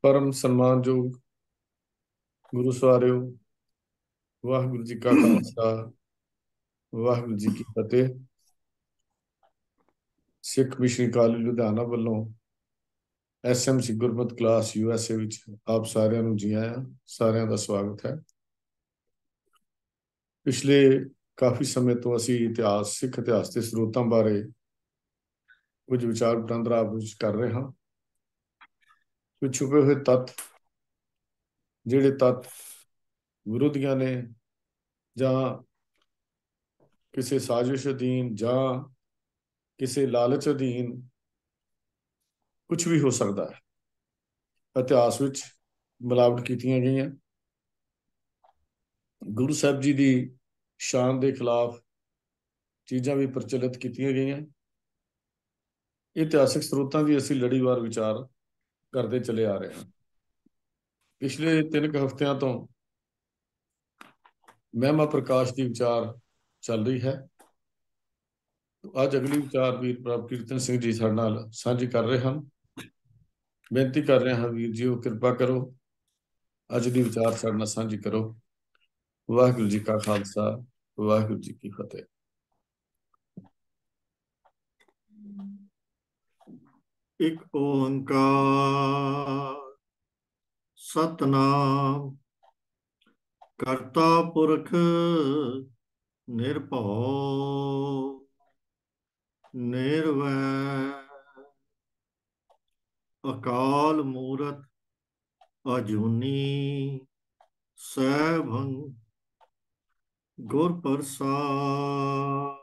परम सन्मानयोग गुरु सवारियो, वाहिगुरु जी का खालसा, वाहिगुरु जी की फतेह। सिख मिशन कालेज लुधियाना ਵੱਲੋਂ ਐਸਐਮਸੀ ਗੁਰਮਤਿ ਕਲਾਸ ਯੂਐਸਏ ਵਿੱਚ ਆਪ ਸਾਰਿਆਂ ਨੂੰ ਜੀ ਆਇਆਂ। ਸਾਰਿਆਂ ਦਾ ਸਵਾਗਤ ਹੈ। ਪਿਛਲੇ ਕਾਫੀ ਸਮੇਂ ਤੋਂ ਅਸੀਂ ਸਿੱਖ ਇਤਿਹਾਸ ਦੇ ਸਰੋਤਾਂ ਬਾਰੇ ਕੁਝ ਵਿਚਾਰ ਵਟਾਂਦਰਾ ਆਪ ਵਿੱਚ ਕਰ ਰਹੇ ਹਾਂ। ਕੁਝ ਛੁਪੇ ਹੋਏ ਤੱਤ, ਜਿਹੜੇ ਤੱਤ ਵਿਰੋਧੀਆਂ ਨੇ ਜਾਂ ਕਿਸੇ ਸਾਜ਼ਿਸ਼ ਅਧੀਨ ਜਾਂ ਕਿਸੇ ਲਾਲਚ ਅਧੀਨ ਕੁਝ ਵੀ ਹੋ ਸਕਦਾ ਹੈ, ਇਤਿਹਾਸ ਵਿੱਚ ਮਿਲਾਵਟ ਕੀਤੀਆਂ ਗਈਆਂ। ਗੁਰੂ ਸਾਹਿਬ ਜੀ ਦੀ ਸ਼ਾਨ ਦੇ ਖਿਲਾਫ ਚੀਜ਼ਾਂ ਵੀ ਪ੍ਰਚਲਿਤ ਕੀਤੀਆਂ ਗਈਆਂ। ਇਤਿਹਾਸਿਕ ਸਰੋਤਾਂ ਦੀ ਅਸੀਂ ਲੜੀਵਾਰ ਵਿਚਾਰ ਕਰਦੇ ਚਲੇ ਆ ਰਹੇ ਹਾਂ। ਪਿਛਲੇ 3 ਹਫ਼ਤਿਆਂ ਤੋਂ ਮਹਿਮਾ ਪ੍ਰਕਾਸ਼ ਦੀ ਵਿਚਾਰ ਚੱਲ ਰਹੀ ਹੈ। ਅੱਜ ਅਗਲੀ ਵਿਚਾਰ ਵੀਰ ਪ੍ਰਭ ਕੀਰਤਨ ਸਿੰਘ ਜੀ ਸਾਡੇ ਨਾਲ ਸਾਂਝੀ ਕਰ ਰਹੇ ਹਨ। ਬੇਨਤੀ ਕਰ ਰਹੇ ਹਾਂ ਵੀਰ ਜੀ, ਉਹ ਕਿਰਪਾ ਕਰੋ, ਅੱਜ ਦੀ ਵਿਚਾਰ ਸਾਡੇ ਨਾਲ ਸਾਂਝੀ ਕਰੋ। ਵਾਹਿਗੁਰੂ ਜੀ ਕਾ ਖਾਲਸਾ, ਵਾਹਿਗੁਰੂ ਜੀ ਕੀ ਫਤਿਹ। ਇੱਕ ਓੰਕਾਰ ਸਤਨਾਮ ਕਰਤਾ ਪੁਰਖ ਨਿਰਭਉ ਨਿਰਵੈਰ ਅਕਾਲ ਮੂਰਤ ਅਜੂਨੀ ਸੈਭੰ ਗੁਰ ਪ੍ਰਸਾਦ।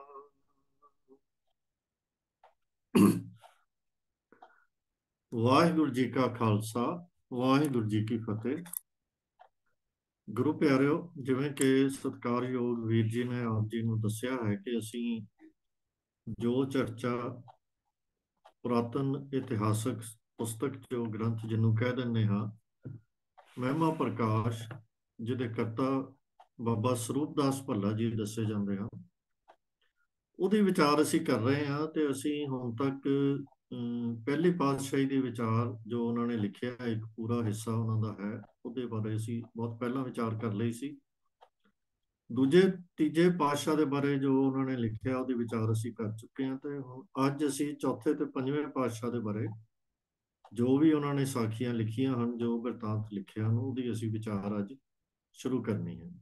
ਵਾਹਿਗੁਰੂ ਜੀ ਕਾ ਖਾਲਸਾ, ਵਾਹਿਗੁਰੂ ਜੀ ਕੀ ਫਤਿਹ। ਗੁਰੂ ਪਿਆਰਿਓ, ਜਿਵੇਂ ਕਿ ਸਤਿਕਾਰਯੋਗ ਵੀਰ ਜੀ ਨੇ ਆਪ ਜੀ ਨੂੰ ਦੱਸਿਆ ਹੈ ਕਿ ਅਸੀਂ ਜੋ ਚਰਚਾ ਪੁਰਾਤਨ ਇਤਿਹਾਸਕ ਪੁਸਤਕ ਜੋ ਗ੍ਰੰਥ ਜਿਹਨੂੰ ਕਹਿ ਦਿੰਦੇ ਹਾਂ ਮਹਿਮਾ ਪ੍ਰਕਾਸ਼, ਜਿਹਦੇ ਕਰਤਾ ਬਾਬਾ ਸਰੂਪ ਦਾਸ ਭੱਲਾ ਜੀ ਦੱਸੇ ਜਾਂਦੇ ਹਨ, ਉਹਦੀ ਵਿਚਾਰ ਅਸੀਂ ਕਰ ਰਹੇ ਹਾਂ। ਤੇ ਅਸੀਂ ਹੁਣ ਤੱਕ ਪਹਿਲੀ ਪਾਤਸ਼ਾਹੀ ਦੀ ਵਿਚਾਰ ਜੋ ਉਹਨਾਂ ਨੇ ਲਿਖਿਆ, ਇੱਕ ਪੂਰਾ ਹਿੱਸਾ ਉਹਨਾਂ ਦਾ ਹੈ, ਉਹਦੇ ਬਾਰੇ ਅਸੀਂ ਬਹੁਤ ਪਹਿਲਾਂ ਵਿਚਾਰ ਕਰ ਲਈ ਸੀ। ਦੂਜੇ ਤੀਜੇ ਪਾਤਸ਼ਾਹ ਦੇ ਬਾਰੇ ਜੋ ਉਹਨਾਂ ਨੇ ਲਿਖਿਆ, ਉਹਦੀ ਵਿਚਾਰ ਅਸੀਂ ਕਰ ਚੁੱਕੇ ਹਾਂ। ਤੇ ਹੁਣ ਅੱਜ ਅਸੀਂ ਚੌਥੇ ਤੇ ਪੰਜਵੇਂ ਪਾਤਸ਼ਾਹ ਦੇ ਬਾਰੇ ਜੋ ਵੀ ਉਹਨਾਂ ਨੇ ਸਾਖੀਆਂ ਲਿਖੀਆਂ ਹਨ, ਜੋ ਬਿਰਤਾਂਤ ਲਿਖਿਆ ਹਨ, ਉਹਦੀ ਅਸੀਂ ਵਿਚਾਰ ਅੱਜ ਸ਼ੁਰੂ ਕਰਨੀ ਹੈ।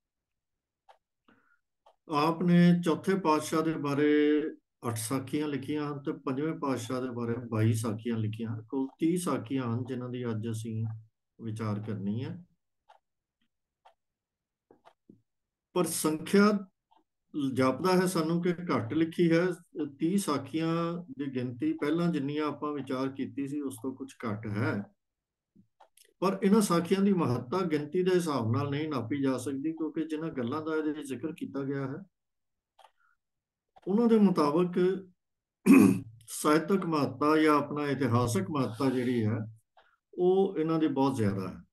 ਆਪ ਨੇ ਚੌਥੇ ਪਾਤਸ਼ਾਹ ਦੇ ਬਾਰੇ 8 ਸਾਖੀਆਂ ਲਿਖੀਆਂ ਹਨ ਤੇ ਪੰਜਵੇਂ ਪਾਤਸ਼ਾਹ ਦੇ ਬਾਰੇ 22 ਸਾਖੀਆਂ ਲਿਖੀਆਂ ਹਨ। ਕੁੱਲ 30 ਸਾਖੀਆਂ ਹਨ ਜਿਨ੍ਹਾਂ ਦੀ ਅੱਜ ਅਸੀਂ ਵਿਚਾਰ ਕਰਨੀ ਹੈ। ਪਰ ਸੰਖਿਆ ਜਾਪਦਾ ਹੈ ਸਾਨੂੰ ਕਿ ਘੱਟ ਲਿਖੀ ਹੈ। 30 ਸਾਖੀਆਂ ਦੀ ਗਿਣਤੀ ਪਹਿਲਾਂ ਜਿੰਨੀਆਂ ਆਪਾਂ ਵਿਚਾਰ ਕੀਤੀ ਸੀ ਉਸ ਤੋਂ ਕੁਝ ਘੱਟ ਹੈ। ਪਰ ਇਹਨਾਂ ਸਾਖੀਆਂ ਦੀ ਮਹੱਤਤਾ ਗਿਣਤੀ ਦੇ ਹਿਸਾਬ ਨਾਲ ਨਹੀਂ ਨਾਪੀ ਜਾ ਸਕਦੀ, ਕਿਉਂਕਿ ਜਿਨ੍ਹਾਂ ਗੱਲਾਂ ਦਾ ਇਹਦੇ ਵਿੱਚ ਜ਼ਿਕਰ ਕੀਤਾ ਗਿਆ ਹੈ ਉਹਨਾਂ ਦੇ ਮੁਤਾਬਕ ਸਾਹਿਤਕ ਮਹੱਤਤਾ ਜਾਂ ਆਪਣਾ ਇਤਿਹਾਸਕ ਮਹੱਤਤਾ ਜਿਹੜੀ ਹੈ ਉਹ ਇਹਨਾਂ ਦੀ ਬਹੁਤ ਜ਼ਿਆਦਾ ਹੈ।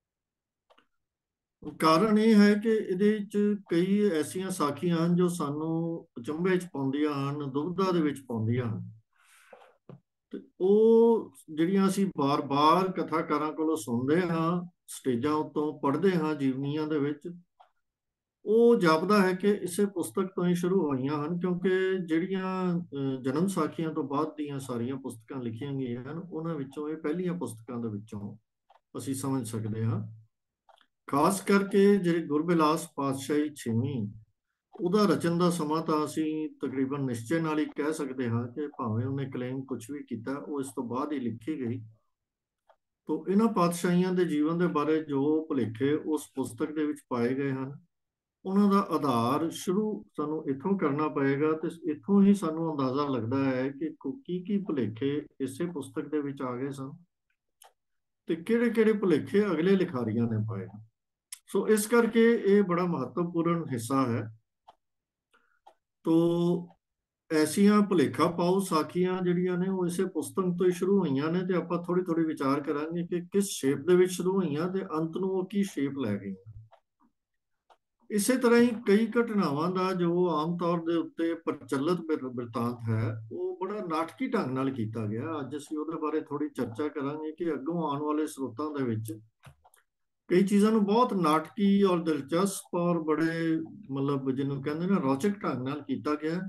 ਕਾਰਨ ਇਹ ਹੈ ਕਿ ਇਹਦੇ ਵਿੱਚ ਕਈ ਐਸੀਆਂ ਸਾਖੀਆਂ ਹਨ ਜੋ ਸਾਨੂੰ ਅਚੰਭੇ 'ਚ ਪਾਉਂਦੀਆਂ ਹਨ, ਦੁਵਿਧਾ ਦੇ ਵਿੱਚ ਪਾਉਂਦੀਆਂ ਹਨ। ਤੇ ਉਹ ਜਿਹੜੀਆਂ ਅਸੀਂ ਬਾਰ-ਬਾਰ ਕਥਾਕਾਰਾਂ ਕੋਲੋਂ ਸੁਣਦੇ ਹਾਂ, ਸਟੇਜਾਂ ਉੱਤੋਂ ਪੜ੍ਹਦੇ ਹਾਂ ਜੀਵਨੀਆਂ ਦੇ ਵਿੱਚ, ਉਹ ਜਾਪਦਾ ਹੈ ਕਿ ਇਸੇ ਪੁਸਤਕ ਤੋਂ ਹੀ ਸ਼ੁਰੂ ਹੋਈਆਂ ਹਨ। ਕਿਉਂਕਿ ਜਿਹੜੀਆਂ ਜਨਮ ਸਾਖੀਆਂ ਤੋਂ ਬਾਅਦ ਦੀਆਂ ਸਾਰੀਆਂ ਪੁਸਤਕਾਂ ਲਿਖੀਆਂ ਗਈਆਂ ਹਨ, ਉਹਨਾਂ ਵਿੱਚੋਂ ਇਹ ਪਹਿਲੀਆਂ ਪੁਸਤਕਾਂ ਦੇ ਵਿੱਚੋਂ ਅਸੀਂ ਸਮਝ ਸਕਦੇ ਹਾਂ। ਖਾਸ ਕਰਕੇ ਜਿਹੜੀ ਗੁਰਬਿਲਾਸ ਪਾਤਸ਼ਾਹੀ 6ਵੀਂ, ਉਹਦਾ ਰਚਨ ਦਾ ਸਮਾਂ ਤਾਂ ਅਸੀਂ ਤਕਰੀਬਨ ਨਿਸ਼ਚੈ ਨਾਲ ਹੀ ਕਹਿ ਸਕਦੇ ਹਾਂ ਕਿ ਭਾਵੇਂ ਉਹਨੇ ਕਲੇਮ ਕੁਝ ਵੀ ਕੀਤਾ, ਉਹ ਇਸ ਤੋਂ ਬਾਅਦ ਹੀ ਲਿਖੀ ਗਈ। ਤੋਂ ਇਹਨਾਂ ਪਾਤਸ਼ਾਹੀਆਂ ਦੇ ਜੀਵਨ ਦੇ ਬਾਰੇ ਜੋ ਭੁਲੇਖੇ ਉਸ ਪੁਸਤਕ ਦੇ ਵਿੱਚ ਪਾਏ ਗਏ ਹਨ, ਉਹਨਾਂ ਦਾ ਆਧਾਰ ਸ਼ੁਰੂ ਸਾਨੂੰ ਇੱਥੋਂ ਕਰਨਾ ਪਏਗਾ। ਤੇ ਇੱਥੋਂ ਹੀ ਸਾਨੂੰ ਅੰਦਾਜ਼ਾ ਲੱਗਦਾ ਹੈ ਕਿ ਕੀ ਭੁਲੇਖੇ ਇਸੇ ਪੁਸਤਕ ਦੇ ਵਿੱਚ ਆ ਗਏ ਸਨ ਤੇ ਕਿਹੜੇ ਭੁਲੇਖੇ ਅਗਲੇ ਲਿਖਾਰੀਆਂ ਨੇ ਪਾਏ। ਸੋ ਇਸ ਕਰਕੇ ਇਹ ਬੜਾ ਮਹੱਤਵਪੂਰਨ ਹਿੱਸਾ ਹੈ। ਤੋ ਐਸੀਆਂ ਭੁਲੇਖਾ ਪਾਓ ਸਾਖੀਆਂ ਜਿਹੜੀਆਂ ਨੇ ਉਹ ਇਸੇ ਪੁਸਤਕ ਤੋਂ ਹੀ ਸ਼ੁਰੂ ਹੋਈਆਂ ਨੇ, ਤੇ ਆਪਾਂ ਥੋੜੀ ਵਿਚਾਰ ਕਰਾਂਗੇ ਕਿ ਕਿਸ ਸ਼ੇਪ ਦੇ ਵਿੱਚ ਸ਼ੁਰੂ ਹੋਈਆਂ ਤੇ ਅੰਤ ਨੂੰ ਉਹ ਕੀ ਸ਼ੇਪ ਲੈ ਗਈਆਂ। ਇਸੇ ਤਰ੍ਹਾਂ ਹੀ ਕਈ ਘਟਨਾਵਾਂ ਦਾ ਜੋ ਆਮ ਤੌਰ ਦੇ ਉੱਤੇ ਪ੍ਰਚਲਿਤ ਬਿਰਤਾਂਤ ਹੈ, ਉਹ ਬੜਾ ਨਾਟਕੀ ਢੰਗ ਨਾਲ ਕੀਤਾ ਗਿਆ। ਅੱਜ ਅਸੀਂ ਉਹਦੇ ਬਾਰੇ ਥੋੜੀ ਚਰਚਾ ਕਰਾਂਗੇ ਕਿ ਅੱਗੋਂ ਆਉਣ ਵਾਲੇ ਸਰੋਤਾਂ ਦੇ ਵਿੱਚ ਕਈ ਚੀਜ਼ਾਂ ਨੂੰ ਬਹੁਤ ਨਾਟਕੀ ਔਰ ਦਿਲਚਸਪ ਔਰ ਬੜੇ ਮਤਲਬ ਜਿਹਨੂੰ ਕਹਿੰਦੇ ਨਾ ਰੌਚਕ ਢੰਗ ਨਾਲ ਕੀਤਾ ਗਿਆ।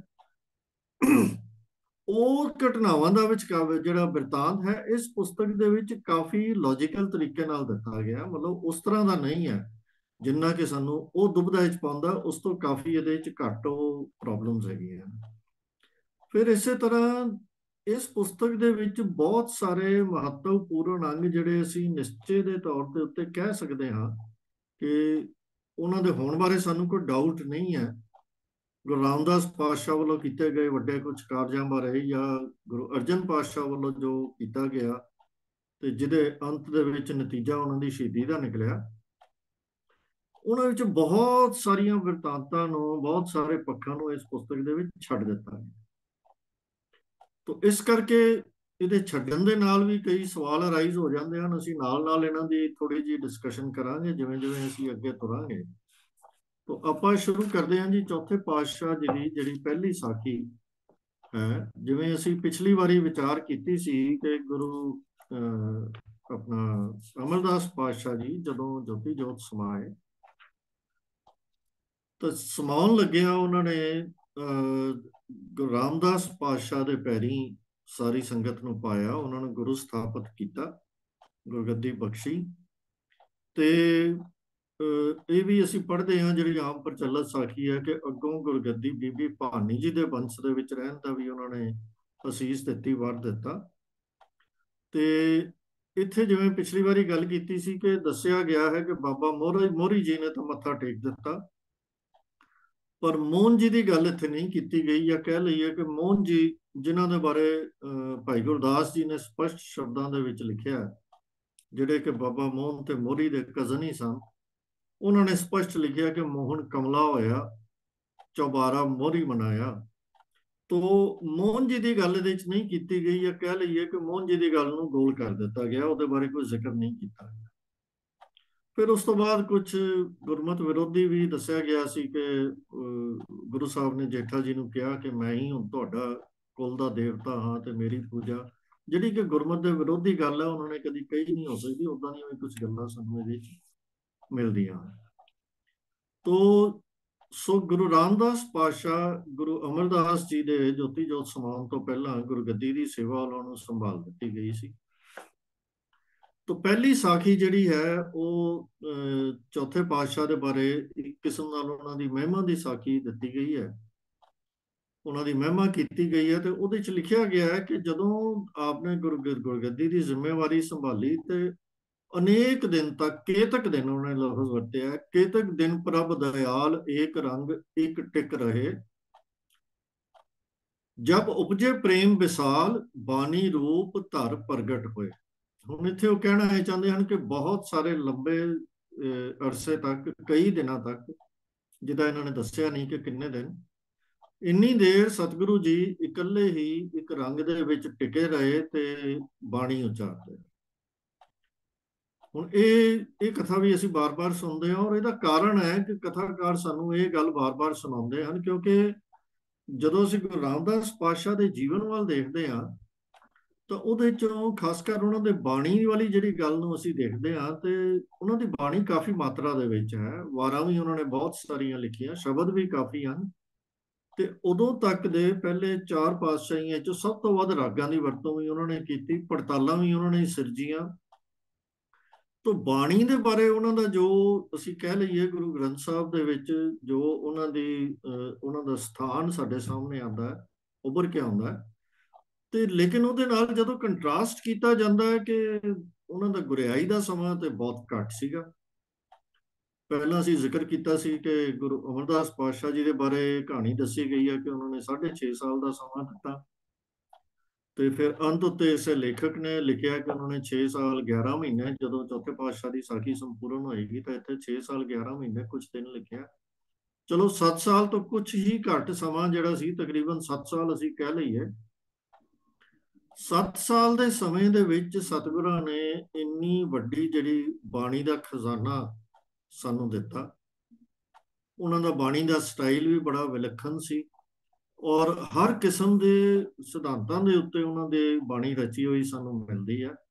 ਉਹ ਘਟਨਾਵਾਂ ਦਾ ਵਿੱਚ ਜਿਹੜਾ ਬਿਰਤਾਂਤ ਹੈ ਇਸ ਪੁਸਤਕ ਦੇ ਵਿੱਚ ਕਾਫੀ ਲੌਜੀਕਲ ਤਰੀਕੇ ਨਾਲ ਦਿੱਤਾ ਗਿਆ, ਮਤਲਬ ਉਸ ਤਰ੍ਹਾਂ ਦਾ ਨਹੀਂ ਹੈ ਜਿੰਨਾ ਕਿ ਸਾਨੂੰ ਉਹ ਦੁਬਿਧਾ ਵਿੱਚ ਪਾਉਂਦਾ। ਉਸ ਤੋਂ ਕਾਫੀ ਇਹਦੇ ਵਿੱਚ ਘੱਟ ਉਹ ਪ੍ਰੋਬਲਮਸ ਹੈਗੀਆਂ। ਫਿਰ ਇਸੇ ਤਰ੍ਹਾਂ ਇਸ ਪੁਸਤਕ ਦੇ ਵਿੱਚ ਬਹੁਤ ਸਾਰੇ ਮਹੱਤਵਪੂਰਨ ਅੰਗ ਜਿਹੜੇ ਅਸੀਂ ਨਿਸ਼ਚੇ ਦੇ ਤੌਰ ਦੇ ਉੱਤੇ ਕਹਿ ਸਕਦੇ ਹਾਂ ਕਿ ਉਹਨਾਂ ਦੇ ਹੋਣ ਬਾਰੇ ਸਾਨੂੰ ਕੋਈ ਡਾਊਟ ਨਹੀਂ ਹੈ। ਗੁਰੂ ਰਾਮਦਾਸ ਪਾਤਸ਼ਾਹ ਵੱਲੋਂ ਕੀਤੇ ਗਏ ਵੱਡੇ ਕੁਝ ਕਾਰਜਾਂ ਬਾਰੇ ਜਾਂ ਗੁਰੂ ਅਰਜਨ ਪਾਤਸ਼ਾਹ ਵੱਲੋਂ ਜੋ ਕੀਤਾ ਗਿਆ ਤੇ ਜਿਹਦੇ ਅੰਤ ਦੇ ਵਿੱਚ ਨਤੀਜਾ ਉਹਨਾਂ ਦੀ ਸ਼ਹੀਦੀ ਦਾ ਨਿਕਲਿਆ, ਉਹਨਾਂ ਵਿੱਚ ਬਹੁਤ ਸਾਰੀਆਂ ਬਿਰਤਾਂਤਾਂ ਨੂੰ, ਬਹੁਤ ਸਾਰੇ ਪੱਖਾਂ ਨੂੰ ਇਸ ਪੁਸਤਕ ਦੇ ਵਿੱਚ ਛੱਡ ਦਿੱਤਾ ਹੈ। ਤੋ ਇਸ ਕਰਕੇ ਇਹਦੇ ਛੱਡਣ ਦੇ ਨਾਲ ਵੀ ਕਈ ਸਵਾਲ ਅਰਾਈਜ਼ ਹੋ ਜਾਂਦੇ ਹਨ। ਅਸੀਂ ਨਾਲ ਨਾਲ ਇਹਨਾਂ ਦੀ ਥੋੜੀ ਜਿਹੀ ਡਿਸਕਸ਼ਨ ਕਰਾਂਗੇ ਜਿਵੇਂ ਜਿਵੇਂ ਅਸੀਂ ਅੱਗੇ ਤੁਰਾਂਗੇ। ਤੋ ਆਪਾਂ ਸ਼ੁਰੂ ਕਰਦੇ ਹਾਂ ਜੀ ਚੌਥੇ ਪਾਤਸ਼ਾਹ ਜੀ ਦੀ ਜਿਹੜੀ ਪਹਿਲੀ ਸਾਖੀ ਹੈ। ਜਿਵੇਂ ਅਸੀਂ ਪਿਛਲੀ ਵਾਰੀ ਵਿਚਾਰ ਕੀਤੀ ਸੀ ਕਿ ਗੁਰੂ ਆਪਣਾ ਅਮਰਦਾਸ ਪਾਤਸ਼ਾਹ ਜੀ ਜਦੋਂ ਜੋਤੀ ਜੋਤ ਸਮਾਏ ਤਾਂ ਸਮਾਉਣ ਲੱਗਿਆ ਉਹਨਾਂ ਨੇ ਗੁਰੂ ਰਾਮਦਾਸ ਪਾਤਸ਼ਾਹ ਦੇ ਪੈਰੀਂ ਸਾਰੀ ਸੰਗਤ ਨੂੰ ਪਾਇਆ, ਉਹਨਾਂ ਨੂੰ ਗੁਰੂ ਸਥਾਪਿਤ ਕੀਤਾ, ਗੁਰਗੱਦੀ ਬਖਸ਼ੀ। ਤੇ ਇਹ ਵੀ ਅਸੀਂ ਪੜ੍ਹਦੇ ਹਾਂ ਜਿਹੜੀ ਆਮ ਪ੍ਰਚਲਿਤ ਸਾਖੀ ਹੈ ਕਿ ਅੱਗੋਂ ਗੁਰਗੱਦੀ ਬੀਬੀ ਭਾਨੀ ਜੀ ਦੇ ਵੰਸ਼ ਦੇ ਵਿੱਚ ਰਹਿਣ ਦਾ ਵੀ ਉਹਨਾਂ ਨੇ ਅਸੀਸ ਦਿੱਤੀ, ਵਰ ਦਿੱਤਾ। ਤੇ ਇੱਥੇ ਜਿਵੇਂ ਪਿਛਲੀ ਵਾਰੀ ਗੱਲ ਕੀਤੀ ਸੀ ਕਿ ਦੱਸਿਆ ਗਿਆ ਹੈ ਕਿ ਬਾਬਾ ਮੋਹਰੀ ਜੀ ਨੇ ਤਾਂ ਮੱਥਾ ਟੇਕ ਦਿੱਤਾ, ਪਰ ਮੋਹਨ ਜੀ ਦੀ ਗੱਲ ਇੱਥੇ ਨਹੀਂ ਕੀਤੀ ਗਈ। ਜਾਂ ਕਹਿ ਲਈਏ ਕਿ ਮੋਹਨ ਜੀ ਜਿਨ੍ਹਾਂ ਦੇ ਬਾਰੇ ਭਾਈ ਗੁਰਦਾਸ ਜੀ ਨੇ ਸਪਸ਼ਟ ਸ਼ਬਦਾਂ ਦੇ ਵਿੱਚ ਲਿਖਿਆ, ਜਿਹੜੇ ਕਿ ਬਾਬਾ ਮੋਹਨ ਤੇ ਮੋਹਰੀ ਦੇ ਕਜ਼ਨ ਹੀ ਸਨ, ਉਹਨਾਂ ਨੇ ਸਪਸ਼ਟ ਲਿਖਿਆ ਕਿ ਮੋਹਨ ਕਮਲਾ ਹੋਇਆ, ਚੌਬਾਰਾ ਮੋਹਰੀ ਮਨਾਇਆ। ਤੋ ਮੋਹਨ ਜੀ ਦੀ ਗੱਲ ਇਹਦੇ ਵਿੱਚ ਨਹੀਂ ਕੀਤੀ ਗਈ। ਜਾਂ ਕਹਿ ਲਈਏ ਕਿ ਮੋਹਨ ਜੀ ਦੀ ਗੱਲ ਨੂੰ ਗੋਲ ਕਰ ਦਿੱਤਾ ਗਿਆ, ਉਹਦੇ ਬਾਰੇ ਕੋਈ ਜ਼ਿਕਰ ਨਹੀਂ ਕੀਤਾ। ਫਿਰ ਉਸ ਤੋਂ ਬਾਅਦ ਕੁਝ ਗੁਰਮਤ ਵਿਰੋਧੀ ਵੀ ਦੱਸਿਆ ਗਿਆ ਸੀ ਕਿ ਗੁਰੂ ਸਾਹਿਬ ਨੇ ਜੇਠਾ ਜੀ ਨੂੰ ਕਿਹਾ ਕਿ ਮੈਂ ਹੀ ਹੁਣ ਤੁਹਾਡਾ ਕੁਲ ਦਾ ਦੇਵਤਾ ਹਾਂ ਤੇ ਮੇਰੀ ਪੂਜਾ, ਜਿਹੜੀ ਕਿ ਗੁਰਮਤ ਦੇ ਵਿਰੋਧੀ ਗੱਲ ਹੈ, ਉਹਨਾਂ ਨੇ ਕਦੀ ਕਹੀ ਨਹੀਂ ਹੋ ਸਕਦੀ। ਉਦਾਂ ਦੀਆਂ ਵੀ ਕੁਝ ਗੱਲਾਂ ਸਾਨੂੰ ਇਹਦੇ ਵਿੱਚ ਮਿਲਦੀਆਂ। ਤੋ ਸੋ ਗੁਰੂ ਰਾਮਦਾਸ ਪਾਤਸ਼ਾਹ ਗੁਰੂ ਅਮਰਦਾਸ ਜੀ ਦੇ ਜੋਤੀ ਜੋਤ ਸਮਾਉਣ ਤੋਂ ਪਹਿਲਾਂ ਗੁਰਗੱਦੀ ਦੀ ਸੇਵਾ ਉਹਨਾਂ ਨੂੰ ਸੰਭਾਲ ਦਿੱਤੀ ਗਈ ਸੀ। ਤੋ ਪਹਿਲੀ ਸਾਖੀ ਜਿਹੜੀ ਹੈ ਉਹ ਚੌਥੇ ਪਾਤਸ਼ਾਹ ਦੇ ਬਾਰੇ ਇੱਕ ਕਿਸਮ ਨਾਲ ਉਹਨਾਂ ਦੀ ਮਹਿਮਾ ਦੀ ਸਾਖੀ ਦਿੱਤੀ ਗਈ ਹੈ, ਉਹਨਾਂ ਦੀ ਮਹਿਮਾ ਕੀਤੀ ਗਈ ਹੈ। ਤੇ ਉਹਦੇ 'ਚ ਲਿਖਿਆ ਗਿਆ ਹੈ ਕਿ ਜਦੋਂ ਆਪਨੇ ਗੁਰਗੱਦੀ ਦੀ ਜ਼ਿੰਮੇਵਾਰੀ ਸੰਭਾਲੀ ਤੇ ਅਨੇਕ ਦਿਨ ਤੱਕ, ਕੇਤਕ ਦਿਨ ਉਹਨੇ ਲਫ਼ਜ਼ ਵਰਤਿਆ, ਕੇਤਕ ਦਿਨ ਪ੍ਰਭ ਦਇਆਲ ਏਕ ਰੰਗ ਇੱਕ ਟਿਕ ਰਹੇ, ਜਬ ਉਪਜੇ ਪ੍ਰੇਮ ਵਿਸਾਲ ਬਾਣੀ ਰੂਪ ਧਰ ਪ੍ਰਗਟ ਹੋਏ। ਹੁਣ ਇੱਥੇ ਉਹ ਕਹਿਣਾ ਇਹ ਚਾਹੁੰਦੇ ਹਨ ਕਿ ਬਹੁਤ ਸਾਰੇ ਲੰਬੇ ਅਰਸੇ ਤੱਕ, ਕਈ ਦਿਨਾਂ ਤੱਕ, ਜਿਹਦਾ ਇਹਨਾਂ ਨੇ ਦੱਸਿਆ ਨਹੀਂ ਕਿ ਕਿੰਨੇ ਦਿਨ, ਇੰਨੀ ਦੇਰ ਸਤਿਗੁਰੂ ਜੀ ਇਕੱਲੇ ਹੀ ਇੱਕ ਰੰਗ ਦੇ ਵਿੱਚ ਟਿਕੇ ਰਹੇ ਤੇ ਬਾਣੀ ਉਚਾਰਦੇ। ਹੁਣ ਇਹ ਕਥਾ ਵੀ ਅਸੀਂ ਬਾਰ-ਬਾਰ ਸੁਣਦੇ ਹਾਂ, ਔਰ ਇਹਦਾ ਕਾਰਨ ਹੈ ਕਿ ਕਥਾਕਾਰ ਸਾਨੂੰ ਇਹ ਗੱਲ ਬਾਰ-ਬਾਰ ਸੁਣਾਉਂਦੇ ਹਨ ਕਿਉਂਕਿ ਜਦੋਂ ਅਸੀਂ ਗੁਰੂ ਰਾਮਦਾਸ ਪਾਤਸ਼ਾਹ ਦੇ ਜੀਵਨ ਵੱਲ ਦੇਖਦੇ ਹਾਂ ਤਾਂ ਉਹਦੇ ਚੋਂ ਖਾਸ ਕਰ ਉਹਨਾਂ ਦੇ ਬਾਣੀ ਵਾਲੀ ਜਿਹੜੀ ਗੱਲ ਨੂੰ ਅਸੀਂ ਦੇਖਦੇ ਹਾਂ ਤੇ ਉਹਨਾਂ ਦੀ ਬਾਣੀ ਕਾਫੀ ਮਾਤਰਾ ਦੇ ਵਿੱਚ ਹੈ। ਵਾਰਾਂ ਵੀ ਉਹਨਾਂ ਨੇ ਬਹੁਤ ਸਾਰੀਆਂ ਲਿਖੀਆਂ, ਸ਼ਬਦ ਵੀ ਕਾਫੀ ਹਨ। ਤੇ ਉਦੋਂ ਤੱਕ ਦੇ ਪਹਿਲੇ 4 ਪਾਤਸ਼ਾਹੀਆਂ ਚੋਂ ਸਭ ਤੋਂ ਵੱਧ ਰਾਗਾਂ ਦੀ ਵਰਤੋਂ ਵੀ ਉਹਨਾਂ ਨੇ ਕੀਤੀ, ਪੜਤਾਲਾਂ ਵੀ ਉਹਨਾਂ ਨੇ ਸਿਰਜੀਆਂ। ਤੋ ਬਾਣੀ ਦੇ ਬਾਰੇ ਉਹਨਾਂ ਦਾ ਜੋ ਅਸੀਂ ਕਹਿ ਲਈਏ ਗੁਰੂ ਗ੍ਰੰਥ ਸਾਹਿਬ ਦੇ ਵਿੱਚ ਜੋ ਉਹਨਾਂ ਦਾ ਸਥਾਨ ਸਾਡੇ ਸਾਹਮਣੇ ਆਉਂਦਾ ਹੈ, ਉੱਭਰ ਕੇ ਆਉਂਦਾ ਹੈ। ਤੇ ਲੇਕਿਨ ਉਹਦੇ ਨਾਲ ਜਦੋਂ ਕੰਟਰਾਸਟ ਕੀਤਾ ਜਾਂਦਾ ਹੈ ਕਿ ਉਹਨਾਂ ਦਾ ਗੁਰਿਆਈ ਦਾ ਸਮਾਂ ਤੇ ਬਹੁਤ ਘੱਟ ਸੀਗਾ। ਪਹਿਲਾਂ ਅਸੀਂ ਜ਼ਿਕਰ ਕੀਤਾ ਸੀ ਕਿ ਗੁਰੂ ਅਮਰਦਾਸ ਪਾਤਸ਼ਾਹ ਜੀ ਦੇ ਬਾਰੇ ਕਹਾਣੀ ਦੱਸੀ ਗਈ ਹੈ ਕਿ ਉਹਨਾਂ ਨੇ 6.5 ਸਾਲ ਦਾ ਸਮਾਂ ਦਿੱਤਾ। ਤੇ ਫਿਰ ਅੰਤ ਉੱਤੇ ਇਸੇ ਲੇਖਕ ਨੇ ਲਿਖਿਆ ਕਿ ਉਹਨਾਂ ਨੇ 6 ਸਾਲ 11 ਮਹੀਨੇ, ਜਦੋਂ ਚੌਥੇ ਪਾਤਸ਼ਾਹ ਦੀ ਸਾਖੀ ਸੰਪੂਰਨ ਹੋਏਗੀ ਤਾਂ ਇੱਥੇ 6 ਸਾਲ 11 ਮਹੀਨੇ ਕੁਝ ਦਿਨ ਲਿਖਿਆ। ਚਲੋ 7 ਸਾਲ ਤੋਂ ਕੁਝ ਹੀ ਘੱਟ ਸਮਾਂ ਜਿਹੜਾ ਸੀ, ਤਕਰੀਬਨ 7 ਸਾਲ ਅਸੀਂ ਕਹਿ ਲਈਏ। 7 ਸਾਲ ਦੇ ਸਮੇਂ ਦੇ ਵਿੱਚ ਸਤਿਗੁਰਾਂ ਨੇ ਇੰਨੀ ਵੱਡੀ ਜਿਹੜੀ ਬਾਣੀ ਦਾ ਖਜ਼ਾਨਾ ਸਾਨੂੰ ਦਿੱਤਾ। ਉਹਨਾਂ ਦਾ ਬਾਣੀ ਦਾ ਸਟਾਈਲ ਵੀ ਬੜਾ ਵਿਲੱਖਣ ਸੀ, ਔਰ ਹਰ ਕਿਸਮ ਦੇ ਸਿਧਾਂਤਾਂ ਦੇ ਉੱਤੇ ਉਹਨਾਂ ਦੇ ਬਾਣੀ ਰਚੀ ਹੋਈ ਸਾਨੂੰ ਮਿਲਦੀ ਹੈ।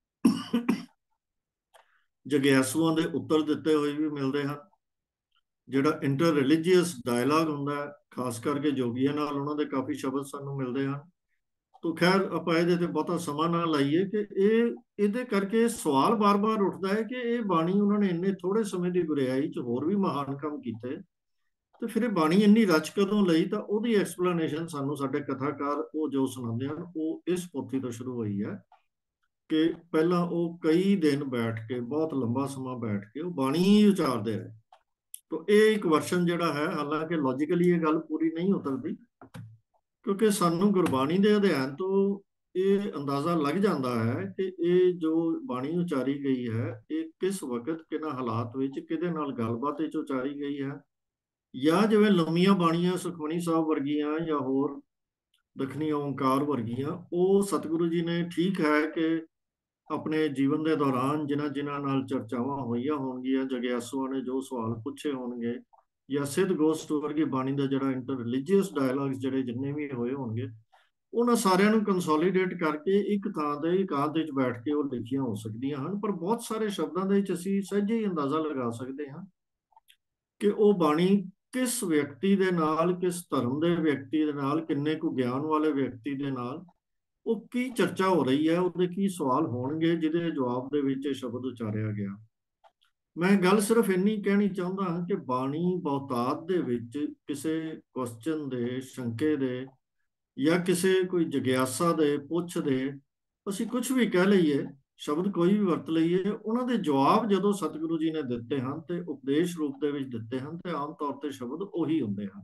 ਜਗਿਆਸੂਆਂ ਦੇ ਉੱਤਰ ਦਿੱਤੇ ਹੋਏ ਵੀ ਮਿਲਦੇ ਹਨ। ਜਿਹੜਾ ਇੰਟਰ ਰਿਲੀਜੀਅਸ ਡਾਇਲਾਗ ਹੁੰਦਾ ਹੈ, ਖਾਸ ਕਰਕੇ ਜੋਗੀਆਂ ਨਾਲ, ਉਹਨਾਂ ਦੇ ਕਾਫੀ ਸ਼ਬਦ ਸਾਨੂੰ ਮਿਲਦੇ ਹਨ। ਤੋ ਖੈਰ ਆਪਾਂ ਇਹਦੇ ਤੇ ਬਹੁਤਾ ਸਮਾਂ ਨਾ ਲਾਈਏ ਕਿ ਇਹਦੇ ਕਰਕੇ ਸਵਾਲ ਬਾਰ-ਬਾਰ ਉੱਠਦਾ ਹੈ ਕਿ ਇਹ ਬਾਣੀ ਉਹਨਾਂ ਨੇ ਇੰਨੇ ਥੋੜੇ ਸਮੇਂ ਦੀ ਗੁਰਿਆਈ 'ਚ ਹੋਰ ਵੀ ਮਹਾਨ ਕੰਮ ਕੀਤੇ, ਤੇ ਫਿਰ ਇਹ ਬਾਣੀ ਇੰਨੀ ਰਚ ਕਦੋਂ ਲਈ? ਤਾਂ ਉਹਦੀ ਐਕਸਪਲੇਨੇਸ਼ਨ ਸਾਨੂੰ ਸਾਡੇ ਕਥਾਕਾਰ ਉਹ ਜੋ ਸੁਣਾਉਂਦੇ ਹਨ, ਉਹ ਇਸ ਪੋਥੀ ਤੋਂ ਸ਼ੁਰੂ ਹੋਈ ਹੈ ਕਿ ਪਹਿਲਾਂ ਉਹ ਕਈ ਦਿਨ ਬੈਠ ਕੇ, ਬਹੁਤ ਲੰਬਾ ਸਮਾਂ ਬੈਠ ਕੇ ਉਹ ਬਾਣੀ ਹੀ ਉਚਾਰਦੇ ਰਹੇ। ਤੋ ਇਹ ਇੱਕ ਵਰਸ਼ਨ ਜਿਹੜਾ ਹੈ, ਹਾਲਾਂਕਿ ਲੌਜੀਕਲੀ ਇਹ ਗੱਲ ਪੂਰੀ ਨਹੀਂ ਉਤਰਦੀ, ਕਿਉਂਕਿ ਸਾਨੂੰ ਗੁਰਬਾਣੀ ਦੇ ਅਧਿਐਨ ਤੋਂ ਇਹ ਅੰਦਾਜ਼ਾ ਲੱਗ ਜਾਂਦਾ ਹੈ ਕਿ ਇਹ ਜੋ ਬਾਣੀ ਉਚਾਰੀ ਗਈ ਹੈ, ਇਹ ਕਿਸ ਵਕਤ, ਕਿਹਨਾਂ ਹਾਲਾਤ ਵਿੱਚ, ਕਿਹਦੇ ਨਾਲ ਗੱਲਬਾਤ ਵਿੱਚ ਉਚਾਰੀ ਗਈ ਹੈ। ਜਾਂ ਜਿਵੇਂ ਲੰਮੀਆਂ ਬਾਣੀਆਂ ਸੁਖਮਨੀ ਸਾਹਿਬ ਵਰਗੀਆਂ ਜਾਂ ਹੋਰ ਦੱਖਣੀ ਓਂਕਾਰ ਵਰਗੀਆਂ, ਉਹ ਸਤਿਗੁਰੂ ਜੀ ਨੇ, ਠੀਕ ਹੈ ਕਿ ਆਪਣੇ ਜੀਵਨ ਦੇ ਦੌਰਾਨ ਜਿਨ੍ਹਾਂ ਨਾਲ ਚਰਚਾਵਾਂ ਹੋਈਆਂ ਹੋਣਗੀਆਂ, ਜਗਿਆਸੂਆਂ ਨੇ ਜੋ ਸਵਾਲ ਪੁੱਛੇ ਹੋਣਗੇ, ਜਾਂ ਸਿੱਧ ਗੋਸਟ ਵਰਗੀ ਬਾਣੀ ਦਾ ਜਿਹੜਾ ਇੰਟਰ ਰਿਲੀਜੀਅਸ ਡਾਇਲਾਗਸ ਜਿਹੜੇ ਜਿੰਨੇ ਵੀ ਹੋਏ ਹੋਣਗੇ, ਉਹਨਾਂ ਸਾਰਿਆਂ ਨੂੰ ਕੰਸੋਲੀਡੇਟ ਕਰਕੇ ਇੱਕ ਥਾਂ ਤੇ ਇਕਾਂਤ ਵਿੱਚ ਬੈਠ ਕੇ ਉਹ ਲਿਖੀਆਂ ਹੋ ਸਕਦੀਆਂ ਹਨ। ਪਰ ਬਹੁਤ ਸਾਰੇ ਸ਼ਬਦਾਂ ਦੇ ਵਿੱਚ ਅਸੀਂ ਸਹਿਜੇ ਹੀ ਅੰਦਾਜ਼ਾ ਲਗਾ ਸਕਦੇ ਹਾਂ ਕਿ ਉਹ ਬਾਣੀ ਕਿਸ ਵਿਅਕਤੀ ਦੇ ਨਾਲ, ਕਿਸ ਧਰਮ ਦੇ ਵਿਅਕਤੀ ਦੇ ਨਾਲ, ਕਿੰਨੇ ਕੁ ਗਿਆਨ ਵਾਲੇ ਵਿਅਕਤੀ ਦੇ ਨਾਲ ਉਹ ਕੀ ਚਰਚਾ ਹੋ ਰਹੀ ਹੈ, ਉਹਦੇ ਕੀ ਸਵਾਲ ਹੋਣਗੇ ਜਿਹਦੇ ਜਵਾਬ ਦੇ ਵਿੱਚ ਇਹ ਸ਼ਬਦ ਉਚਾਰਿਆ ਗਿਆ। ਮੈਂ ਗੱਲ ਸਿਰਫ ਇੰਨੀ ਕਹਿਣੀ ਚਾਹੁੰਦਾ ਹਾਂ ਕਿ ਬਾਣੀ ਬਹੁਤਾਤ ਦੇ ਵਿੱਚ ਕਿਸੇ ਕੁਐਸਚਨ ਦੇ, ਸ਼ੰਕੇ ਦੇ, ਜਾਂ ਕਿਸੇ ਕੋਈ ਜਗਿਆਸਾ ਦੇ, ਪੁੱਛ ਦੇ, ਅਸੀਂ ਕੁਝ ਵੀ ਕਹਿ ਲਈਏ, ਸ਼ਬਦ ਕੋਈ ਵੀ ਵਰਤ ਲਈਏ, ਉਹਨਾਂ ਦੇ ਜਵਾਬ ਜਦੋਂ ਸਤਿਗੁਰੂ ਜੀ ਨੇ ਦਿੱਤੇ ਹਨ ਤੇ ਉਪਦੇਸ਼ ਰੂਪ ਦੇ ਵਿੱਚ ਦਿੱਤੇ ਹਨ, ਤੇ ਆਮ ਤੌਰ ਤੇ ਸ਼ਬਦ ਉਹੀ ਹੁੰਦੇ ਹਨ।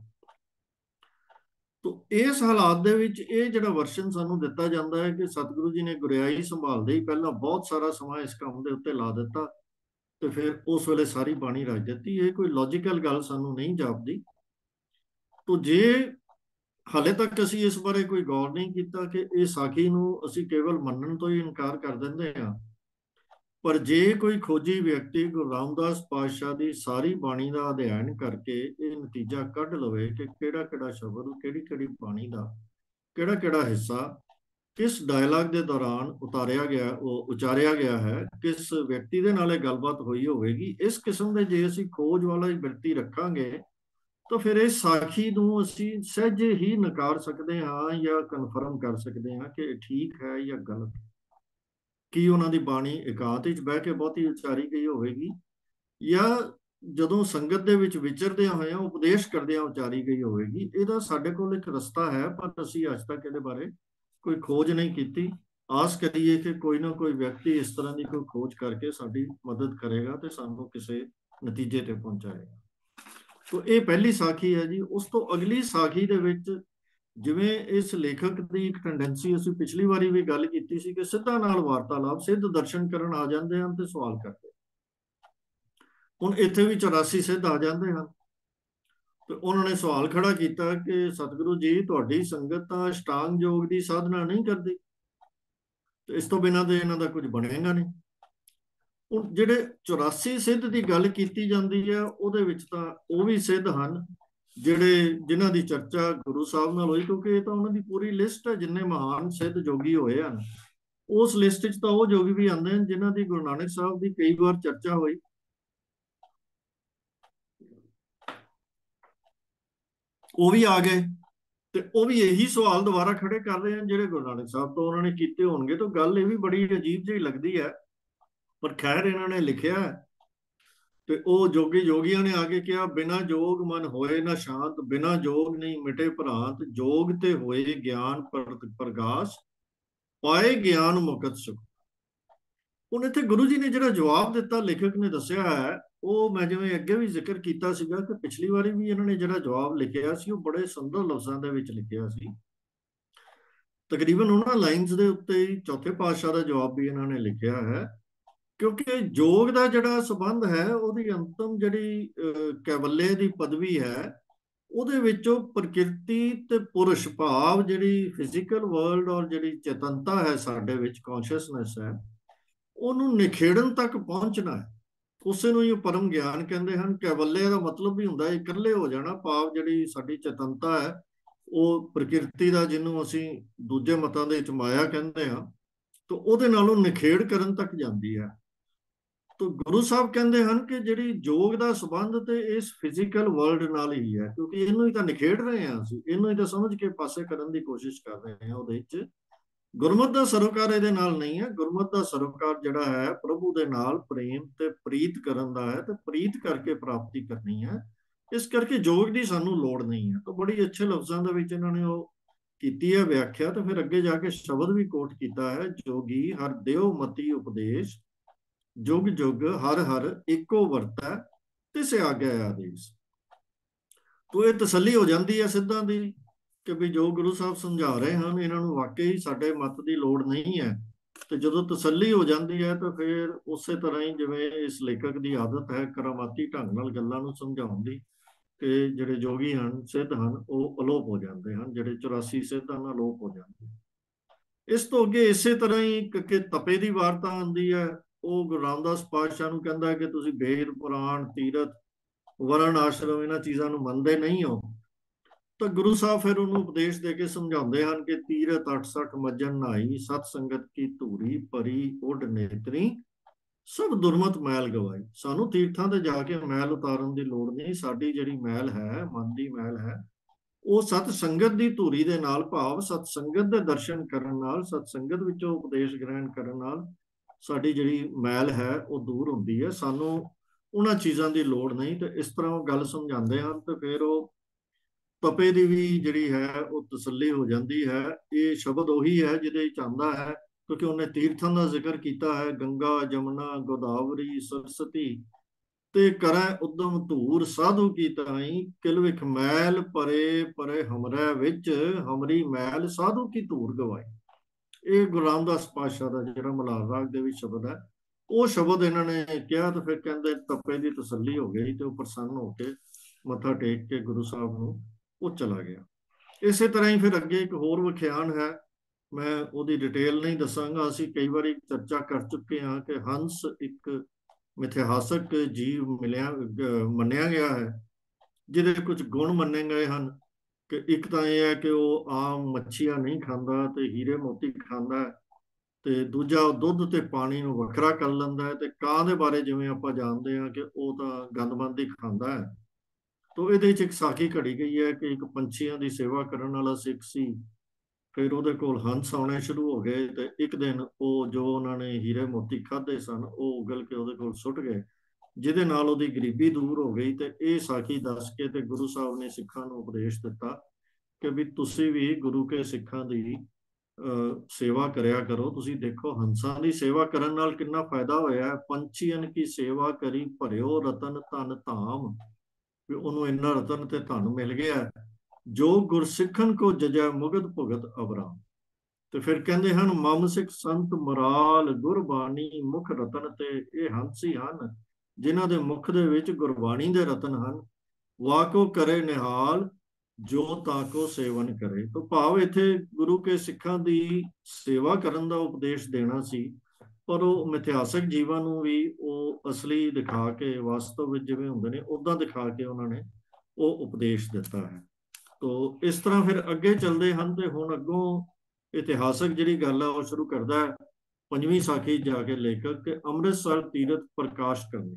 ਤੋ ਇਸ ਹਾਲਾਤ ਦੇ ਵਿੱਚ ਇਹ ਜਿਹੜਾ ਵਰਸ਼ਨ ਸਾਨੂੰ ਦਿੱਤਾ ਜਾਂਦਾ ਹੈ ਕਿ ਸਤਿਗੁਰੂ ਜੀ ਨੇ ਗੁਰਿਆਈ ਸੰਭਾਲਦੇ ਹੀ ਪਹਿਲਾਂ ਬਹੁਤ ਸਾਰਾ ਸਮਾਂ ਇਸ ਕੰਮ ਦੇ ਉੱਤੇ ਲਾ ਦਿੱਤਾ, ਤੇ ਫਿਰ ਉਸ ਵੇਲੇ ਸਾਰੀ ਬਾਣੀ ਰਚ ਦਿੱਤੀ, ਇਹ ਕੋਈ ਲੌਜੀਕਲ ਗੱਲ ਸਾਨੂੰ ਨਹੀਂ ਜਾਪਦੀ। ਤੋ ਜੇ ਹਾਲੇ ਤੱਕ ਅਸੀਂ ਇਸ ਬਾਰੇ ਕੋਈ ਗੌਰ ਨਹੀਂ ਕੀਤਾ ਕਿ ਇਹ ਸਾਖੀ ਨੂੰ ਅਸੀਂ ਕੇਵਲ ਮੰਨਣ ਤੋਂ ਹੀ ਇਨਕਾਰ ਕਰ ਦਿੰਦੇ ਹਾਂ, ਪਰ ਜੇ ਕੋਈ ਖੋਜੀ ਵਿਅਕਤੀ ਗੁਰੂ ਰਾਮਦਾਸ ਪਾਤਸ਼ਾਹ ਦੀ ਸਾਰੀ ਬਾਣੀ ਦਾ ਅਧਿਐਨ ਕਰਕੇ ਇਹ ਨਤੀਜਾ ਕੱਢ ਲਵੇ ਕਿ ਕਿਹੜਾ ਕਿਹੜਾ ਸ਼ਬਦ, ਕਿਹੜੀ ਕਿਹੜੀ ਬਾਣੀ ਦਾ ਕਿਹੜਾ ਕਿਹੜਾ ਹਿੱਸਾ ਕਿਸ ਡਾਇਲਾਗ ਦੇ ਦੌਰਾਨ ਉਚਾਰਿਆ ਗਿਆ ਹੈ, ਕਿਸ ਵਿਅਕਤੀ ਦੇ ਨਾਲ ਇਹ ਗੱਲਬਾਤ ਹੋਈ ਹੋਵੇਗੀ, ਇਸ ਕਿਸਮ ਦੇ ਜੇ ਅਸੀਂ ਖੋਜ ਵਾਲਾ ਵਿਅਕਤੀ ਰੱਖਾਂਗੇ, ਤਾਂ ਫਿਰ ਇਹ ਸਾਖੀ ਨੂੰ ਅਸੀਂ ਸਹਿਜੇ ਹੀ ਨਕਾਰ ਸਕਦੇ ਹਾਂ ਜਾਂ ਕਨਫਰਮ ਕਰ ਸਕਦੇ ਹਾਂ ਕਿ ਇਹ ਠੀਕ ਹੈ ਜਾਂ ਗਲਤ। ਕੀ ਉਹਨਾਂ ਦੀ ਬਾਣੀ ਇਕਾਂਤ ਵਿੱਚ ਬਹਿ ਕੇ ਬਹੁਤੀ ਉਚਾਰੀ ਗਈ ਹੋਵੇਗੀ, ਜਾਂ ਜਦੋਂ ਸੰਗਤ ਦੇ ਵਿੱਚ ਵਿਚਰਦਿਆਂ ਹੋਇਆਂ ਉਪਦੇਸ਼ ਕਰਦਿਆਂ ਉਚਾਰੀ ਗਈ ਹੋਵੇਗੀ? ਇਹਦਾ ਸਾਡੇ ਕੋਲ ਇੱਕ ਰਸਤਾ ਹੈ, ਪਰ ਅਸੀਂ ਅੱਜ ਤੱਕ ਇਹਦੇ ਬਾਰੇ ਕੋਈ ਖੋਜ ਨਹੀਂ ਕੀਤੀ। ਆਸ ਕਰੀਏ ਕਿ ਕੋਈ ਨਾ ਕੋਈ ਵਿਅਕਤੀ ਇਸ ਤਰ੍ਹਾਂ ਦੀ ਕੋਈ ਖੋਜ ਕਰਕੇ ਸਾਡੀ ਮਦਦ ਕਰੇਗਾ ਤੇ ਸਾਨੂੰ ਕਿਸੇ ਨਤੀਜੇ ਤੇ ਪਹੁੰਚਾਏਗਾ। ਤੋ ਇਹ ਪਹਿਲੀ ਸਾਖੀ ਹੈ ਜੀ। ਉਸ ਤੋਂ ਅਗਲੀ ਸਾਖੀ ਦੇ ਵਿੱਚ ਜਿਵੇਂ ਇਸ ਲੇਖਕ ਦੀ ਇੱਕ ਟੈਂਡੈਂਸੀ, ਅਸੀਂ ਪਿਛਲੀ ਵਾਰੀ ਵੀ ਗੱਲ ਕੀਤੀ ਸੀ ਕਿ ਸਿੱਧਾ ਨਾਲ ਵਾਰਤਾਲਾਪ, ਸਿੱਧ ਦਰਸ਼ਨ ਕਰਨ ਆ ਜਾਂਦੇ ਹਨ ਤੇ ਸਵਾਲ ਕਰਦੇ। ਹੁਣ ਇੱਥੇ ਵੀ 84 ਸਿੱਧ ਆ ਜਾਂਦੇ ਹਨ ਤੇ ਉਹਨਾਂ ਨੇ ਸਵਾਲ ਖੜਾ ਕੀਤਾ ਕਿ ਸਤਿਗੁਰੂ ਜੀ, ਤੁਹਾਡੀ ਸੰਗਤ ਤਾਂ ਅਸ਼ਟਾਂਗ ਯੋਗ ਦੀ ਸਾਧਨਾ ਨਹੀਂ ਕਰਦੀ, ਤੇ ਇਸ ਤੋਂ ਬਿਨਾਂ ਤੇ ਇਹਨਾਂ ਦਾ ਕੁਝ ਬਣੇਗਾ ਨਹੀਂ। ਹੁਣ ਜਿਹੜੇ 84 ਸਿੱਧ ਦੀ ਗੱਲ ਕੀਤੀ ਜਾਂਦੀ ਹੈ, ਉਹਦੇ ਵਿੱਚ ਤਾਂ ਉਹ ਵੀ ਸਿੱਧ ਹਨ ਜਿਨ੍ਹਾਂ ਦੀ ਚਰਚਾ ਗੁਰੂ ਸਾਹਿਬ ਨਾਲ ਹੋਈ, ਕਿਉਂਕਿ ਇਹ ਤਾਂ ਉਹਨਾਂ ਦੀ ਪੂਰੀ ਲਿਸਟ ਹੈ, ਜਿੰਨੇ ਮਹਾਨ ਸਿੱਧ ਜੋਗੀ ਹੋਏ ਹਨ। ਉਸ ਲਿਸਟ 'ਚ ਤਾਂ ਉਹ ਜੋਗੀ ਵੀ ਆਉਂਦੇ ਹਨ ਜਿਨ੍ਹਾਂ ਦੀ ਗੁਰੂ ਨਾਨਕ ਸਾਹਿਬ ਦੀ ਕਈ ਵਾਰ ਚਰਚਾ ਹੋਈ। ਉਹ ਵੀ ਆ ਗਏ ਤੇ ਉਹ ਵੀ ਇਹੀ ਸਵਾਲ ਦੁਬਾਰਾ ਖੜੇ ਕਰ ਰਹੇ ਹਨ ਜਿਹੜੇ ਗੁਰੂ ਨਾਨਕ ਸਾਹਿਬ ਤੋਂ ਉਹਨਾਂ ਨੇ ਕੀਤੇ ਹੋਣਗੇ। ਤਾਂ ਗੱਲ ਇਹ ਵੀ ਬੜੀ ਅਜੀਬ ਜਿਹੀ ਲੱਗਦੀ ਹੈ, ਪਰ ਖੈਰ ਇਹਨਾਂ ਨੇ ਲਿਖਿਆ ਤੇ ਉਹ ਜੋਗੀਆਂ ਨੇ ਆ ਕੇ ਕਿਹਾ, ਬਿਨਾ ਜੋਗ ਮਨ ਹੋਏ ਨਾ ਸ਼ਾਂਤ, ਬਿਨਾ ਜੋਗ ਨਹੀਂ ਮਿਟੇ ਭਰਾਂਤ, ਜੋਗ ਤੇ ਹੋਏ ਗਿਆਨ ਪ੍ਰਗਾਸ, ਪਾਏ ਗਿਆਨ ਮੁਕਤ ਸੁਖ। ਹੁਣ ਇੱਥੇ ਗੁਰੂ ਜੀ ਨੇ ਜਿਹੜਾ ਜਵਾਬ ਦਿੱਤਾ, ਲੇਖਕ ਨੇ ਦੱਸਿਆ ਹੈ, ਉਹ ਮੈਂ ਜਿਵੇਂ ਅੱਗੇ ਵੀ ਜ਼ਿਕਰ ਕੀਤਾ ਸੀਗਾ ਕਿ ਪਿਛਲੀ ਵਾਰੀ ਵੀ ਇਹਨਾਂ ਨੇ ਜਿਹੜਾ ਜਵਾਬ ਲਿਖਿਆ ਸੀ ਉਹ ਬੜੇ ਸੁੰਦਰ ਲਫ਼ਜ਼ਾਂ ਦੇ ਵਿੱਚ ਲਿਖਿਆ ਸੀ। ਤਕਰੀਬਨ ਉਹਨਾਂ ਲਾਈਨਸ ਦੇ ਉੱਤੇ ਹੀ ਚੌਥੇ ਪਾਤਸ਼ਾਹ ਦਾ ਜਵਾਬ ਵੀ ਇਹਨਾਂ ਨੇ ਲਿਖਿਆ ਹੈ, ਕਿਉਂਕਿ ਜੋਗ ਦਾ ਜਿਹੜਾ ਸੰਬੰਧ ਹੈ, ਉਹਦੀ ਅੰਤਮ ਜਿਹੜੀ ਕੈਵੱਲੇ ਦੀ ਪਦਵੀ ਹੈ, ਉਹਦੇ ਵਿੱਚੋਂ ਪ੍ਰਕਿਰਤੀ ਤੇ ਪੁਰਸ਼ ਭਾਵ ਜਿਹੜੀ ਫਿਜ਼ੀਕਲ ਵਰਲਡ ਔਰ ਜਿਹੜੀ ਚੇਤਨਤਾ ਹੈ ਸਾਡੇ ਵਿੱਚ, ਕੌਨਸ਼ੀਅਸਨੈਸ ਹੈ, ਉਹਨੂੰ ਨਿਖੇੜਨ ਤੱਕ ਪਹੁੰਚਣਾ ਹੈ। ਉਸੇ ਨੂੰ ਹੀ ਪਰਮ ਗਿਆਨ ਕਹਿੰਦੇ ਹਨ। ਕੈਵੱਲੇ ਦਾ ਮਤਲਬ ਵੀ ਹੁੰਦਾ ਇਕੱਲੇ ਹੋ ਜਾਣਾ, ਭਾਵ ਜਿਹੜੀ ਸਾਡੀ ਚੇਤਨਤਾ ਹੈ ਉਹ ਪ੍ਰਕਿਰਤੀ ਦਾ, ਜਿਹਨੂੰ ਅਸੀਂ ਦੂਜੇ ਮਤਾਂ ਦੇ ਵਿੱਚ ਮਾਇਆ ਕਹਿੰਦੇ ਹਾਂ, ਤਾਂ ਉਹਦੇ ਨਾਲੋਂ ਨਿਖੇੜ ਕਰਨ ਤੱਕ ਜਾਂਦੀ ਹੈ। ਤਾਂ ਗੁਰੂ ਸਾਹਿਬ ਕਹਿੰਦੇ ਹਨ ਕਿ ਜਿਹੜੀ ਯੋਗ ਦਾ ਸੰਬੰਧ ਤੇ ਇਸ ਫਿਜ਼ੀਕਲ ਵਰਲਡ ਨਾਲ ਹੀ ਹੈ, ਕਿਉਂਕਿ ਇਹਨੂੰ ਹੀ ਤਾਂ ਨਿਖੇੜ ਰਹੇ ਹਾਂ ਅਸੀਂ, ਇਹਨੂੰ ਹੀ ਤਾਂ ਸਮਝ ਕੇ ਪਾਸੇ ਕਰਨ ਦੀ ਕੋਸ਼ਿਸ਼ ਕਰ ਰਹੇ ਹਾਂ। ਉਹਦੇ ਵਿੱਚ ਗੁਰਮਤਿ ਦਾ ਸਰੋਕਾਰ ਇਹਦੇ ਨਾਲ ਨਹੀਂ ਹੈ। ਗੁਰਮਤਿ ਦਾ ਸਰੋਕਾਰ ਜਿਹੜਾ ਹੈ ਪ੍ਰਭੂ ਦੇ ਨਾਲ ਪ੍ਰੇਮ ਤੇ ਪ੍ਰੀਤ ਕਰਨ ਦਾ ਹੈ, ਤੇ ਪ੍ਰੀਤ ਕਰਕੇ ਪ੍ਰਾਪਤੀ ਕਰਨੀ ਹੈ। ਇਸ ਕਰਕੇ ਯੋਗ ਦੀ ਸਾਨੂੰ ਲੋੜ ਨਹੀਂ ਹੈ। ਤਾਂ ਬੜੀ ਅੱਛੇ ਲਫ਼ਜ਼ਾਂ ਦੇ ਵਿੱਚ ਇਹਨਾਂ ਨੇ ਉਹ ਕੀਤੀ ਹੈ ਵਿਆਖਿਆ। ਤੇ ਫਿਰ ਅੱਗੇ ਜਾ ਕੇ ਸ਼ਬਦ ਵੀ ਕੋਟ ਕੀਤਾ ਹੈ, ਜੋਗੀ ਹਰ ਦਿਓ ਮਤੀ ਉਪਦੇਸ਼, ਜੁਗ ਜੁਗ ਹਰ ਹਰ ਇੱਕੋ ਵਰਤੈ ਤਿਸ ਆਗਿਆ ਆਦੇਸ਼। ਤੋ ਇਹ ਤਸੱਲੀ ਹੋ ਜਾਂਦੀ ਹੈ ਸਿੱਧਾਂ ਦੀ ਕਿ ਵੀ ਜੋ ਗੁਰੂ ਸਾਹਿਬ ਸਮਝਾ ਰਹੇ ਹਨ ਇਹਨਾਂ ਨੂੰ ਵਾਕਈ ਸਾਡੇ ਮਤ ਦੀ ਲੋੜ ਨਹੀਂ ਹੈ। ਤੇ ਜਦੋਂ ਤਸੱਲੀ ਹੋ ਜਾਂਦੀ ਹੈ ਤਾਂ ਫਿਰ ਉਸੇ ਤਰ੍ਹਾਂ ਹੀ ਜਿਵੇਂ ਇਸ ਲੇਖਕ ਦੀ ਆਦਤ ਹੈ ਕਰਾਮਾਤੀ ਢੰਗ ਨਾਲ ਗੱਲਾਂ ਨੂੰ ਸਮਝਾਉਣ ਦੀ, ਕਿ ਜਿਹੜੇ ਜੋਗੀ ਹਨ, ਸਿੱਧ ਹਨ, ਉਹ ਅਲੋਪ ਹੋ ਜਾਂਦੇ ਹਨ, ਜਿਹੜੇ 84 ਸਿੱਧ ਹਨ ਅਲੋਪ ਹੋ ਜਾਂਦੇ ਹਨ। ਇਸ ਤੋਂ ਅੱਗੇ ਇਸੇ ਤਰ੍ਹਾਂ ਹੀ ਕਿ ਤਪੇ ਦੀ ਵਾਰਤਾ ਆਉਂਦੀ ਹੈ। ਉਹ ਗੁਰੂ ਰਾਮਦਾਸ ਪਾਤਸ਼ਾਹ ਨੂੰ ਕਹਿੰਦਾ ਕਿ ਤੁਸੀਂ ਵੇਦ ਪੁਰਾਣ ਤੀਰਥ ਵਰਨ ਆਸ਼ਰਮ ਇਹਨਾਂ ਚੀਜ਼ਾਂ ਨੂੰ ਮੰਨਦੇ ਨਹੀਂ ਹੋ। ਤਾਂ ਗੁਰੂ ਸਾਹਿਬ ਫਿਰ ਉਹਨੂੰ ਉਪਦੇਸ਼ ਦੇ ਕੇ ਸਮਝਾਉਂਦੇ ਹਨ ਕਿ ਤੀਰਥ 68 ਮੱਜਨ ਨਹਾਈ, ਸਤ ਸੰਗਤ ਕੀ ਧੂਰੀ ਭਰੀ ਉੱਡ ਨੇਤਰੀ, ਸਭ ਦੁਰਮਤ ਮੈਲ ਗਵਾਈ। ਸਾਨੂੰ ਤੀਰਥਾਂ ਤੇ ਜਾ ਕੇ ਮੈਲ ਉਤਾਰਨ ਦੀ ਲੋੜ ਨਹੀਂ। ਸਾਡੀ ਜਿਹੜੀ ਮੈਲ ਹੈ, ਮਨ ਦੀ ਮੈਲ ਹੈ, ਉਹ ਸਤ ਸੰਗਤ ਦੀ ਧੂਰੀ ਦੇ ਨਾਲ, ਭਾਵ ਸਤ ਸੰਗਤ ਦੇ ਦਰਸ਼ਨ ਕਰਨ ਨਾਲ, ਸਤ ਸੰਗਤ ਵਿੱਚੋਂ ਉਪਦੇਸ਼ ਗ੍ਰਹਿਣ ਕਰਨ ਨਾਲ ਸਾਡੀ ਜਿਹੜੀ ਮੈਲ ਹੈ ਉਹ ਦੂਰ ਹੁੰਦੀ ਹੈ। ਸਾਨੂੰ ਉਹਨਾਂ ਚੀਜ਼ਾਂ ਦੀ ਲੋੜ ਨਹੀਂ। ਤੇ ਇਸ ਤਰ੍ਹਾਂ ਉਹ ਗੱਲ ਸਮਝਾਉਂਦੇ ਹਨ। ਤੇ ਫਿਰ ਉਹ ਤਪੇ ਦੀ ਵੀ ਜਿਹੜੀ ਹੈ ਉਹ ਤਸੱਲੀ ਹੋ ਜਾਂਦੀ ਹੈ। ਇਹ ਸ਼ਬਦ ਉਹੀ ਹੈ ਜਿਹਦੇ ਵਿੱਚ ਆਉਂਦਾ ਹੈ, ਕਿਉਂਕਿ ਉਹਨੇ ਤੀਰਥਾਂ ਦਾ ਜ਼ਿਕਰ ਕੀਤਾ ਹੈ, ਗੰਗਾ ਜਮਨਾ ਗੋਦਾਵਰੀ ਸਰਸਤੀ, ਤੇ ਕਰੈ ਉਦਮ ਧੂਰ ਸਾਧੂ ਕੀ ਤਾਈ, ਕਿਲ ਵਿਖ ਮੈਲ ਪਰੇ ਪਰੇ ਹਮਰੇ ਵਿੱਚ, ਹਮਰੀ ਮੈਲ ਸਾਧੂ ਕੀ ਧੂਰ ਗਵਾਈ। ਇਹ ਗੁਰੂ ਰਾਮਦਾਸ ਪਾਤਸ਼ਾਹ ਦਾ ਜਿਹੜਾ ਮਲਾਰ ਰਾਗ ਦੇ ਵਿੱਚ ਸ਼ਬਦ ਹੈ, ਉਹ ਸ਼ਬਦ ਇਹਨਾਂ ਨੇ ਕਿਹਾ। ਤੇ ਫਿਰ ਕਹਿੰਦੇ ਤਪੇ ਦੀ ਤਸੱਲੀ ਹੋ ਗਈ ਤੇ ਉਹ ਪ੍ਰਸੰਨ ਹੋ ਕੇ ਮੱਥਾ ਟੇਕ ਕੇ ਗੁਰੂ ਸਾਹਿਬ ਨੂੰ ਉਹ ਚਲਾ ਗਿਆ। ਇਸੇ ਤਰ੍ਹਾਂ ਹੀ ਫਿਰ ਅੱਗੇ ਇੱਕ ਹੋਰ ਵਿਖਿਆਨ ਹੈ, ਮੈਂ ਉਹਦੀ ਡਿਟੇਲ ਨਹੀਂ ਦੱਸਾਂਗਾ। ਅਸੀਂ ਕਈ ਵਾਰੀ ਚਰਚਾ ਕਰ ਚੁੱਕੇ ਹਾਂ ਕਿ ਹੰਸ ਇੱਕ ਮਿਥਿਹਾਸਕ ਜੀਵ ਮੰਨਿਆ ਗਿਆ ਹੈ, ਜਿਹਦੇ ਕੁਝ ਗੁਣ ਮੰਨੇ ਗਏ ਹਨ। ਕਿ ਇੱਕ ਤਾਂ ਇਹ ਹੈ ਕਿ ਉਹ ਆਮ ਮੱਛੀਆਂ ਨਹੀਂ ਖਾਂਦਾ ਤੇ ਹੀਰੇ ਮੋਤੀ ਖਾਂਦਾ ਹੈ, ਤੇ ਦੂਜਾ ਉਹ ਦੁੱਧ ਤੇ ਪਾਣੀ ਨੂੰ ਵੱਖਰਾ ਕਰ ਲੈਂਦਾ ਹੈ। ਤੇ ਕਾਂ ਦੇ ਬਾਰੇ ਜਿਵੇਂ ਆਪਾਂ ਜਾਣਦੇ ਹਾਂ ਕਿ ਉਹ ਤਾਂ ਗੰਦਮੰਦ ਹੀ ਖਾਂਦਾ ਹੈ। ਤੋ ਇਹਦੇ ਵਿੱਚ ਇੱਕ ਸਾਖੀ ਘੜੀ ਗਈ ਹੈ ਕਿ ਇੱਕ ਪੰਛੀਆਂ ਦੀ ਸੇਵਾ ਕਰਨ ਵਾਲਾ ਸਿੱਖ ਸੀ। ਫਿਰ ਉਹਦੇ ਕੋਲ ਹੰਸ ਆਉਣੇ ਸ਼ੁਰੂ ਹੋ ਗਏ, ਤੇ ਇੱਕ ਦਿਨ ਉਹ ਜੋ ਉਹਨਾਂ ਨੇ ਹੀਰੇ ਮੋਤੀ ਖਾਧੇ ਸਨ ਉਹ ਉਗਲ ਕੇ ਉਹਦੇ ਕੋਲ ਸੁੱਟ ਗਏ, ਜਿਹਦੇ ਨਾਲ ਉਹਦੀ ਗਰੀਬੀ ਦੂਰ ਹੋ ਗਈ। ਤੇ ਇਹ ਸਾਖੀ ਦੱਸ ਕੇ ਤੇ ਗੁਰੂ ਸਾਹਿਬ ਨੇ ਸਿੱਖਾਂ ਨੂੰ ਉਪਦੇਸ਼ ਦਿੱਤਾ ਕਿ ਵੀ ਤੁਸੀਂ ਵੀ ਗੁਰੂ ਕੇ ਸਿੱਖਾਂ ਦੀ ਸੇਵਾ ਕਰਿਆ ਕਰੋ। ਤੁਸੀਂ ਦੇਖੋ ਹੰਸਾਂ ਦੀ ਸੇਵਾ ਕਰਨ ਨਾਲ ਕਿੰਨਾ ਫਾਇਦਾ ਹੋਇਆ। ਪੰਛੀਆਂ ਕੀ ਸੇਵਾ ਕਰੀ ਭਰਿਓ ਰਤਨ ਧਨ ਧਾਮ, ਵੀ ਉਹਨੂੰ ਇੰਨਾ ਰਤਨ ਤੇ ਧਨ ਮਿਲ ਗਿਆ। ਜੋ ਗੁਰਸਿੱਖਨ ਕੋ ਜਜੈ ਮੁਗਧ ਭੁਗਤ ਅਬਰਾਮ। ਤੇ ਫਿਰ ਕਹਿੰਦੇ ਹਨ ਮਮ ਸਿੱਖ ਸੰਤ ਮਰਾਲ ਗੁਰਬਾਣੀ ਮੁਖ ਰਤਨ, ਤੇ ਇਹ ਹੰਸੀ ਹਨ ਜਿਨ੍ਹਾਂ ਦੇ ਮੁਖ ਦੇ ਵਿੱਚ ਗੁਰਬਾਣੀ ਦੇ ਰਤਨ ਹਨ। ਵਾਕੋ ਕਰੇ ਨਿਹਾਲ ਜੋ ਤਾਕੋ ਸੇਵਨ ਕਰੇ। ਤਾਂ ਭਾਵ ਇੱਥੇ ਗੁਰੂ ਕੇ ਸਿੱਖਾਂ ਦੀ ਸੇਵਾ ਕਰਨ ਦਾ ਉਪਦੇਸ਼ ਦੇਣਾ ਸੀ, ਪਰ ਉਹ ਮਿਥਿਹਾਸਕ ਜੀਵਾਂ ਨੂੰ ਵੀ ਉਹ ਅਸਲੀ ਦਿਖਾ ਕੇ, ਵਾਸਤਵ ਵਿੱਚ ਜਿਵੇਂ ਹੁੰਦੇ ਨੇ ਉਦਾਂ ਦਿਖਾ ਕੇ ਉਹਨਾਂ ਨੇ ਉਹ ਉਪਦੇਸ਼ ਦਿੱਤਾ ਹੈ। ਤੋ ਇਸ ਤਰ੍ਹਾਂ ਫਿਰ ਅੱਗੇ ਚੱਲਦੇ ਹਨ। ਤੇ ਹੁਣ ਅੱਗੋਂ ਇਤਿਹਾਸਕ ਜਿਹੜੀ ਗੱਲ ਹੈ ਉਹ ਸ਼ੁਰੂ ਕਰਦਾ ਹੈ 5ਵੀਂ ਸਾਖੀ ਜਾ ਕੇ ਲੇਖਕ ਕਿ ਅੰਮ੍ਰਿਤਸਰ ਤੀਰਥ ਪ੍ਰਕਾਸ਼ ਕਰਨੀ।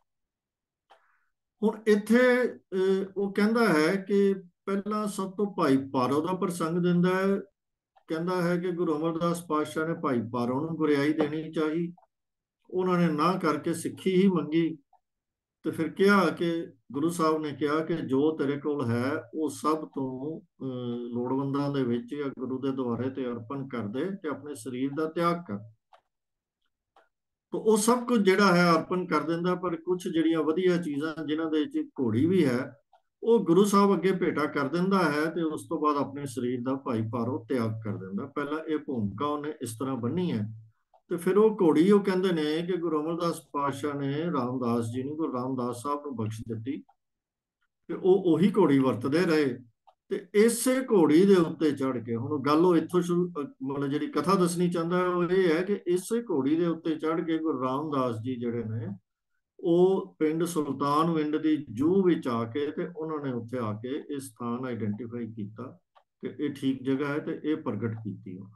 ਹੁਣ ਇੱਥੇ ਉਹ ਕਹਿੰਦਾ ਹੈ ਕਿ ਪਹਿਲਾਂ ਸਭ ਤੋਂ ਭਾਈ ਪਾਰੋ ਦਾ ਪ੍ਰਸੰਗ ਦਿੰਦਾ ਹੈ। ਕਹਿੰਦਾ ਹੈ ਕਿ ਗੁਰੂ ਅਮਰਦਾਸ ਪਾਤਸ਼ਾਹ ਨੇ ਭਾਈ ਪਾਰੋ ਨੂੰ ਗੁਰਿਆਈ ਦੇਣੀ ਚਾਹੀ, ਉਹਨਾਂ ਨੇ ਨਾ ਕਰਕੇ ਸਿੱਖੀ ਹੀ ਮੰਗੀ। ਤੇ ਫਿਰ ਕਿਹਾ ਕਿ ਗੁਰੂ ਸਾਹਿਬ ਨੇ ਕਿਹਾ ਕਿ ਜੋ ਤੇਰੇ ਕੋਲ ਹੈ ਉਹ ਸਭ ਤੋਂ ਲੋੜਵੰਦਾਂ ਦੇ ਵਿੱਚ ਜਾਂ ਗੁਰੂ ਦੇ ਦੁਆਰੇ ਤੇ ਅਰਪਣ ਕਰ ਦੇ ਤੇ ਆਪਣੇ ਸਰੀਰ ਦਾ ਤਿਆਗ ਕਰ। ਤਾਂ ਉਹ ਸਭ ਕੁਝ ਜਿਹੜਾ ਹੈ ਅਰਪਣ ਕਰ ਦਿੰਦਾ, ਪਰ ਕੁਝ ਜਿਹੜੀਆਂ ਵਧੀਆ ਚੀਜ਼ਾਂ ਜਿਨ੍ਹਾਂ ਦੇ ਵਿੱਚ ਘੋੜੀ ਵੀ ਹੈ ਉਹ ਗੁਰੂ ਸਾਹਿਬ ਅੱਗੇ ਭੇਟਾ ਕਰ ਦਿੰਦਾ ਹੈ। ਤੇ ਉਸ ਤੋਂ ਬਾਅਦ ਆਪਣੇ ਸਰੀਰ ਦਾ ਭਾਈ ਪਾਰੋ ਤਿਆਗ ਕਰ ਦਿੰਦਾ। ਪਹਿਲਾਂ ਇਹ ਭੂਮਿਕਾ ਉਹਨੇ ਇਸ ਤਰ੍ਹਾਂ ਬੰਨੀ ਹੈ। ਤੇ ਫਿਰ ਉਹ ਘੋੜੀ ਉਹ ਕਹਿੰਦੇ ਨੇ ਕਿ ਗੁਰੂ ਅਮਰਦਾਸ ਪਾਤਸ਼ਾਹ ਨੇ ਰਾਮਦਾਸ ਜੀ ਨੂੰ, ਗੁਰੂ ਰਾਮਦਾਸ ਸਾਹਿਬ ਨੂੰ ਬਖਸ਼ ਦਿੱਤੀ, ਤੇ ਉਹ ਉਹੀ ਘੋੜੀ ਵਰਤਦੇ ਰਹੇ। ਤੇ ਇਸੇ ਘੋੜੀ ਦੇ ਉੱਤੇ ਚੜ ਕੇ, ਹੁਣ ਗੱਲ ਉਹ ਇੱਥੋਂ ਸ਼ੁਰੂ, ਮਤਲਬ ਜਿਹੜੀ ਕਥਾ ਦੱਸਣੀ ਚਾਹੁੰਦਾ ਉਹ ਇਹ ਹੈ ਕਿ ਇਸੇ ਘੋੜੀ ਦੇ ਉੱਤੇ ਚੜ ਕੇ ਗੁਰੂ ਰਾਮਦਾਸ ਜੀ ਜਿਹੜੇ ਨੇ ਉਹ ਪਿੰਡ ਸੁਲਤਾਨਵਿੰਡ ਦੀ ਜੂਹ ਵਿੱਚ ਆ ਕੇ ਤੇ ਉਹਨਾਂ ਨੇ ਉੱਥੇ ਆ ਕੇ ਇਹ ਸਥਾਨ ਆਈਡੈਂਟੀਫਾਈ ਕੀਤਾ ਕਿ ਇਹ ਠੀਕ ਜਗ੍ਹਾ ਹੈ ਤੇ ਇਹ ਪ੍ਰਗਟ ਕੀਤੀ ਉਹ।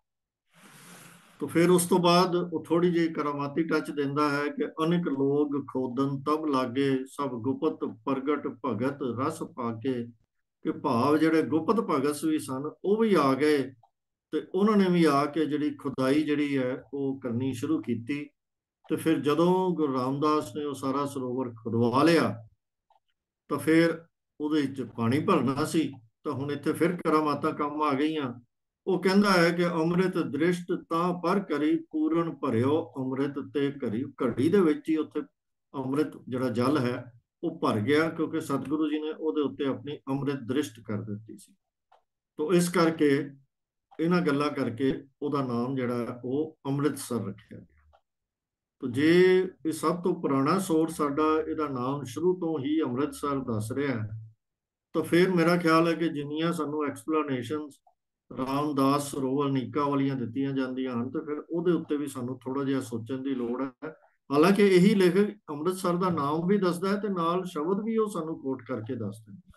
तो फिर उस तो बाद वो थोड़ी जी करामाती टच देता है कि अनेक लोग खोदन तब लागे सब गुप्त प्रगट भगत रस पाके कि भाव ਜਿਹੜੇ ਗੁਪਤ ਭਗਤ ਵੀ ਸਨ ਉਹ ਵੀ ਆ ਗਏ ਤੇ ਉਹਨਾਂ ਨੇ ਵੀ ਆ ਕੇ ਜਿਹੜੀ ਖੁਦਾਈ ਜਿਹੜੀ ਹੈ ਉਹ ਕਰਨੀ ਸ਼ੁਰੂ ਕੀਤੀ। ਤੇ ਫਿਰ ਜਦੋਂ ਗੁਰੂ ਰਾਮਦਾਸ ਨੇ ਉਹ ਸਾਰਾ ਸਰੋਵਰ ਖੁਦਵਾ ਲਿਆ ਤਾਂ ਫਿਰ ਉਹਦੇ ਵਿੱਚ ਪਾਣੀ ਭਰਨਾ ਸੀ। ਤਾਂ ਹੁਣ ਇੱਥੇ ਫਿਰ ਕਰਾਮਾਤਾਂ ਕੰਮ ਆ ਗਈਆਂ। ਉਹ ਕਹਿੰਦਾ ਹੈ ਕਿ ਅੰਮ੍ਰਿਤ ਦ੍ਰਿਸ਼ਟ ਤਾਂ ਪਰ ਕਰੀ ਪੂਰਨ ਭਰਿਓ ਅੰਮ੍ਰਿਤ ਤੇ ਘੜੀ ਘੜੀ ਦੇ ਵਿੱਚ ਹੀ ਉੱਥੇ ਅੰਮ੍ਰਿਤ ਜਿਹੜਾ ਜਲ ਹੈ ਉਹ ਭਰ ਗਿਆ ਕਿਉਂਕਿ ਸਤਿਗੁਰੂ ਜੀ ਨੇ ਉਹਦੇ ਉੱਤੇ ਆਪਣੀ ਅੰਮ੍ਰਿਤ ਦ੍ਰਿਸ਼ਟ ਕਰ ਦਿੱਤੀ ਸੀ। ਤੋਂ ਇਸ ਕਰਕੇ ਇਹਨਾਂ ਗੱਲਾਂ ਕਰਕੇ ਉਹਦਾ ਨਾਮ ਜਿਹੜਾ ਉਹ ਅੰਮ੍ਰਿਤਸਰ ਰੱਖਿਆ ਗਿਆ। ਤੋ ਜੇ ਇਹ ਸਭ ਤੋਂ ਪੁਰਾਣਾ ਸੋਰਸ ਸਾਡਾ ਇਹਦਾ ਨਾਮ ਸ਼ੁਰੂ ਤੋਂ ਹੀ ਅੰਮ੍ਰਿਤਸਰ ਦੱਸ ਰਿਹਾ ਹੈ ਤਾਂ ਫਿਰ ਮੇਰਾ ਖਿਆਲ ਹੈ ਕਿ ਜਿੰਨੀਆਂ ਸਾਨੂੰ ਐਕਸਪਲੇਨੇਸ਼ਨਸ ਰਾਮਦਾਸ ਸਰੋਵਰ ਨੀਕਾ ਵਾਲੀਆਂ ਦਿੱਤੀਆਂ ਜਾਂਦੀਆਂ ਹਨ ਤੇ ਫਿਰ ਉਹਦੇ ਉੱਤੇ ਵੀ ਸਾਨੂੰ ਥੋੜਾ ਜਿਹਾ ਸੋਚਣ ਦੀ ਲੋੜ ਹੈ। ਹਾਲਾਂਕਿ ਇਹੀ ਲੇਖਕ ਅੰਮ੍ਰਿਤਸਰ ਦਾ ਨਾਮ ਵੀ ਦੱਸਦਾ ਹੈ ਤੇ ਨਾਲ ਸ਼ਬਦ ਵੀ ਉਹ ਸਾਨੂੰ ਕੋਟ ਕਰਕੇ ਦੱਸਦਾ ਹੈ।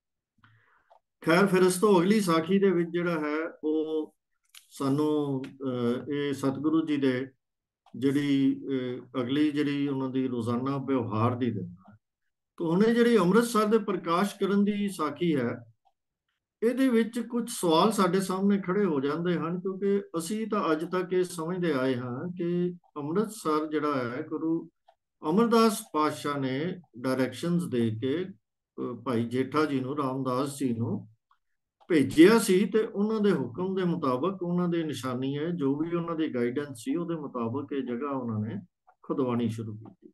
ਖੈਰ ਫਿਰ ਇਸ ਤੋਂ ਅਗਲੀ ਸਾਖੀ ਦੇ ਵਿੱਚ ਜਿਹੜਾ ਹੈ ਉਹ ਸਾਨੂੰ ਇਹ ਸਤਿਗੁਰੂ ਜੀ ਦੇ ਜਿਹੜੀ ਅਗਲੀ ਜਿਹੜੀ ਉਹਨਾਂ ਦੀ ਰੋਜ਼ਾਨਾ ਵਿਵਹਾਰ ਦੀ ਦਿੰਦਾ। ਤਾਂ ਹੁਣ ਇਹ ਜਿਹੜੀ ਅੰਮ੍ਰਿਤਸਰ ਦੇ ਪ੍ਰਕਾਸ਼ ਕਰਨ ਦੀ ਸਾਖੀ ਹੈ ਇਹਦੇ ਵਿੱਚ ਕੁਝ ਸਵਾਲ ਸਾਡੇ ਸਾਹਮਣੇ ਖੜੇ ਹੋ ਜਾਂਦੇ ਹਨ ਕਿਉਂਕਿ ਅਸੀਂ ਤਾਂ ਅੱਜ ਤੱਕ ਇਹ ਸਮਝਦੇ ਆਏ ਹਾਂ ਕਿ ਅੰਮ੍ਰਿਤਸਰ ਜਿਹੜਾ ਹੈ ਗੁਰੂ ਅਮਰਦਾਸ ਪਾਤਸ਼ਾਹ ਨੇ ਡਾਇਰੈਕਸ਼ਨਸ ਦੇ ਕੇ ਭਾਈ ਜੇਠਾ ਜੀ ਨੂੰ ਰਾਮਦਾਸ ਜੀ ਨੂੰ ਭੇਜਿਆ ਸੀ ਤੇ ਉਹਨਾਂ ਦੇ ਹੁਕਮ ਦੇ ਮੁਤਾਬਕ ਉਹਨਾਂ ਦੇ ਨਿਸ਼ਾਨੀ ਹੈ ਜੋ ਵੀ ਉਹਨਾਂ ਦੀ ਗਾਈਡੈਂਸ ਸੀ ਉਹਦੇ ਮੁਤਾਬਕ ਇਹ ਜਗ੍ਹਾ ਉਹਨਾਂ ਨੇ ਖੁਦਵਾਣੀ ਸ਼ੁਰੂ ਕੀਤੀ।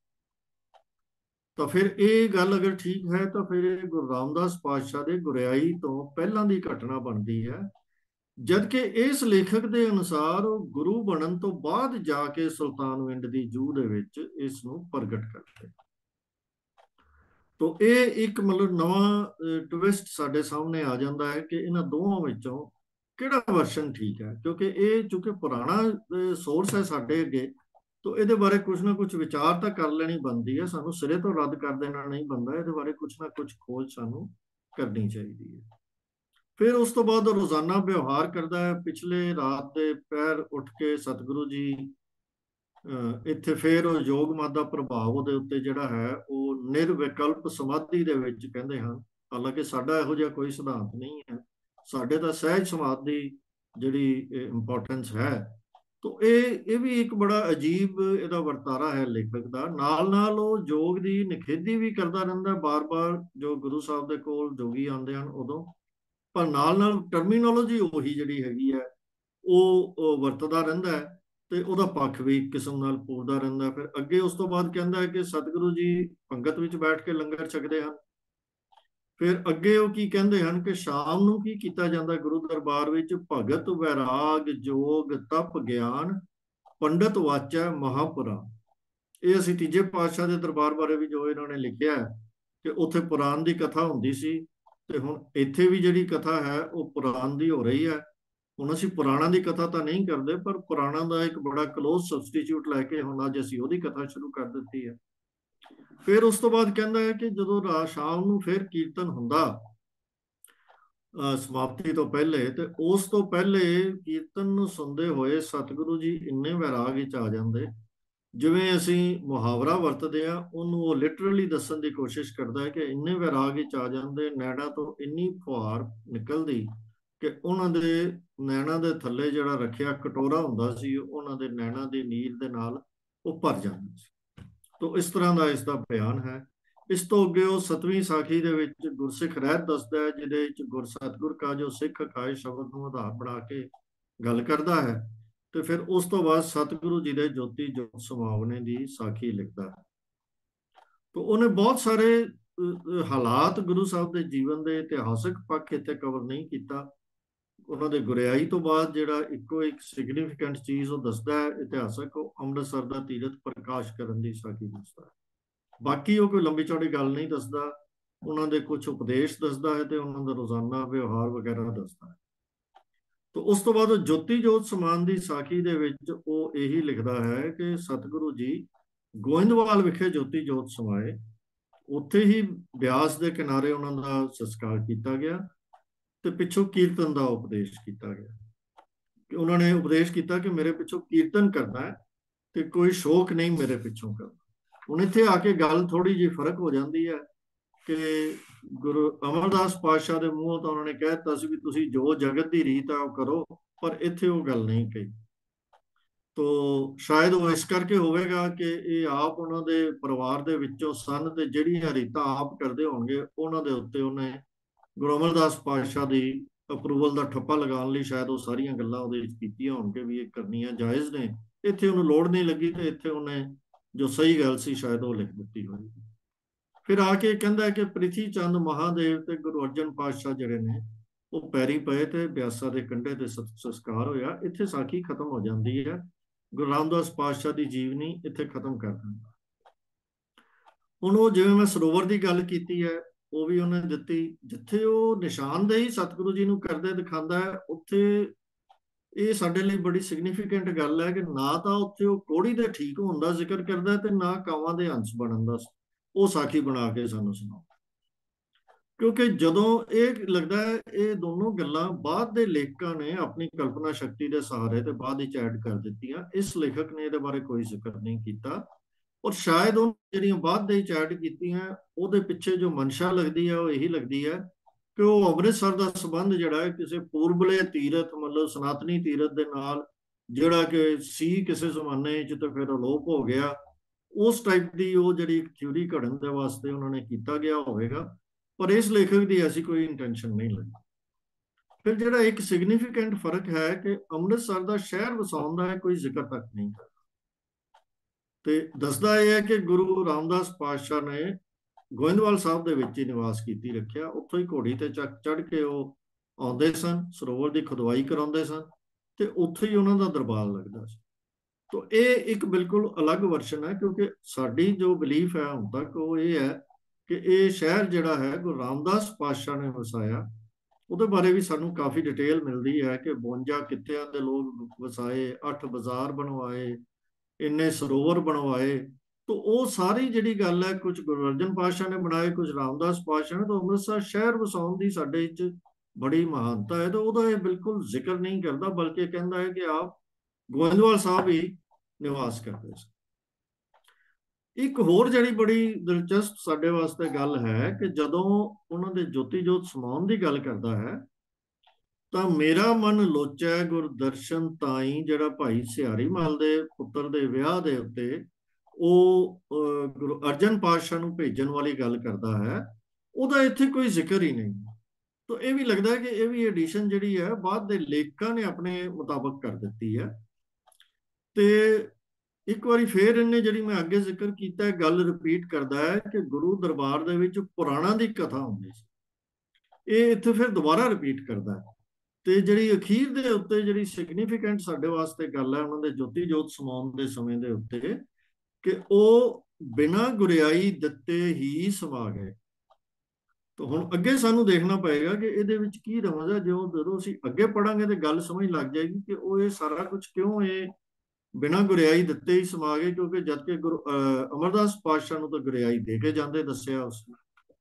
ਤਾਂ ਫਿਰ ਇਹ ਗੱਲ ਅਗਰ ਠੀਕ ਹੈ ਤਾਂ ਫਿਰ ਇਹ ਗੁਰੂ ਰਾਮਦਾਸ ਪਾਤਸ਼ਾਹ ਦੇ ਗੁਰਿਆਈ ਤੋਂ ਪਹਿਲਾਂ ਦੀ ਘਟਨਾ ਬਣਦੀ ਹੈ ਜਦਕਿ ਇਸ ਲੇਖਕ ਦੇ ਅਨੁਸਾਰ ਉਹ ਗੁਰੂ ਬਣਨ ਤੋਂ ਬਾਅਦ ਜਾ ਕੇ ਸੁਲਤਾਨਵਿੰਡ ਦੀ ਜੂਹ ਦੇ ਵਿੱਚ ਇਸ ਨੂੰ ਪ੍ਰਗਟ ਕਰਦੇ। ਤੋ ਇਹ ਇੱਕ ਮਤਲਬ ਨਵਾਂ ਟਵਿਸਟ ਸਾਡੇ ਸਾਹਮਣੇ ਆ ਜਾਂਦਾ ਹੈ ਕਿ ਇਹਨਾਂ ਦੋਵਾਂ ਵਿੱਚੋਂ ਕਿਹੜਾ ਵਰਸ਼ਨ ਠੀਕ ਹੈ ਕਿਉਂਕਿ ਇਹ ਚੂੰਕਿ ਪੁਰਾਣਾ ਸੋਰਸ ਹੈ ਸਾਡੇ ਅੱਗੇ ਤੋ ਇਹਦੇ ਬਾਰੇ ਕੁਝ ਨਾ ਕੁਝ ਵਿਚਾਰ ਤਾਂ ਕਰ ਲੈਣੀ ਬਣਦੀ ਹੈ। ਸਾਨੂੰ ਸਿਰੇ ਤੋਂ ਰੱਦ ਕਰ ਦੇਣਾ ਨਹੀਂ ਬਣਦਾ, ਇਹਦੇ ਬਾਰੇ ਕੁਝ ਨਾ ਕੁਝ ਖੋਜ ਸਾਨੂੰ ਕਰਨੀ ਚਾਹੀਦੀ ਹੈ। ਫਿਰ ਉਸ ਤੋਂ ਬਾਅਦ ਰੋਜ਼ਾਨਾ ਵਿਵਹਾਰ ਕਰਦਾ ਹੈ। ਪਿਛਲੇ ਰਾਤ ਦੇ ਪਹਿਰ ਉੱਠ ਕੇ ਸਤਿਗੁਰੂ ਜੀ ਇੱਥੇ ਫਿਰ ਉਹ ਯੋਗ ਮਤ ਦਾ ਪ੍ਰਭਾਵ ਉਹਦੇ ਉੱਤੇ ਜਿਹੜਾ ਹੈ ਉਹ ਨਿਰਵਿਕਲਪ ਸਮਾਧੀ ਦੇ ਵਿੱਚ ਕਹਿੰਦੇ ਹਨ। ਹਾਲਾਂਕਿ ਸਾਡਾ ਇਹੋ ਜਿਹਾ ਕੋਈ ਸਿਧਾਂਤ ਨਹੀਂ ਹੈ, ਸਾਡੇ ਤਾਂ ਸਹਿਜ ਸਮਾਧੀ ਜਿਹੜੀ ਇੰਪੋਰਟੈਂਸ ਹੈ। ਤੋ ਇਹ ਵੀ ਇੱਕ ਬੜਾ ਅਜੀਬ ਇਹਦਾ ਵਰਤਾਰਾ ਹੈ ਲੇਖਕ ਦਾ। ਨਾਲ ਨਾਲ ਉਹ ਯੋਗ ਦੀ ਨਿਖੇਧੀ ਵੀ ਕਰਦਾ ਰਹਿੰਦਾ ਬਾਰ-ਬਾਰ ਜੋ ਗੁਰੂ ਸਾਹਿਬ ਦੇ ਕੋਲ ਜੋਗੀ ਆਉਂਦੇ ਹਨ ਉਦੋਂ, ਪਰ ਨਾਲ ਨਾਲ ਟਰਮੀਨੋਲੋਜੀ ਉਹੀ ਜਿਹੜੀ ਹੈਗੀ ਹੈ ਉਹ ਵਰਤਦਾ ਰਹਿੰਦਾ ਹੈ ਤੇ ਉਹਦਾ ਪੱਖ ਵੀ ਇੱਕ ਕਿਸਮ ਨਾਲ ਪੂਰਦਾ ਰਹਿੰਦਾ। ਫਿਰ ਅੱਗੇ ਉਸ ਤੋਂ ਬਾਅਦ ਕਹਿੰਦਾ ਹੈ ਕਿ ਸਤਿਗੁਰੂ ਜੀ ਪੰਗਤ ਵਿੱਚ ਬੈਠ ਕੇ ਲੰਗਰ ਛਕਦੇ ਹਨ। ਫਿਰ ਅੱਗੇ ਉਹ ਕੀ ਕਹਿੰਦੇ ਹਨ ਕਿ ਸ਼ਾਮ ਨੂੰ ਕੀ ਕੀਤਾ ਜਾਂਦਾ ਗੁਰੂ ਦਰਬਾਰ ਵਿੱਚ, ਭਗਤ ਵੈਰਾਗ ਜੋਗ ਤਪ ਗਿਆਨ ਪੰਡਤ ਵਾਚੈ ਮਹਾਪੁਰਾਣ। ਇਹ ਅਸੀਂ ਤੀਜੇ ਪਾਤਸ਼ਾਹ ਦੇ ਦਰਬਾਰ ਬਾਰੇ ਵੀ ਜੋ ਇਹਨਾਂ ਨੇ ਲਿਖਿਆ ਹੈ ਕਿ ਉੱਥੇ ਪੁਰਾਣ ਦੀ ਕਥਾ ਹੁੰਦੀ ਸੀ ਤੇ ਹੁਣ ਇੱਥੇ ਵੀ ਜਿਹੜੀ ਕਥਾ ਹੈ ਉਹ ਪੁਰਾਣ ਦੀ ਹੋ ਰਹੀ ਹੈ। ਹੁਣ ਅਸੀਂ ਪੁਰਾਣਾਂ ਦੀ ਕਥਾ ਤਾਂ ਨਹੀਂ ਕਰਦੇ ਪਰ ਪੁਰਾਣਾਂ ਦਾ ਇੱਕ ਬੜਾ ਕਲੋਜ਼ ਸਬਸਟੀਚਿਊਟ ਲੈ ਕੇ ਹੁਣ ਅੱਜ ਅਸੀਂ ਉਹਦੀ ਕਥਾ ਸ਼ੁਰੂ ਕਰ ਦਿੱਤੀ ਹੈ। ਫਿਰ ਉਸ ਤੋਂ ਬਾਅਦ ਕਹਿੰਦਾ ਹੈ ਕਿ ਜਦੋਂ ਸ਼ਾਮ ਨੂੰ ਫਿਰ ਕੀਰਤਨ ਹੁੰਦਾ ਸਮਾਪਤੀ ਤੋਂ ਪਹਿਲੇ ਤੇ ਉਸ ਤੋਂ ਪਹਿਲੇ ਕੀਰਤਨ ਨੂੰ ਸੁਣਦੇ ਹੋਏ ਸਤਿਗੁਰੂ ਜੀ ਇੰਨੇ ਵੈਰਾਗ ਵਿੱਚ ਆ ਜਾਂਦੇ, ਜਿਵੇਂ ਅਸੀਂ ਮੁਹਾਵਰਾ ਵਰਤਦੇ ਆ ਉਹਨੂੰ ਉਹ ਲਿਟਰਲੀ ਦੱਸਣ ਦੀ ਕੋਸ਼ਿਸ਼ ਕਰਦਾ ਹੈ ਕਿ ਇੰਨੇ ਵੈਰਾਗ ਵਿੱਚ ਆ ਜਾਂਦੇ, ਨੈਣਾ ਤੋਂ ਇੰਨੀ ਫੁਹਾਰ ਨਿਕਲਦੀ ਕਿ ਉਹਨਾਂ ਦੇ ਨੈਣਾ ਦੇ ਥੱਲੇ ਜਿਹੜਾ ਰੱਖਿਆ ਕਟੋਰਾ ਹੁੰਦਾ ਸੀ ਉਹਨਾਂ ਦੇ ਨੈਣਾ ਦੀ ਨੀਰ ਦੇ ਨਾਲ ਉਹ ਭਰ ਜਾਂਦਾ ਸੀ। ਤੋ ਇਸ ਤਰ੍ਹਾਂ ਦਾ ਇਸ ਦਾ ਬਿਆਨ ਹੈ। ਇਸ ਤੋਂ ਅੱਗੇ ਉਹ 7ਵੀਂ ਸਾਖੀ ਦੇ ਵਿੱਚ ਗੁਰਸਿੱਖ ਰਹਿਤ ਦੱਸਦਾ ਹੈ ਜਿਹਦੇ ਵਿੱਚ ਗੁਰ ਸਤਿਗੁਰ ਕਾ ਜੋ ਸਿੱਖ ਖਾਏ ਸ਼ਬਦ ਨੂੰ ਆਧਾਰ ਬਣਾ ਕੇ ਗੱਲ ਕਰਦਾ ਹੈ। ਤੇ ਫਿਰ ਉਸ ਤੋਂ ਬਾਅਦ ਸਤਿਗੁਰੂ ਜੀ ਦੇ ਜੋਤੀ ਜੋਤ ਸਮਾਵਨੇ ਦੀ ਸਾਖੀ ਲਿਖਦਾ ਹੈ। ਤੋ ਉਹਨੇ ਬਹੁਤ ਸਾਰੇ ਹਾਲਾਤ ਗੁਰੂ ਸਾਹਿਬ ਦੇ ਜੀਵਨ ਦੇ ਇਤਿਹਾਸਕ ਪੱਖ ਇੱਥੇ ਕਵਰ ਨਹੀਂ ਕੀਤਾ। ਉਹਨਾਂ ਦੇ ਗੁਰਿਆਈ ਤੋਂ ਬਾਅਦ ਜਿਹੜਾ ਇੱਕੋ ਇੱਕ ਸਿਗਨੀਫੀਕੈਂਟ ਚੀਜ਼ ਉਹ ਦੱਸਦਾ ਹੈ ਇਤਿਹਾਸਕ, ਉਹ ਅੰਮ੍ਰਿਤਸਰ ਦਾ ਤੀਰਥ ਪ੍ਰਕਾਸ਼ ਕਰਨ ਦੀ ਸਾਖੀ ਦੱਸਦਾ ਹੈ। ਬਾਕੀ ਉਹ ਕੋਈ ਲੰਬੀ ਚੌੜੀ ਗੱਲ ਨਹੀਂ ਦੱਸਦਾ, ਉਹਨਾਂ ਦੇ ਕੁਝ ਉਪਦੇਸ਼ ਦੱਸਦਾ ਹੈ ਤੇ ਉਹਨਾਂ ਦਾ ਰੋਜ਼ਾਨਾ ਵਿਵਹਾਰ ਵਗੈਰਾ ਦੱਸਦਾ ਹੈ। ਤੋ ਉਸ ਤੋਂ ਬਾਅਦ ਜੋਤੀ ਜੋਤ ਸਮਾਨ ਦੀ ਸਾਖੀ ਦੇ ਵਿੱਚ ਉਹ ਇਹੀ ਲਿਖਦਾ ਹੈ ਕਿ ਸਤਿਗੁਰੂ ਜੀ ਗੋਇੰਦਵਾਲ ਵਿਖੇ ਜੋਤੀ ਜੋਤ ਸਮਾਏ। ਉੱਥੇ ਹੀ ਬਿਆਸ ਦੇ ਕਿਨਾਰੇ ਉਹਨਾਂ ਦਾ ਸੰਸਕਾਰ ਕੀਤਾ ਗਿਆ ਤੇ ਪਿੱਛੋਂ ਕੀਰਤਨ ਦਾ ਉਪਦੇਸ਼ ਕੀਤਾ ਗਿਆ। ਕਿ ਉਹਨਾਂ ਨੇ ਉਪਦੇਸ਼ ਕੀਤਾ ਕਿ ਮੇਰੇ ਪਿੱਛੋਂ ਕੀਰਤਨ ਕਰਨਾ ਹੈ ਤੇ ਕੋਈ ਸ਼ੌਕ ਨਹੀਂ ਮੇਰੇ ਪਿੱਛੋਂ ਕਰਨਾ। ਹੁਣ ਇੱਥੇ ਆ ਕੇ ਗੱਲ ਥੋੜੀ ਜਿਹੀ ਫਰਕ ਹੋ ਜਾਂਦੀ ਹੈ ਕਿ ਗੁਰੂ ਅਮਰਦਾਸ ਪਾਤਸ਼ਾਹ ਦੇ ਮੂੰਹੋਂ ਤਾਂ ਉਹਨਾਂ ਨੇ ਕਹਿ ਦਿੱਤਾ ਸੀ ਵੀ ਤੁਸੀਂ ਜੋ ਜਗਤ ਦੀ ਰੀਤ ਆ ਉਹ ਕਰੋ, ਪਰ ਇੱਥੇ ਉਹ ਗੱਲ ਨਹੀਂ ਕਹੀ। ਤੋ ਸ਼ਾਇਦ ਉਹ ਇਸ ਕਰਕੇ ਹੋਵੇਗਾ ਕਿ ਇਹ ਆਪ ਉਹਨਾਂ ਦੇ ਪਰਿਵਾਰ ਦੇ ਵਿੱਚੋਂ ਸਨ ਤੇ ਜਿਹੜੀਆਂ ਰੀਤਾਂ ਆਪ ਕਰਦੇ ਹੋਣਗੇ ਉਹਨਾਂ ਦੇ ਉੱਤੇ ਉਹਨੇ ਗੁਰੂ ਅਮਰਦਾਸ ਪਾਤਸ਼ਾਹ ਦੀ ਅਪਰੂਵਲ ਦਾ ਠੱਪਾ ਲਗਾਉਣ ਲਈ ਸ਼ਾਇਦ ਉਹ ਸਾਰੀਆਂ ਗੱਲਾਂ ਉਹਦੇ ਵਿੱਚ ਕੀਤੀਆਂ ਹੋਣਗੇ ਵੀ ਇਹ ਕਰਨੀਆਂ ਜਾਇਜ਼ ਨੇ। ਇੱਥੇ ਉਹਨੂੰ ਲੋੜ ਨਹੀਂ ਲੱਗੀ ਤੇ ਇੱਥੇ ਉਹਨੇ ਜੋ ਸਹੀ ਗੱਲ ਸੀ ਸ਼ਾਇਦ ਉਹ ਲਿਖ ਦਿੱਤੀ ਹੋਈ। ਫਿਰ ਆ ਕੇ ਕਹਿੰਦਾ ਕਿ ਪ੍ਰਿਥੀ ਚੰਦ ਮਹਾਦੇਵ ਤੇ ਗੁਰੂ ਅਰਜਨ ਪਾਤਸ਼ਾਹ ਜਿਹੜੇ ਨੇ ਉਹ ਪੈਰੀ ਪਏ ਤੇ ਬਿਆਸਾ ਦੇ ਕੰਢੇ ਤੇ ਸੰਸਕਾਰ ਹੋਇਆ। ਇੱਥੇ ਸਾਖੀ ਖਤਮ ਹੋ ਜਾਂਦੀ ਹੈ। ਗੁਰੂ ਰਾਮਦਾਸ ਪਾਤਸ਼ਾਹ ਦੀ ਜੀਵਨੀ ਇੱਥੇ ਖਤਮ ਕਰ ਦਿੰਦਾ। ਹੁਣ ਉਹ ਜਿਵੇਂ ਮੈਂ ਸਰੋਵਰ ਦੀ ਗੱਲ ਕੀਤੀ ਹੈ ਉਹ ਵੀ ਉਹਨੇ ਦਿੱਤੀ। ਜਿੱਥੇ ਉਹ ਨਿਸ਼ਾਨਦੇਹੀ ਸਤਿਗੁਰੂ ਜੀ ਨੂੰ ਕਰਦੇ ਦਿਖਾਉਂਦਾ ਹੈ ਉੱਥੇ ਇਹ ਸਾਡੇ ਲਈ ਬੜੀ ਸਿਗਨੀਫੀਕੈਂਟ ਗੱਲ ਹੈ ਕਿ ਨਾ ਤਾਂ ਉੱਥੇ ਉਹ ਕੋਹੜੀ ਦੇ ਠੀਕ ਹੋਣ ਦਾ ਜ਼ਿਕਰ ਕਰਦਾ ਤੇ ਨਾ ਕਾਵਾਂ ਦੇ ਹੰਸ ਬਣਨ ਦਾ ਉਹ ਸਾਖੀ ਬਣਾ ਕੇ ਸਾਨੂੰ ਸੁਣਾਓ। ਕਿਉਂਕਿ ਜਦੋਂ ਇਹ ਲੱਗਦਾ ਹੈ ਇਹ ਦੋਨੋਂ ਗੱਲਾਂ ਬਾਅਦ ਦੇ ਲੇਖਕਾਂ ਨੇ ਆਪਣੀ ਕਲਪਨਾ ਸ਼ਕਤੀ ਦੇ ਸਹਾਰੇ ਤੇ ਬਾਅਦ ਵਿੱਚ ਐਡ ਕਰ ਦਿੱਤੀਆਂ। ਇਸ ਲੇਖਕ ਨੇ ਇਹਦੇ ਬਾਰੇ ਕੋਈ ਜ਼ਿਕਰ ਨਹੀਂ ਕੀਤਾ ਔਰ ਸ਼ਾਇਦ ਉਹ ਜਿਹੜੀਆਂ ਬਾਅਦ ਦੇ ਵਿੱਚ ਐਡ ਕੀਤੀਆਂ ਉਹਦੇ ਪਿੱਛੇ ਜੋ ਮਨਸ਼ਾ ਲੱਗਦੀ ਹੈ ਉਹ ਇਹੀ ਲੱਗਦੀ ਹੈ ਕਿ ਉਹ ਅੰਮ੍ਰਿਤਸਰ ਦਾ ਸੰਬੰਧ ਜਿਹੜਾ ਹੈ ਕਿਸੇ ਪੂਰਬਲੇ ਤੀਰਥ ਮਤਲਬ ਸਨਾਤਨੀ ਤੀਰਥ ਦੇ ਨਾਲ ਜਿਹੜਾ ਕਿ ਸੀ ਕਿਸੇ ਜ਼ਮਾਨੇ 'ਚ ਤੇ ਫਿਰ ਅਲੋਪ ਹੋ ਗਿਆ, ਉਸ ਟਾਈਪ ਦੀ ਉਹ ਜਿਹੜੀ ਇੱਕ ਥਿਊਰੀ ਘੜਨ ਦੇ ਵਾਸਤੇ ਉਹਨਾਂ ਨੇ ਕੀਤਾ ਗਿਆ ਹੋਵੇਗਾ। ਪਰ ਇਸ ਲੇਖਕ ਦੀ ਐਸੀ ਕੋਈ ਇੰਟੈਂਸ਼ਨ ਨਹੀਂ ਲੱਗੀ। ਫਿਰ ਜਿਹੜਾ ਇੱਕ ਸਿਗਨੀਫੀਕੈਂਟ ਫਰਕ ਹੈ ਕਿ ਅੰਮ੍ਰਿਤਸਰ ਦਾ ਸ਼ਹਿਰ ਵਸਾਉਣ ਦਾ ਕੋਈ ਜ਼ਿਕਰ ਤੱਕ ਨਹੀਂ ਕਰਦਾ ਤੇ ਦੱਸਦਾ ਇਹ ਹੈ ਕਿ ਗੁਰੂ ਰਾਮਦਾਸ ਪਾਤਸ਼ਾਹ ਨੇ ਗੋਇੰਦਵਾਲ ਸਾਹਿਬ ਦੇ ਵਿੱਚ ਹੀ ਨਿਵਾਸ ਕੀਤੀ ਰੱਖਿਆ। ਉੱਥੋਂ ਹੀ ਘੋੜੀ ਤੇ ਚੜ ਕੇ ਉਹ ਆਉਂਦੇ ਸਨ, ਸਰੋਵਰ ਦੀ ਖੁਦਵਾਈ ਕਰਾਉਂਦੇ ਸਨ ਤੇ ਉੱਥੇ ਹੀ ਉਹਨਾਂ ਦਾ ਦਰਬਾਰ ਲੱਗਦਾ ਸੀ। ਤੋ ਇਹ ਇੱਕ ਬਿਲਕੁਲ ਅਲੱਗ ਵਰਸ਼ਨ ਹੈ ਕਿਉਂਕਿ ਸਾਡੀ ਜੋ ਬਿਲੀਫ ਹੈ ਹੁਣ ਤੱਕ ਉਹ ਇਹ ਹੈ ਕਿ ਇਹ ਸ਼ਹਿਰ ਜਿਹੜਾ ਹੈ ਗੁਰੂ ਰਾਮਦਾਸ ਪਾਤਸ਼ਾਹ ਨੇ ਵਸਾਇਆ। ਉਹਦੇ ਬਾਰੇ ਵੀ ਸਾਨੂੰ ਕਾਫੀ ਡਿਟੇਲ ਮਿਲਦੀ ਹੈ ਕਿ 52 ਕਿੱਤਿਆਂ ਦੇ ਲੋਕ ਵਸਾਏ, 8 ਬਾਜ਼ਾਰ ਬਣਵਾਏ, ਇੰਨੇ ਸਰੋਵਰ ਬਣਵਾਏ। ਤੋ ਉਹ ਸਾਰੀ ਜਿਹੜੀ ਗੱਲ ਹੈ ਕੁਝ ਗੁਰੂ ਅਰਜਨ ਪਾਤਸ਼ਾਹ ਨੇ ਬਣਾਏ, ਕੁਝ ਰਾਮਦਾਸ ਪਾਤਸ਼ਾਹ ਨੇ। ਤਾਂ ਅੰਮ੍ਰਿਤਸਰ ਸ਼ਹਿਰ ਵਸਾਉਣ ਦੀ ਸਾਡੇ ਵਿੱਚ ਬੜੀ ਮਹਾਨਤਾ ਹੈ ਤੇ ਉਹਦਾ ਇਹ ਬਿਲਕੁਲ ਜ਼ਿਕਰ ਨਹੀਂ ਕਰਦਾ ਬਲਕਿ ਕਹਿੰਦਾ ਹੈ ਕਿ ਆਪ ਗੋਇੰਦਵਾਲ ਸਾਹਿਬ ਹੀ ਨਿਵਾਸ ਕਰਦੇ ਸੀ। ਇੱਕ ਹੋਰ ਜਿਹੜੀ ਬੜੀ ਦਿਲਚਸਪ ਸਾਡੇ ਵਾਸਤੇ ਗੱਲ ਹੈ ਕਿ ਜਦੋਂ ਉਹਨਾਂ ਦੇ ਜੋਤੀ ਜੋਤ ਸਮਾਉਣ ਦੀ ਗੱਲ ਕਰਦਾ ਹੈ ਤਾਂ ਮੇਰਾ ਮਨ ਲੋਚੈ ਗੁਰਦਰਸ਼ਨ ਤਾਈ, ਜਿਹੜਾ ਭਾਈ ਸਿਹਾਰੀ ਮਲ ਦੇ ਪੁੱਤਰ ਦੇ ਵਿਆਹ ਦੇ ਉੱਤੇ ਉਹ ਗੁਰੂ ਅਰਜਨ ਪਾਤਸ਼ਾਹ ਨੂੰ ਭੇਜਣ ਵਾਲੀ ਗੱਲ ਕਰਦਾ ਹੈ, ਉਹਦਾ ਇੱਥੇ ਕੋਈ ਜ਼ਿਕਰ ਹੀ ਨਹੀਂ। ਤਾਂ ਇਹ ਵੀ ਲੱਗਦਾ ਹੈ ਕਿ ਇਹ ਵੀ ਐਡੀਸ਼ਨ ਜਿਹੜੀ ਹੈ ਬਾਅਦ ਦੇ ਲੇਖਕਾਂ ਨੇ ਆਪਣੇ ਮੁਤਾਬਕ ਕਰ ਦਿੱਤੀ ਹੈ। ਤੇ ਇੱਕ ਵਾਰੀ ਫੇਰ ਇਹਨੇ ਜਿਹੜੀ ਮੈਂ ਅੱਗੇ ਜ਼ਿਕਰ ਕੀਤਾ ਗੱਲ ਰਿਪੀਟ ਕਰਦਾ ਹੈ ਕਿ ਗੁਰੂ ਦਰਬਾਰ ਦੇ ਵਿੱਚ ਪੁਰਾਣਾਂ ਦੀ ਕਥਾ ਹੁੰਦੀ ਸੀ। ਇਹ ਇੱਥੇ ਫਿਰ ਦੁਬਾਰਾ ਰਿਪੀਟ ਕਰਦਾ ਹੈ ਤੇ ਜਿਹੜੀ ਅਖੀਰ ਦੇ ਉੱਤੇ ਜਿਹੜੀ ਸਿਗਨੀਫੀਕੈਂਟ ਸਾਡੇ ਵਾਸਤੇ ਗੱਲ ਹੈ ਉਹਨਾਂ ਦੇ ਜੋਤੀ ਜੋਤ ਸਮਾਉਣ ਦੇ ਸਮੇਂ ਦੇ ਉੱਤੇ ਕਿ ਉਹ ਬਿਨਾਂ ਗੁਰਿਆਈ ਦਿੱਤੇ ਹੀ ਸਮਾ ਗਏ। ਤਾਂ ਹੁਣ ਅੱਗੇ ਸਾਨੂੰ ਦੇਖਣਾ ਪਏਗਾ ਕਿ ਇਹਦੇ ਵਿੱਚ ਕੀ ਰਮਜ਼ ਹੈ। ਜਦੋਂ ਅਸੀਂ ਅੱਗੇ ਪੜਾਂਗੇ ਤੇ ਗੱਲ ਸਮਝ ਲੱਗ ਜਾਏਗੀ ਕਿ ਉਹ ਇਹ ਸਾਰਾ ਕੁਝ ਕਿਉਂ ਇਹ ਬਿਨਾਂ ਗੁਰਿਆਈ ਦਿੱਤੇ ਹੀ ਸਮਾ ਗਏ, ਕਿਉਂਕਿ ਜਦ ਕਿ ਗੁਰੂ ਅਮਰਦਾਸ ਪਾਤਸ਼ਾਹ ਨੂੰ ਤਾਂ ਗੁਰਿਆਈ ਦੇ ਕੇ ਜਾਂਦੇ ਦੱਸਿਆ ਉਸਨੇ।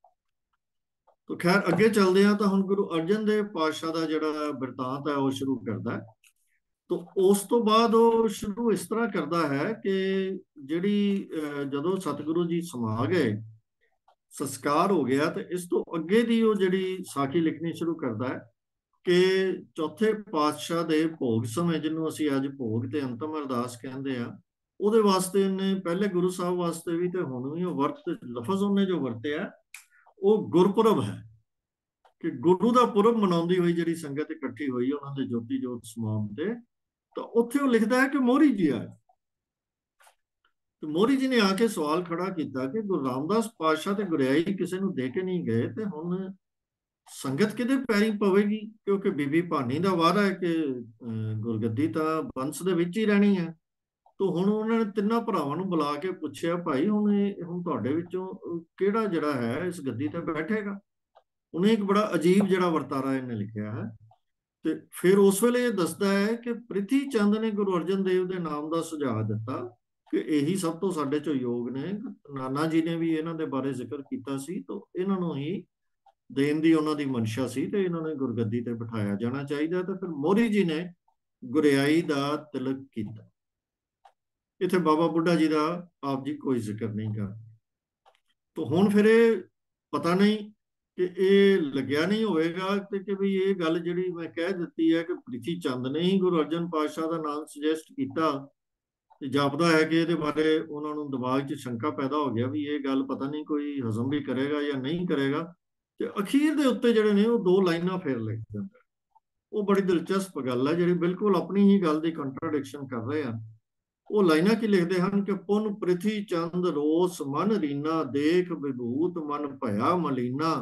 ਤਾਂ ਖੈਰ ਅੱਗੇ ਚੱਲਦੇ ਹਾਂ ਤਾਂ ਹੁਣ ਗੁਰੂ ਅਰਜਨ ਦੇਵ ਪਾਤਸ਼ਾਹ ਦਾ ਜਿਹੜਾ ਬਿਰਤਾਂਤ ਹੈ ਉਹ ਸ਼ੁਰੂ ਕਰਦਾ ਹੈ। ਤਾਂ ਉਸ ਤੋਂ ਬਾਅਦ ਉਹ ਸ਼ੁਰੂ ਇਸ ਤਰ੍ਹਾਂ ਕਰਦਾ ਹੈ ਕਿ ਜਿਹੜੀ ਜਦੋਂ ਸਤਿਗੁਰੂ ਜੀ ਸਮਾ ਗਏ, ਸੰਸਕਾਰ ਹੋ ਗਿਆ, ਤੇ ਇਸ ਤੋਂ ਅੱਗੇ ਦੀ ਉਹ ਜਿਹੜੀ ਸਾਖੀ ਲਿਖਣੀ ਸ਼ੁਰੂ ਕਰਦਾ ਹੈ ਕਿ ਚੌਥੇ ਪਾਤਸ਼ਾਹ ਦੇ ਭੋਗ ਸਮੇਂ, ਜਿਹਨੂੰ ਅਸੀਂ ਅੱਜ ਭੋਗ ਤੇ ਅੰਤਮ ਅਰਦਾਸ ਕਹਿੰਦੇ ਆ, ਉਹਦੇ ਵਾਸਤੇ ਉਹਨੇ ਪਹਿਲੇ ਗੁਰੂ ਸਾਹਿਬ ਵਾਸਤੇ ਵੀ ਤੇ ਹੁਣ ਵੀ ਉਹ ਲਫ਼ਜ਼ ਉਹਨੇ ਜੋ ਵਰਤਿਆ ਉਹ ਗੁਰਪੁਰਬ ਹੈ ਕਿ ਗੁਰੂ ਦਾ ਪੁਰਬ ਮਨਾਉਂਦੀ ਹੋਈ ਜਿਹੜੀ ਸੰਗਤ ਇਕੱਠੀ ਹੋਈ ਉਹਨਾਂ ਦੇ ਜੋਤੀ ਜੋਤ ਸਮਾਉਣ ਤੇ। ਤਾਂ ਉੱਥੇ ਉਹ ਲਿਖਦਾ ਹੈ ਕਿ ਮੋਹਰੀ ਜੀ ਆਏ ਤੇ ਮੋਹਰੀ ਜੀ ਨੇ ਆ ਕੇ ਸਵਾਲ ਖੜਾ ਕੀਤਾ ਕਿ ਗੁਰੂ ਰਾਮਦਾਸ ਪਾਤਸ਼ਾਹ ਤੇ ਗੁਰਿਆਈ ਕਿਸੇ ਨੂੰ ਦੇ ਕੇ ਨਹੀਂ ਗਏ ਤੇ ਹੁਣ ਸੰਗਤ ਕਿਹਦੇ ਪੈਰੀ ਪਵੇਗੀ, ਕਿਉਂਕਿ ਬੀਬੀ ਭਾਨੀ ਦਾ ਵਾਅਦਾ ਹੈ ਕਿ ਗੁਰਗੱਦੀ ਤਾਂ ਬੰਸ ਦੇ ਵਿੱਚ ਹੀ ਰਹਿਣੀ ਹੈ। ਤਾਂ ਹੁਣ ਉਹਨਾਂ ਨੇ ਤਿੰਨਾਂ ਭਰਾਵਾਂ ਨੂੰ ਬੁਲਾ ਕੇ ਪੁੱਛਿਆ, ਭਾਈ ਹੁਣ ਤੁਹਾਡੇ ਵਿੱਚੋਂ ਕਿਹੜਾ ਜਿਹੜਾ ਹੈ ਇਸ ਗੱਦੀ ਤੇ ਬੈਠੇਗਾ। ਉਹਨੇ ਇੱਕ ਬੜਾ ਅਜੀਬ ਜਿਹੜਾ ਵਰਤਾਰਾ ਇਹਨੇ ਲਿਖਿਆ ਹੈ। ਤੇ ਫਿਰ ਉਸ ਵੇਲੇ ਇਹ ਦੱਸਦਾ ਹੈ ਕਿ ਪ੍ਰਿਥੀ ਚੰਦ ਨੇ ਗੁਰੂ ਅਰਜਨ ਦੇਵ ਦੇ ਨਾਮ ਦਾ ਸੁਝਾਅ ਦਿੱਤਾ ਕਿ ਇਹੀ ਸਭ ਤੋਂ ਸਾਡੇ ਚੋਂ ਯੋਗ ਨੇ। ਨਾਨਾ ਜੀ ਨੇ ਵੀ ਇਹਨਾਂ ਦੇ ਬਾਰੇ ਜ਼ਿਕਰ ਕੀਤਾ ਸੀ, ਤਾਂ ਇਹਨਾਂ ਨੂੰ ਹੀ ਦੇਣ ਦੀ ਉਹਨਾਂ ਦੀ ਮਨਸ਼ਾ ਸੀ ਤੇ ਇਹਨਾਂ ਨੇ ਗੁਰਗੱਦੀ ਤੇ ਬਿਠਾਇਆ ਜਾਣਾ ਚਾਹੀਦਾ। ਤੇ ਫਿਰ ਮੋਰੀ ਜੀ ਨੇ ਗੁਰਿਆਈ ਦਾ ਤਿਲਕ ਕੀਤਾ। ਇੱਥੇ ਬਾਬਾ ਬੁੱਢਾ ਜੀ ਦਾ ਆਪ ਜੀ ਕੋਈ ਜ਼ਿਕਰ ਨਹੀਂ ਕਰ। ਤਾਂ ਹੁਣ ਫਿਰ ਇਹ ਪਤਾ ਨਹੀਂ ਕਿ ਇਹ ਲੱਗਿਆ ਨਹੀਂ ਹੋਵੇਗਾ ਕਿ ਵੀ ਇਹ ਗੱਲ ਜਿਹੜੀ ਮੈਂ ਕਹਿ ਦਿੱਤੀ ਹੈ ਕਿ ਪ੍ਰਿਥੀ ਚੰਦ ਨੇ ਹੀ ਗੁਰੂ ਅਰਜਨ ਪਾਤਸ਼ਾਹ ਦਾ ਨਾਮ ਸੁਜੈਸਟ ਕੀਤਾ, ਤੇ ਜਾਪਦਾ ਹੈ ਕਿ ਇਹਦੇ ਬਾਰੇ ਉਹਨਾਂ ਨੂੰ ਦਿਮਾਗ 'ਚ ਸ਼ੰਕਾ ਪੈਦਾ ਹੋ ਗਿਆ ਵੀ ਇਹ ਗੱਲ ਪਤਾ ਨਹੀਂ ਕੋਈ ਹਜ਼ਮ ਵੀ ਕਰੇਗਾ ਜਾਂ ਨਹੀਂ ਕਰੇਗਾ। ਤੇ ਅਖੀਰ ਦੇ ਉੱਤੇ ਜਿਹੜੇ ਨੇ ਉਹ 2 ਲਾਈਨਾਂ ਫੇਰ ਲਿਖ ਦਿੰਦਾ। ਉਹ ਬੜੀ ਦਿਲਚਸਪ ਗੱਲ ਹੈ ਜਿਹੜੀ ਬਿਲਕੁਲ ਆਪਣੀ ਹੀ ਗੱਲ ਦੀ ਕੰਟਰਾਡਿਕਸ਼ਨ ਕਰ ਰਹੇ ਆ। ਉਹ ਲਾਈਨਾਂ ਕੀ ਲਿਖਦੇ ਹਨ ਕਿ ਪੁਨ ਪ੍ਰਿਥੀ ਚੰਦ ਰੋਸ ਮਨ ਰੀਨਾ, ਦੇਖ ਵਿਭੂਤ ਮਨ ਭਇਆ ਮਲੀਨਾ,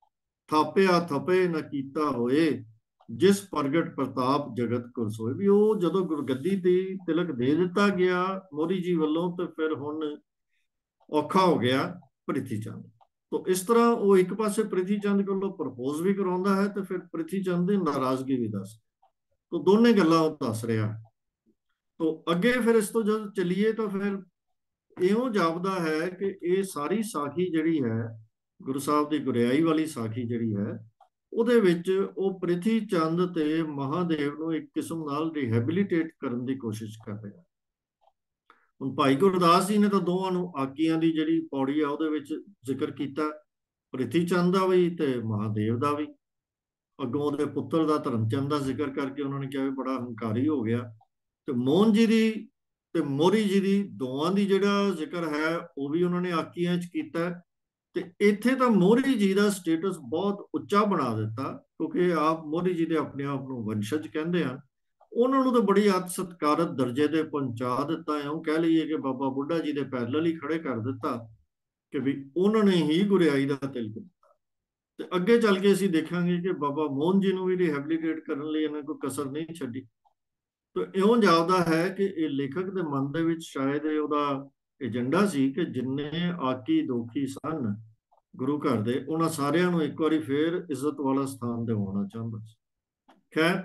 ਥਾਪਿਆ ਥਪੇ ਨ ਕੀਤਾ ਹੋਏ, ਜਿਸ ਪ੍ਰਗਟ ਪ੍ਰਤਾਪ ਜਗਤ ਕੁਰ ਸੋਏ। ਵੀ ਉਹ ਜਦੋਂ ਗੁਰਗੱਦੀ ਤੇ ਤਿਲਕ ਦੇ ਦਿੱਤਾ ਗਿਆ ਮੋਦੀ ਜੀ ਵੱਲੋਂ, ਤੇ ਫਿਰ ਹੁਣ ਔਖਾ ਹੋ ਗਿਆ ਪ੍ਰਿਥੀ ਚੰਦ। ਤੋ ਇਸ ਤਰ੍ਹਾਂ ਉਹ ਇੱਕ ਪਾਸੇ ਪ੍ਰਿਥੀ ਚੰਦ ਕੋਲੋਂ ਪ੍ਰਪੋਜ਼ ਵੀ ਕਰਾਉਂਦਾ ਹੈ ਤੇ ਫਿਰ ਪ੍ਰਿਥੀ ਚੰਦ ਦੀ ਨਾਰਾਜ਼ਗੀ ਵੀ ਦੱਸ। ਤੋ ਦੋਨੇ ਗੱਲਾਂ ਉਹ ਦੱਸ ਰਿਹਾ। ਤੋ ਅੱਗੇ ਫਿਰ ਇਸ ਤੋਂ ਜਦ ਚੱਲੀਏ ਤਾਂ ਫਿਰ ਇਉਂ ਜਾਪਦਾ ਹੈ ਕਿ ਇਹ ਸਾਰੀ ਸਾਖੀ ਜਿਹੜੀ ਹੈ, ਗੁਰੂ ਸਾਹਿਬ ਦੀ ਗੁਰਿਆਈ ਵਾਲੀ ਸਾਖੀ ਜਿਹੜੀ ਹੈ, ਉਹਦੇ ਵਿੱਚ ਉਹ ਪ੍ਰਿਥੀ ਚੰਦ ਤੇ ਮਹਾਦੇਵ ਨੂੰ ਇੱਕ ਕਿਸਮ ਨਾਲ ਰਿਹੈਬਿਲਿਟੇਟ ਕਰਨ ਦੀ ਕੋਸ਼ਿਸ਼ ਕਰ ਰਿਹਾ। ਹੁਣ ਭਾਈ ਗੁਰਦਾਸ ਜੀ ਨੇ ਤਾਂ ਦੋਵਾਂ ਨੂੰ ਆਗੀਆਂ ਦੀ ਜਿਹੜੀ ਪੌੜੀ ਆ ਉਹਦੇ ਵਿੱਚ ਜ਼ਿਕਰ ਕੀਤਾ, ਪ੍ਰਿਥੀ ਚੰਦ ਦਾ ਵੀ ਤੇ ਮਹਾਦੇਵ ਦਾ ਵੀ। ਅੱਗੋਂ ਉਹਦੇ ਪੁੱਤਰ ਦਾ ਧਰਮਚੰਦ ਦਾ ਜ਼ਿਕਰ ਕਰਕੇ ਉਹਨਾਂ ਨੇ ਕਿਹਾ ਵੀ ਬੜਾ ਹੰਕਾਰੀ ਹੋ ਗਿਆ। ਤੇ ਮੋਹਨ ਜੀ ਦੀ ਤੇ ਮੋਰੀ ਜੀ ਦੀ ਦੋਵਾਂ ਦੀ ਜਿਹੜਾ ਜ਼ਿਕਰ ਹੈ ਉਹ ਵੀ ਉਹਨਾਂ ਨੇ ਆਕੀਆਂ 'ਚ ਕੀਤਾ। ਤੇ ਇੱਥੇ ਤਾਂ ਮੋਰੀ ਜੀ ਦਾ ਸਟੇਟਸ ਬਹੁਤ ਉੱਚਾ ਬਣਾ ਦਿੱਤਾ, ਕਿਉਂਕਿ ਆਪ ਮੋਰੀ ਜੀ ਦੇ ਆਪਣੇ ਆਪ ਨੂੰ ਵੰਸ਼ਜ ਕਹਿੰਦੇ ਆ। ਉਹਨਾਂ ਨੂੰ ਤਾਂ ਬੜੀ ਅੱਤ ਸਤਿਕਾਰਤ ਦਰਜੇ ਤੇ ਪਹੁੰਚਾ ਦਿੱਤਾ ਹੈ। ਉਹ ਕਹਿ ਲਈਏ ਕਿ ਬਾਬਾ ਬੁੱਢਾ ਜੀ ਦੇ ਪੈਰਲਲ ਹੀ ਖੜੇ ਕਰ ਦਿੱਤਾ ਕਿ ਵੀ ਉਹਨਾਂ ਨੇ ਹੀ ਗੁਰਿਆਈ ਦਾ ਤਿਲਕ ਦਿੱਤਾ। ਤੇ ਅੱਗੇ ਚੱਲ ਕੇ ਅਸੀਂ ਦੇਖਾਂਗੇ ਕਿ ਬਾਬਾ ਮੋਹਨ ਜੀ ਨੂੰ ਵੀ ਰਿਹੈਬਿਲਿਟੇਟ ਕਰਨ ਲਈ ਇਹਨਾਂ ਕੋਈ ਕਸਰ ਨਹੀਂ ਛੱਡੀ। ਤਾਂ ਇਉਂ ਜਾਪਦਾ ਹੈ ਕਿ ਇਹ ਲੇਖਕ ਦੇ ਮਨ ਦੇ ਵਿੱਚ ਸ਼ਾਇਦ ਇਹ ਉਹਦਾ ਏਜੰਡਾ ਸੀ ਕਿ ਜਿੰਨੇ ਆਕੀ ਦੋਖੀ ਸਨ ਗੁਰੂ ਘਰ ਦੇ, ਉਹਨਾਂ ਸਾਰਿਆਂ ਨੂੰ ਇੱਕ ਵਾਰੀ ਫੇਰ ਇੱਜ਼ਤ ਵਾਲਾ ਸਥਾਨ ਦਿਵਾਉਣਾ ਚਾਹੁੰਦਾ ਸੀ। ਖੈਰ,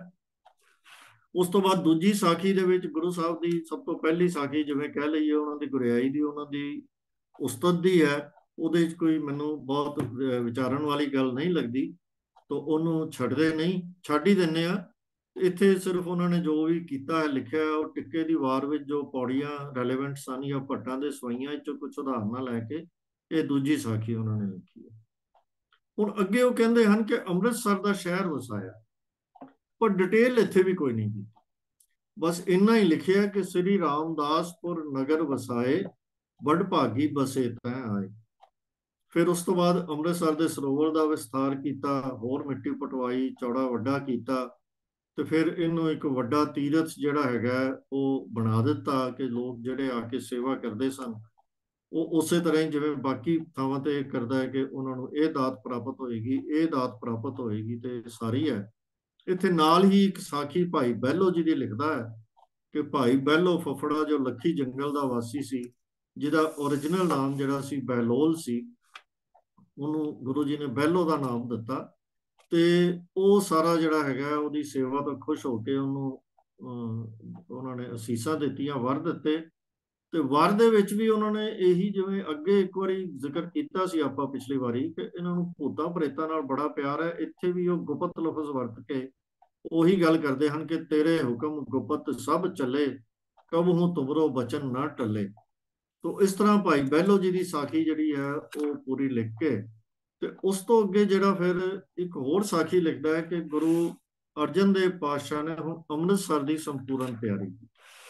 ਉਸ ਤੋਂ ਬਾਅਦ ਦੂਜੀ ਸਾਖੀ ਦੇ ਵਿੱਚ ਗੁਰੂ ਸਾਹਿਬ ਦੀ ਸਭ ਤੋਂ ਪਹਿਲੀ ਸਾਖੀ ਜਿਵੇਂ ਕਹਿ ਲਈਏ ਉਹਨਾਂ ਦੀ ਗੁਰਿਆਈ ਦੀ, ਉਹਨਾਂ ਦੀ ਉਸਤਤ ਦੀ ਹੈ। ਉਹਦੇ ਵਿੱਚ ਕੋਈ ਮੈਨੂੰ ਬਹੁਤ ਵਿਚਾਰਨ ਵਾਲੀ ਗੱਲ ਨਹੀਂ ਲੱਗਦੀ, ਤਾਂ ਉਹਨੂੰ ਛੱਡਦੇ ਨਹੀਂ, ਛੱਡ ਹੀ ਦਿੰਦੇ ਆ। ਇੱਥੇ ਸਿਰਫ ਉਹਨਾਂ ਨੇ ਜੋ ਵੀ ਕੀਤਾ ਹੈ ਲਿਖਿਆ, ਉਹ ਟਿੱਕੇ ਦੀ ਵਾਰ ਵਿੱਚ ਜੋ ਪੌੜੀਆਂ ਰੈਲੇਵੈਂਟ ਸਨ ਜਾਂ ਭੱਟਾਂ ਦੇ ਸਵਾਈਆਂ ਚੋਂ ਕੁਝ ਉਦਾਹਰਨਾਂ ਲੈ ਕੇ ਇਹ ਦੂਜੀ ਸਾਖੀ ਉਹਨਾਂ ਨੇ ਲਿਖੀ ਹੈ। ਹੁਣ ਅੱਗੇ ਉਹ ਕਹਿੰਦੇ ਹਨ ਕਿ ਅੰਮ੍ਰਿਤਸਰ ਦਾ ਸ਼ਹਿਰ ਵਸਾਇਆ, ਪਰ ਡਿਟੇਲ ਇੱਥੇ ਵੀ ਕੋਈ ਨਹੀਂ ਕੀਤੀ। ਬਸ ਇੰਨਾ ਹੀ ਲਿਖਿਆ ਕਿ ਸ੍ਰੀ ਰਾਮਦਾਸਪੁਰ ਨਗਰ ਵਸਾਏ, ਬੜ ਭਾਗੀ ਬਸੇ ਤੈ ਆਏ। ਫਿਰ ਉਸ ਤੋਂ ਬਾਅਦ ਅੰਮ੍ਰਿਤਸਰ ਦੇ ਸਰੋਵਰ ਦਾ ਵਿਸਥਾਰ ਕੀਤਾ, ਹੋਰ ਮਿੱਟੀ ਪਟਵਾਈ, ਚੌੜਾ ਵੱਡਾ ਕੀਤਾ, ਤੇ ਫਿਰ ਇਹਨੂੰ ਇੱਕ ਵੱਡਾ ਤੀਰਥ ਜਿਹੜਾ ਹੈਗਾ ਉਹ ਬਣਾ ਦਿੱਤਾ ਕਿ ਲੋਕ ਜਿਹੜੇ ਆ ਕੇ ਸੇਵਾ ਕਰਦੇ ਸਨ ਉਹ ਉਸੇ ਤਰ੍ਹਾਂ ਹੀ ਜਿਵੇਂ ਬਾਕੀ ਥਾਵਾਂ ਤੇ ਕਰਦਾ ਹੈ ਕਿ ਉਹਨਾਂ ਨੂੰ ਇਹ ਦਾਤ ਪ੍ਰਾਪਤ ਹੋਏਗੀ, ਇਹ ਦਾਤ ਪ੍ਰਾਪਤ ਹੋਏਗੀ, ਤੇ ਸਾਰੀ ਹੈ। ਇੱਥੇ ਨਾਲ ਹੀ ਇੱਕ ਸਾਖੀ ਭਾਈ ਬਹਿਲੋ ਜੀ ਦੀ ਲਿਖਦਾ ਹੈ ਕਿ ਭਾਈ ਬਹਿਲੋ ਫਫੜਾ ਜੋ ਲੱਖੀ ਜੰਗਲ ਦਾ ਵਾਸੀ ਸੀ, ਜਿਹਦਾ ਓਰੀਜਨਲ ਨਾਮ ਜਿਹੜਾ ਸੀ ਬਹਿਲੋਲ ਸੀ, ਉਹਨੂੰ ਗੁਰੂ ਜੀ ਨੇ ਬਹਿਲੋ ਦਾ ਨਾਮ ਦਿੱਤਾ। ਤੇ ਉਹ ਸਾਰਾ ਜਿਹੜਾ ਹੈਗਾ ਉਹਦੀ ਸੇਵਾ ਤੋਂ ਖੁਸ਼ ਹੋ ਕੇ ਉਹਨੂੰ ਉਹਨਾਂ ਨੇ ਅਸੀਸਾਂ ਦਿੱਤੀਆਂ, ਵਰ ਦਿੱਤੇ। ਤੇ ਵਰ ਦੇ ਵਿੱਚ ਵੀ ਉਹਨਾਂ ਨੇ ਇਹੀ, ਜਿਵੇਂ ਅੱਗੇ ਇੱਕ ਵਾਰੀ ਜ਼ਿਕਰ ਕੀਤਾ ਸੀ ਆਪਾਂ ਪਿਛਲੀ ਵਾਰੀ, ਕਿ ਇਹਨਾਂ ਨੂੰ ਭੂਤਾਂ ਪ੍ਰੇਤਾਂ ਨਾਲ ਬੜਾ ਪਿਆਰ ਹੈ। ਇੱਥੇ ਵੀ ਉਹ ਗੁਪਤ ਲਫ਼ਜ਼ ਵਰਤ ਕੇ ਉਹੀ ਗੱਲ ਕਰਦੇ ਹਨ ਕਿ ਤੇਰੇ ਹੁਕਮ ਗੁਪਤ ਸਭ ਚੱਲੇ, ਕਬਹੂ ਤੁਮਰੋ ਬਚਨ ਨਾ ਟੱਲੇ। ਤੋ ਇਸ ਤਰ੍ਹਾਂ ਭਾਈ ਬਹਿਲੋ ਜੀ ਦੀ ਸਾਖੀ ਜਿਹੜੀ ਹੈ ਉਹ ਪੂਰੀ ਲਿਖ ਕੇ, ਤੇ ਉਸ ਤੋਂ ਅੱਗੇ ਜਿਹੜਾ ਫਿਰ ਇੱਕ ਹੋਰ ਸਾਖੀ ਲਿਖਦਾ ਹੈ ਕਿ ਗੁਰੂ ਅਰਜਨ ਦੇਵ ਪਾਤਸ਼ਾਹ ਨੇ ਹੁਣ ਅੰਮ੍ਰਿਤਸਰ ਦੀ ਸੰਪੂਰਨ ਤਿਆਰੀ ਕੀਤੀ।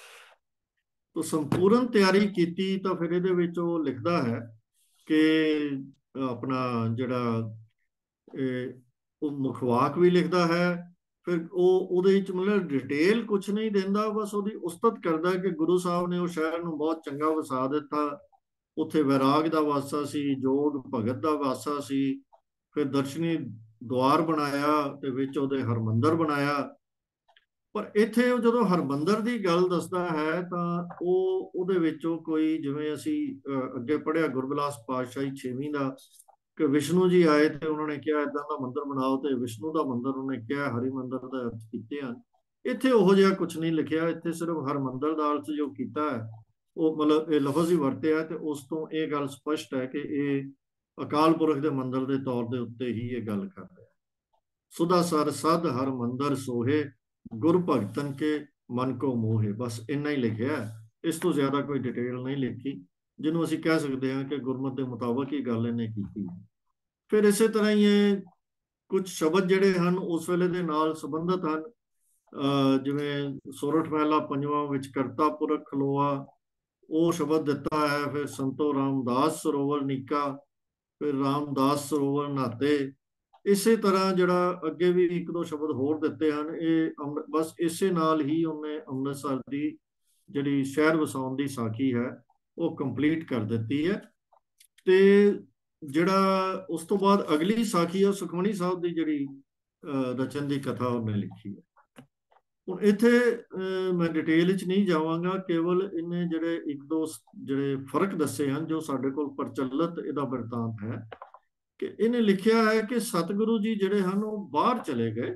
ਤੋ ਸੰਪੂਰਨ ਤਿਆਰੀ ਕੀਤੀ ਤਾਂ ਫਿਰ ਇਹਦੇ ਵਿੱਚ ਉਹ ਲਿਖਦਾ ਹੈ ਕਿ ਆਪਣਾ ਜਿਹੜਾ ਉਹ ਮੁਖਵਾਕ ਵੀ ਲਿਖਦਾ ਹੈ। ਫਿਰ ਉਹ ਉਹਦੇ ਵਿੱਚ ਮਤਲਬ ਡਿਟੇਲ ਕੁਝ ਨਹੀਂ ਦਿੰਦਾ, ਬਸ ਉਹਦੀ ਉਸਤਤ ਕਰਦਾ ਕਿ ਗੁਰੂ ਸਾਹਿਬ ਨੇ ਉਹ ਸ਼ਹਿਰ ਨੂੰ ਬਹੁਤ ਚੰਗਾ ਵਸਾ ਦਿੱਤਾ। ਉੱਥੇ ਵੈਰਾਗ ਦਾ ਵਾਸਾ ਸੀ, ਜੋਗ ਭਗਤ ਦਾ ਵਾਸਾ ਸੀ। ਫਿਰ ਦਰਸ਼ਨੀ ਦੁਆਰ ਬਣਾਇਆ ਤੇ ਵਿੱਚ ਉਹਦੇ ਹਰਮੰਦਰ ਬਣਾਇਆ। ਪਰ ਇੱਥੇ ਉਹ ਜਦੋਂ ਹਰਮੰਦਰ ਦੀ ਗੱਲ ਦੱਸਦਾ ਹੈ ਤਾਂ ਉਹਦੇ ਵਿੱਚੋਂ ਕੋਈ, ਜਿਵੇਂ ਅਸੀਂ ਅੱਗੇ ਪੜ੍ਹਿਆ ਗੁਰਬਿਲਾਸ ਪਾਤਸ਼ਾਹੀ 6ਵੀਂ ਦਾ, ਕਿ ਵਿਸ਼ਨੂੰ ਜੀ ਆਏ ਤੇ ਉਹਨਾਂ ਨੇ ਕਿਹਾ ਏਦਾਂ ਦਾ ਮੰਦਿਰ ਬਣਾਓ, ਤੇ ਵਿਸ਼ਨੂੰ ਦਾ ਮੰਦਿਰ ਉਹਨੇ ਕਿਹਾ ਹਰੀ ਮੰਦਿਰ ਦਾ ਅਰਥ ਕੀਤੇ ਹਨ। ਇੱਥੇ ਉਹੋ ਜਿਹਾ ਕੁਝ ਨਹੀਂ ਲਿਖਿਆ। ਇੱਥੇ ਸਿਰਫ ਹਰਮੰਦਰ ਦਾ ਅਰਥ ਜੋ ਕੀਤਾ ਹੈ ਉਹ ਮਤਲਬ ਇਹ ਲਫ਼ਜ਼ ਹੀ ਵਰਤਿਆ, ਤੇ ਉਸ ਤੋਂ ਇਹ ਗੱਲ ਸਪਸ਼ਟ ਹੈ ਕਿ ਇਹ ਅਕਾਲ ਪੁਰਖ ਦੇ ਮੰਦਰ ਦੇ ਤੌਰ ਦੇ ਉੱਤੇ ਹੀ ਇਹ ਗੱਲ ਕਰ ਰਿਹਾ। ਸੁਦਾ ਸਰ ਸਦ ਹਰ ਮੰਦਰ ਸੋਹੇ, ਗੁਰ ਭਗਤਨ ਕੇ ਮਨ ਕੋ ਮੋਹੇ। ਬਸ ਇੰਨਾ ਹੀ ਲਿਖਿਆ, ਇਸ ਤੋਂ ਜ਼ਿਆਦਾ ਕੋਈ ਡਿਟੇਲ ਨਹੀਂ ਲਿਖੀ, ਜਿਹਨੂੰ ਅਸੀਂ ਕਹਿ ਸਕਦੇ ਹਾਂ ਕਿ ਗੁਰਮਤਿ ਦੇ ਮੁਤਾਬਕ ਹੀ ਗੱਲ ਇਹਨੇ ਕੀਤੀ। ਫਿਰ ਇਸੇ ਤਰ੍ਹਾਂ ਹੀ ਇਹ ਕੁਝ ਸ਼ਬਦ ਜਿਹੜੇ ਹਨ ਉਸ ਵੇਲੇ ਦੇ ਨਾਲ ਸੰਬੰਧਿਤ ਹਨ, ਜਿਵੇਂ ਸੋਰਠ ਮਹਿਲਾ ਪੰਜਵਾਂ ਵਿੱਚ ਕਰਤਾ ਪੁਰਖ ਖਲੋਆ, ਉਹ ਸ਼ਬਦ ਦਿੱਤਾ ਹੈ। ਫਿਰ ਸੰਤੋ ਰਾਮਦਾਸ ਸਰੋਵਰ ਨੀਕਾ, ਫਿਰ ਰਾਮਦਾਸ ਸਰੋਵਰ ਨਹਾਤੇ। ਇਸੇ ਤਰ੍ਹਾਂ ਜਿਹੜਾ ਅੱਗੇ ਵੀ ਇੱਕ ਦੋ ਸ਼ਬਦ ਹੋਰ ਦਿੱਤੇ ਹਨ, ਇਹ ਬਸ ਇਸੇ ਨਾਲ ਹੀ ਉਹਨੇ ਅੰਮ੍ਰਿਤਸਰ ਦੀ ਜਿਹੜੀ ਸ਼ਹਿਰ ਵਸਾਉਣ ਦੀ ਸਾਖੀ ਹੈ ਉਹ ਕੰਪਲੀਟ ਕਰ ਦਿੱਤੀ ਹੈ। ਤੇ ਜਿਹੜਾ ਉਸ ਤੋਂ ਬਾਅਦ ਅਗਲੀ ਸਾਖੀ ਹੈ ਸੁਖਮਨੀ ਸਾਹਿਬ ਦੀ ਜਿਹੜੀ ਰਚਨ ਦੀ ਕਥਾ ਉਹਨੇ ਲਿਖੀ ਹੈ। ਹੁਣ ਇੱਥੇ ਮੈਂ ਡਿਟੇਲ ਵਿੱਚ ਨਹੀਂ ਜਾਵਾਂਗਾ, ਕੇਵਲ ਇਹਨੇ ਜਿਹੜੇ ਇੱਕ ਦੋ ਜਿਹੜੇ ਫਰਕ ਦੱਸੇ ਹਨ ਜੋ ਸਾਡੇ ਕੋਲ ਪ੍ਰਚਲਿਤ ਇਹਦਾ ਬਿਰਤਾਂਤ ਹੈ, ਕਿ ਇਹਨੇ ਲਿਖਿਆ ਹੈ ਕਿ ਸਤਿਗੁਰੂ ਜੀ ਜਿਹੜੇ ਹਨ ਉਹ ਬਾਹਰ ਚਲੇ ਗਏ।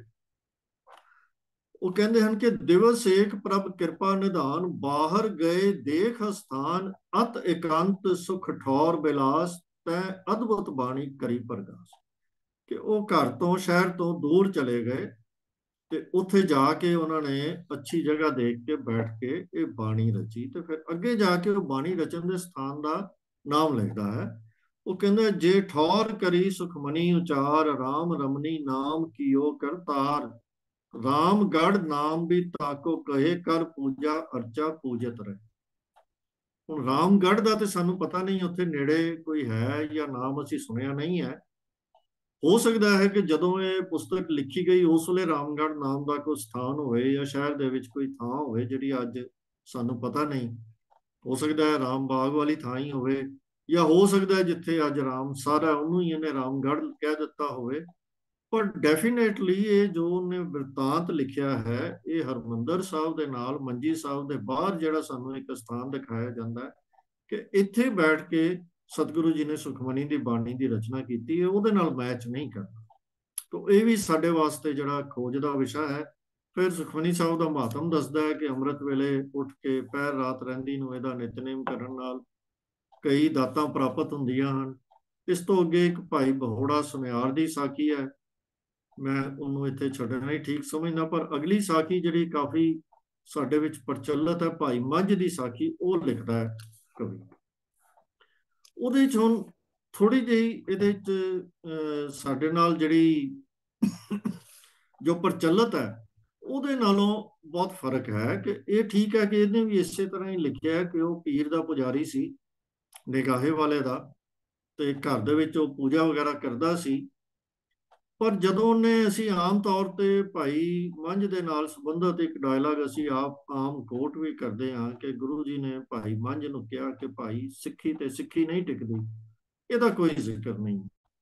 ਉਹ ਕਹਿੰਦੇ ਹਨ ਕਿ ਦਿਵਸ ਏਕ ਪ੍ਰਭ ਕਿਰਪਾ ਨਿਧਾਨ, ਬਾਹਰ ਗਏ ਦੇਖ ਅਸਥਾਨ, ਅਤ ਇਕਾਂਤ ਸੁਖ ਠੌਰ ਬਿਲਾਸ, ਤੈ ਅਦਭੁਤ ਬਾਣੀ ਕਰੀ ਪ੍ਰਗਾਸ। ਕਿ ਉਹ ਘਰ ਤੋਂ ਸ਼ਹਿਰ ਤੋਂ ਦੂਰ ਚਲੇ ਗਏ ਤੇ ਉੱਥੇ ਜਾ ਕੇ ਉਹਨਾਂ ਨੇ ਅੱਛੀ ਜਗ੍ਹਾ ਦੇਖ ਕੇ ਬੈਠ ਕੇ ਇਹ ਬਾਣੀ ਰਚੀ। ਤੇ ਫਿਰ ਅੱਗੇ ਜਾ ਕੇ ਉਹ ਬਾਣੀ ਰਚਨ ਦੇ ਸਥਾਨ ਦਾ ਨਾਮ ਲਿਖਦਾ ਹੈ। ਉਹ ਕਹਿੰਦਾ ਜੇ ਠੌਰ ਕਰੀ ਸੁਖਮਨੀ ਉਚਾਰ, ਰਾਮ ਰਮਨੀ ਨਾਮ ਕੀਓ ਕਰਤਾਰ, ਰਾਮਗੜ੍ਹ ਨਾਮ ਵੀ ਤਾਕੋ ਕਹੇ, ਕਰ ਪੂਜਾ ਅਰਚਾ ਪੂਜਤ ਰਹੇ। ਹੁਣ ਰਾਮਗੜ੍ਹ ਦਾ ਤੇ ਸਾਨੂੰ ਪਤਾ ਨਹੀਂ ਉੱਥੇ ਨੇੜੇ ਕੋਈ ਹੈ ਜਾਂ ਨਾਮ ਅਸੀਂ ਸੁਣਿਆ ਨਹੀਂ ਹੈ। ਹੋ ਸਕਦਾ ਹੈ ਕਿ ਜਦੋਂ ਇਹ ਪੁਸਤਕ ਲਿਖੀ ਗਈ ਉਸ ਵੇਲੇ ਰਾਮਗੜ੍ਹ ਨਾਮ ਦਾ ਕੋਈ ਸਥਾਨ ਹੋਵੇ ਜਾਂ ਸ਼ਹਿਰ ਦੇ ਵਿੱਚ ਕੋਈ ਥਾਂ ਹੋਵੇ ਜਿਹੜੀ ਅੱਜ ਸਾਨੂੰ ਪਤਾ ਨਹੀਂ। ਹੋ ਸਕਦਾ ਹੈ ਰਾਮ ਬਾਗ ਵਾਲੀ ਥਾਂ ਹੀ ਹੋਵੇ, ਜਾਂ ਹੋ ਸਕਦਾ ਹੈ ਜਿੱਥੇ ਅੱਜ ਰਾਮਸਰ ਹੈ ਉਹਨੂੰ ਹੀ ਇਹਨੇ ਰਾਮਗੜ੍ਹ ਕਹਿ ਦਿੱਤਾ ਹੋਵੇ। ਪਰ ਡੈਫੀਨੇਟਲੀ ਇਹ ਜੋ ਉਹਨੇ ਬਿਰਤਾਂਤ ਲਿਖਿਆ ਹੈ ਇਹ ਹਰਮੰਦਰ ਸਾਹਿਬ ਦੇ ਨਾਲ ਮੰਜੀ ਸਾਹਿਬ ਦੇ ਬਾਹਰ ਜਿਹੜਾ ਸਾਨੂੰ ਇੱਕ ਸਥਾਨ ਦਿਖਾਇਆ ਜਾਂਦਾ ਹੈ ਕਿ ਇੱਥੇ ਬੈਠ ਕੇ ਸਤਿਗੁਰੂ ਜੀ ਨੇ ਸੁਖਮਨੀ ਦੀ ਬਾਣੀ ਦੀ ਰਚਨਾ ਕੀਤੀ ਹੈ, ਉਹਦੇ ਨਾਲ ਮੈਚ ਨਹੀਂ ਕਰਦਾ। ਤਾਂ ਇਹ ਵੀ ਸਾਡੇ ਵਾਸਤੇ ਜਿਹੜਾ ਖੋਜ ਦਾ ਵਿਸ਼ਾ ਹੈ। ਫਿਰ ਸੁਖਮਨੀ ਸਾਹਿਬ ਦਾ ਮਹਾਤਮ ਦੱਸਦਾ ਹੈ ਕਿ ਅੰਮ੍ਰਿਤ ਵੇਲੇ ਉੱਠ ਕੇ ਪਹਿਰ ਰਾਤ ਰਹਿੰਦੀ ਨੂੰ ਇਹਦਾ ਨਿਤਨੇਮ ਕਰਨ ਨਾਲ ਕਈ ਦਾਤਾਂ ਪ੍ਰਾਪਤ ਹੁੰਦੀਆਂ ਹਨ। ਇਸ ਤੋਂ ਅੱਗੇ ਇੱਕ ਭਾਈ ਬਹੋੜਾ ਸੁਨਿਆਰ ਦੀ ਸਾਖੀ ਹੈ, ਮੈਂ ਉਹਨੂੰ ਇੱਥੇ ਛੱਡਣਾ ਹੀ ਠੀਕ ਸਮਝਦਾ। ਪਰ ਅਗਲੀ ਸਾਖੀ ਜਿਹੜੀ ਕਾਫੀ ਸਾਡੇ ਵਿੱਚ ਪ੍ਰਚਲਿਤ ਹੈ, ਭਾਈ ਮੱਝ ਦੀ ਸਾਖੀ, ਉਹ ਲਿਖਦਾ ਹੈ ਕਵੀ। ਉਹਦੇ ਚ ਹੁਣ ਥੋੜੀ ਜਿਹੀ ਇਹਦੇ ਚ ਸਾਡੇ ਨਾਲ ਜਿਹੜੀ ਜੋ ਪ੍ਰਚਲਿਤ ਹੈ ਉਹਦੇ ਨਾਲੋਂ ਬਹੁਤ ਫਰਕ ਹੈ। ਕਿ ਇਹ ਠੀਕ ਹੈ ਕਿ ਇਹਨੇ ਵੀ ਇਸੇ ਤਰ੍ਹਾਂ ਹੀ ਲਿਖਿਆ ਕਿ ਉਹ ਪੀਰ ਦਾ ਪੁਜਾਰੀ ਸੀ, ਨਿਗਾਹੇ ਵਾਲੇ ਦਾ, ਤੇ ਘਰ ਦੇ ਵਿੱਚ ਉਹ ਪੂਜਾ ਵਗੈਰਾ ਕਰਦਾ ਸੀ। ਪਰ ਜਦੋਂ ਉਹਨੇ, ਅਸੀਂ ਆਮ ਤੌਰ ਤੇ ਭਾਈ ਮੰਝ ਦੇ ਨਾਲ ਸੰਬੰਧਿਤ ਇੱਕ ਡਾਇਲਾਗ ਅਸੀਂ ਆਮ ਕੋਟ ਵੀ ਕਰਦੇ ਹਾਂ ਕਿ ਗੁਰੂ ਜੀ ਨੇ ਭਾਈ ਮੰਝ ਨੂੰ ਕਿਹਾ ਕਿ ਭਾਈ ਸਿੱਖੀ ਤੇ ਸਿੱਖੀ ਨਹੀਂ ਟਿਕਦੀ, ਇਹਦਾ ਕੋਈ ਜ਼ਿਕਰ ਨਹੀਂ।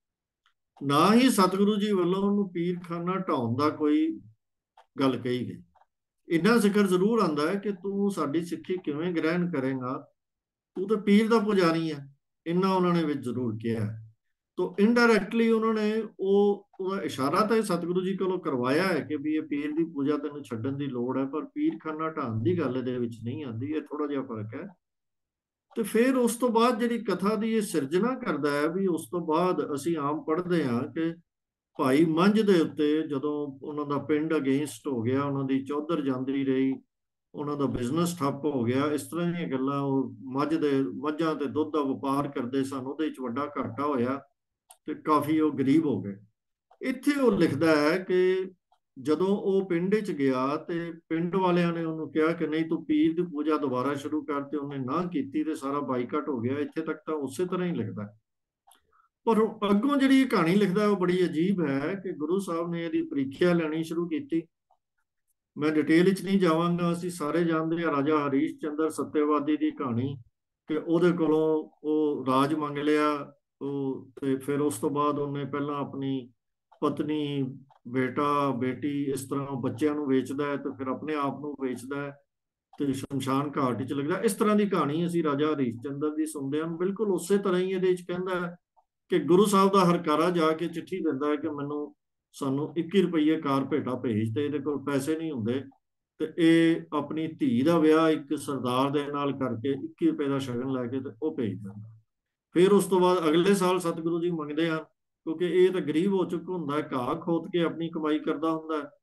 ਨਾ ਹੀ ਸਤਿਗੁਰੂ ਜੀ ਵੱਲੋਂ ਉਹਨੂੰ ਪੀਰਖਾਨਾ ਢਾਉਣ ਦਾ ਕੋਈ ਗੱਲ ਕਹੀ ਗਈ। ਇੰਨਾ ਜ਼ਿਕਰ ਜ਼ਰੂਰ ਆਉਂਦਾ ਹੈ ਕਿ ਤੂੰ ਸਾਡੀ ਸਿੱਖੀ ਕਿਵੇਂ ਗ੍ਰਹਿਣ ਕਰੇਗਾ, ਤੂੰ ਤਾਂ ਪੀਰ ਦਾ ਪੁਜਾਰੀ ਹੈ, ਇੰਨਾ ਉਹਨਾਂ ਨੇ ਵਿੱਚ ਜ਼ਰੂਰ ਕਿਹਾ। ਤੋ ਇਨਡਾਇਰੈਕਟਲੀ ਉਹਨਾਂ ਨੇ ਉਹਦਾ ਇਸ਼ਾਰਾ ਤਾਂ ਸਤਿਗੁਰੂ ਜੀ ਕੋਲੋਂ ਕਰਵਾਇਆ ਹੈ ਕਿ ਵੀ ਇਹ ਪੀਰ ਦੀ ਪੂਜਾ ਤੈਨੂੰ ਛੱਡਣ ਦੀ ਲੋੜ ਹੈ, ਪਰ ਪੀਰਖਾਨਾ ਢਾਉਣ ਦੀ ਗੱਲ ਇਹਦੇ ਵਿੱਚ ਨਹੀਂ ਆਉਂਦੀ। ਇਹ ਥੋੜਾ ਜਿਹਾ ਫਰਕ ਹੈ। ਤੇ ਫਿਰ ਉਸ ਤੋਂ ਬਾਅਦ ਜਿਹੜੀ ਕਥਾ ਦੀ ਇਹ ਸਿਰਜਣਾ ਕਰਦਾ ਹੈ, ਵੀ ਉਸ ਤੋਂ ਬਾਅਦ ਅਸੀਂ ਆਮ ਪੜ੍ਹਦੇ ਹਾਂ ਕਿ ਭਾਈ ਮੰਝ ਦੇ ਉੱਤੇ ਜਦੋਂ ਉਹਨਾਂ ਦਾ ਪਿੰਡ ਅਗੇਂਸਟ ਹੋ ਗਿਆ, ਉਹਨਾਂ ਦੀ ਚੌਧਰ ਜਾਂਦੀ ਰਹੀ, ਉਹਨਾਂ ਦਾ ਬਿਜ਼ਨਸ ਠੱਪ ਹੋ ਗਿਆ, ਇਸ ਤਰ੍ਹਾਂ ਦੀਆਂ ਗੱਲਾਂ। ਉਹ ਮੱਝਾਂ ਤੇ ਦੁੱਧ ਦਾ ਵਪਾਰ ਕਰਦੇ ਸਨ, ਉਹਦੇ ਵਿੱਚ ਵੱਡਾ ਘਾਟਾ ਹੋਇਆ ਤੇ ਕਾਫੀ ਉਹ ਗਰੀਬ ਹੋ ਗਏ। ਇੱਥੇ ਉਹ ਲਿਖਦਾ ਹੈ ਕਿ ਜਦੋਂ ਉਹ ਪਿੰਡ 'ਚ ਗਿਆ ਤੇ ਪਿੰਡ ਵਾਲਿਆਂ ਨੇ ਉਹਨੂੰ ਕਿਹਾ ਕਿ ਨਹੀਂ ਤੂੰ ਪੀਰ ਦੀ ਪੂਜਾ ਦੁਬਾਰਾ ਸ਼ੁਰੂ ਕਰ, ਤੇ ਉਹਨੇ ਨਾ ਕੀਤੀ ਤੇ ਸਾਰਾ ਬਾਈਕਾਟ ਹੋ ਗਿਆ। ਇੱਥੇ ਤੱਕ ਤਾਂ ਉਸੇ ਤਰ੍ਹਾਂ ਹੀ ਲਿਖਦਾ। ਪਰ ਅੱਗੋਂ ਜਿਹੜੀ ਇਹ ਕਹਾਣੀ ਲਿਖਦਾ ਉਹ ਬੜੀ ਅਜੀਬ ਹੈ ਕਿ ਗੁਰੂ ਸਾਹਿਬ ਨੇ ਇਹਦੀ ਪ੍ਰੀਖਿਆ ਲੈਣੀ ਸ਼ੁਰੂ ਕੀਤੀ। ਮੈਂ ਡਿਟੇਲ ਵਿੱਚ ਨਹੀਂ ਜਾਵਾਂਗਾ, ਅਸੀਂ ਸਾਰੇ ਜਾਣਦੇ ਹਾਂ ਰਾਜਾ ਹਰੀਸ਼ ਚੰਦਰ ਸੱਤਿਆਵਾਦੀ ਦੀ ਕਹਾਣੀ, ਕਿ ਉਹਦੇ ਕੋਲੋਂ ਉਹ ਰਾਜ ਮੰਗ ਲਿਆ। ਉਹ ਤੇ ਫਿਰ ਉਸ ਤੋਂ ਬਾਅਦ ਉਹਨੇ ਪਹਿਲਾਂ ਆਪਣੀ ਪਤਨੀ, ਬੇਟਾ, ਬੇਟੀ, ਇਸ ਤਰ੍ਹਾਂ ਬੱਚਿਆਂ ਨੂੰ ਵੇਚਦਾ ਹੈ ਤੇ ਫਿਰ ਆਪਣੇ ਆਪ ਨੂੰ ਵੇਚਦਾ ਹੈ ਤੇ ਸ਼ਮਸ਼ਾਨ ਘਾਟ 'ਚ ਲੱਗਦਾ। ਇਸ ਤਰ੍ਹਾਂ ਦੀ ਕਹਾਣੀ ਅਸੀਂ ਰਾਜਾ ਹਰੀਸ਼ ਚੰਦਰ ਦੀ ਸੁਣਦੇ ਹਾਂ। ਬਿਲਕੁਲ ਉਸੇ ਤਰ੍ਹਾਂ ਹੀ ਇਹਦੇ 'ਚ ਕਹਿੰਦਾ ਹੈ ਕਿ ਗੁਰੂ ਸਾਹਿਬ ਦਾ ਹਰਕਾਰਾ ਜਾ ਕੇ ਚਿੱਠੀ ਦਿੰਦਾ ਹੈ ਕਿ ਸਾਨੂੰ 21 ਰੁਪਏ ਕਾਰ ਭੇਟਾ ਭੇਜ, ਤੇ ਇਹਦੇ ਕੋਲ ਪੈਸੇ ਨਹੀਂ ਹੁੰਦੇ ਤੇ ਇਹ ਆਪਣੀ ਧੀ ਦਾ ਵਿਆਹ ਇੱਕ ਸਰਦਾਰ ਦੇ ਨਾਲ ਕਰਕੇ 21 ਰੁਪਏ ਦਾ ਸ਼ਗਨ ਲੈ ਕੇ ਤੇ ਉਹ ਭੇਜ ਦਿੰਦਾ। ਫਿਰ ਉਸ ਤੋਂ ਬਾਅਦ ਅਗਲੇ ਸਾਲ ਸਤਿਗੁਰੂ ਜੀ ਮੰਗਦੇ ਹਨ, ਕਿਉਂਕਿ ਇਹ ਤਾਂ ਗਰੀਬ ਹੋ ਚੁੱਕਾ ਹੁੰਦਾ ਹੈ, ਘਾਹ ਖੋਦ ਕੇ ਆਪਣੀ ਕਮਾਈ ਕਰਦਾ ਹੁੰਦਾ ਹੈ।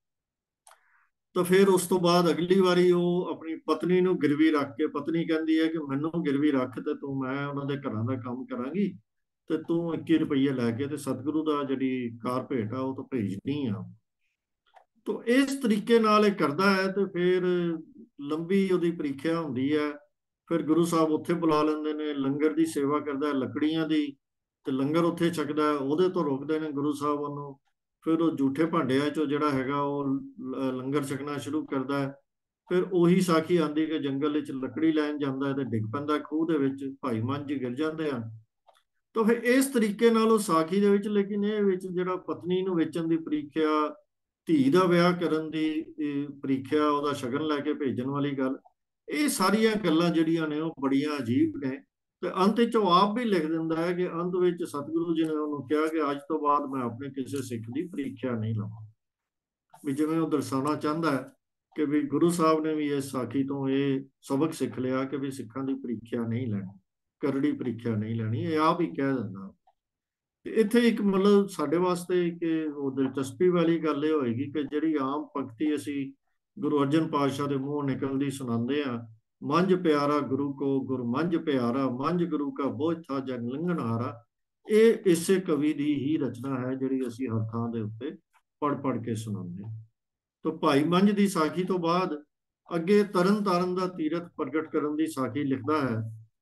ਤਾਂ ਫਿਰ ਉਸ ਤੋਂ ਬਾਅਦ ਅਗਲੀ ਵਾਰੀ ਉਹ ਆਪਣੀ ਪਤਨੀ ਨੂੰ ਗਿਰਵੀ ਰੱਖ ਕੇ, ਪਤਨੀ ਕਹਿੰਦੀ ਹੈ ਕਿ ਮੈਨੂੰ ਗਿਰਵੀ ਰੱਖ ਤੇ ਤੂੰ, ਮੈਂ ਉਹਨਾਂ ਦੇ ਘਰਾਂ ਦਾ ਕੰਮ ਕਰਾਂਗੀ ਤੇ ਤੂੰ 21 ਰੁਪਏ ਲੈ ਕੇ ਤੇ ਸਤਿਗੁਰੂ ਦਾ ਜਿਹੜੀ ਕਾਰ ਭੇਟ ਆ ਉਹ ਤਾਂ ਭੇਜਣੀ ਆ। ਤੋ ਇਸ ਤਰੀਕੇ ਨਾਲ ਇਹ ਕਰਦਾ ਹੈ ਤੇ ਫਿਰ ਲੰਬੀ ਉਹਦੀ ਪ੍ਰੀਖਿਆ ਹੁੰਦੀ ਹੈ। ਫਿਰ ਗੁਰੂ ਸਾਹਿਬ ਉੱਥੇ ਬੁਲਾ ਲੈਂਦੇ ਨੇ, ਲੰਗਰ ਦੀ ਸੇਵਾ ਕਰਦਾ ਲੱਕੜੀਆਂ ਦੀ, ਤੇ ਲੰਗਰ ਉੱਥੇ ਛਕਦਾ, ਉਹਦੇ ਤੋਂ ਰੋਕਦੇ ਨੇ ਗੁਰੂ ਸਾਹਿਬ ਉਹਨੂੰ। ਫਿਰ ਉਹ ਝੂਠੇ ਭਾਂਡਿਆਂ ਚੋਂ ਜਿਹੜਾ ਹੈਗਾ ਉਹ ਲੰਗਰ ਛਕਣਾ ਸ਼ੁਰੂ ਕਰਦਾ ਹੈ। ਫਿਰ ਉਹੀ ਸਾਖੀ ਆਉਂਦੀ ਕਿ ਜੰਗਲ ਵਿੱਚ ਲੱਕੜੀ ਲੈਣ ਜਾਂਦਾ ਹੈ ਤੇ ਡਿੱਗ ਪੈਂਦਾ ਖੂਹ ਦੇ ਵਿੱਚ, ਭਾਈ ਮਨ ਜੀ ਗਿਰ ਜਾਂਦੇ ਹਨ। ਤਾਂ ਫਿਰ ਇਸ ਤਰੀਕੇ ਨਾਲ ਉਹ ਸਾਖੀ ਦੇ ਵਿੱਚ, ਲੇਕਿਨ ਇਹ ਵਿੱਚ ਜਿਹੜਾ ਪਤਨੀ ਨੂੰ ਵੇਚਣ ਦੀ ਪ੍ਰੀਖਿਆ, ਧੀ ਦਾ ਵਿਆਹ ਕਰਨ ਦੀ ਪ੍ਰੀਖਿਆ, ਉਹਦਾ ਸ਼ਗਨ ਲੈ ਕੇ ਭੇਜਣ ਵਾਲੀ ਗੱਲ, ਇਹ ਸਾਰੀਆਂ ਗੱਲਾਂ ਜਿਹੜੀਆਂ ਨੇ ਉਹ ਬੜੀਆਂ ਅਜੀਬ ਨੇ। ਤੇ ਅੰਤ ਵਿੱਚ ਉਹ ਆਪ ਵੀ ਲਿਖ ਦਿੰਦਾ ਹੈ ਕਿ ਅੰਤ ਵਿੱਚ ਸਤਿਗੁਰੂ ਜੀ ਨੇ ਉਹਨੂੰ ਕਿਹਾ ਕਿ ਅੱਜ ਤੋਂ ਬਾਅਦ ਮੈਂ ਆਪਣੇ ਕਿਸੇ ਸਿੱਖ ਦੀ ਪ੍ਰੀਖਿਆ ਨਹੀਂ ਲਵਾਂ। ਵੀ ਜਿਵੇਂ ਉਹ ਦਰਸਾਉਣਾ ਚਾਹੁੰਦਾ ਹੈ ਕਿ ਵੀ ਗੁਰੂ ਸਾਹਿਬ ਨੇ ਵੀ ਇਸ ਸਾਖੀ ਤੋਂ ਇਹ ਸਬਕ ਸਿੱਖ ਲਿਆ ਕਿ ਵੀ ਸਿੱਖਾਂ ਦੀ ਪ੍ਰੀਖਿਆ ਨਹੀਂ ਲੈਣੀ, ਕਰੜੀ ਪ੍ਰੀਖਿਆ ਨਹੀਂ ਲੈਣੀ, ਇਹ ਆਪ ਹੀ ਕਹਿ ਦਿੰਦਾ। ਇੱਥੇ ਇੱਕ ਮਤਲਬ ਸਾਡੇ ਵਾਸਤੇ ਕਿ ਉਹ ਦਿਲਚਸਪੀ ਵਾਲੀ ਗੱਲ ਇਹ ਹੋਏਗੀ ਕਿ ਜਿਹੜੀ ਆਮ ਪੰਕਤੀ ਅਸੀਂ ਗੁਰੂ ਅਰਜਨ ਪਾਤਸ਼ਾਹ ਦੇ ਮੂੰਹੋਂ ਨਿਕਲਦੀ ਸੁਣਾਉਂਦੇ ਆ, ਮੰਝ ਪਿਆਰਾ ਗੁਰੂ ਕੋ ਗੁਰ ਮੰਝ ਪਿਆਰਾ, ਮੰਝ ਗੁਰੂ ਕਾ ਬੋਝ ਥਾ ਜਗ ਲੰਘਣ ਹਾਰਾ, ਇਹ ਇਸੇ ਕਵੀ ਦੀ ਹੀ ਰਚਨਾ ਹੈ ਜਿਹੜੀ ਅਸੀਂ ਹਰ ਥਾਂ ਦੇ ਉੱਤੇ ਪੜ ਪੜ ਕੇ ਸੁਣਾਉਂਦੇ ਹਾਂ। ਤਾਂ ਭਾਈ ਮੰਝ ਦੀ ਸਾਖੀ ਤੋਂ ਬਾਅਦ ਅੱਗੇ ਤਰਨ ਤਾਰਨ ਦਾ ਤੀਰਥ ਪ੍ਰਗਟ ਕਰਨ ਦੀ ਸਾਖੀ ਲਿਖਦਾ ਹੈ।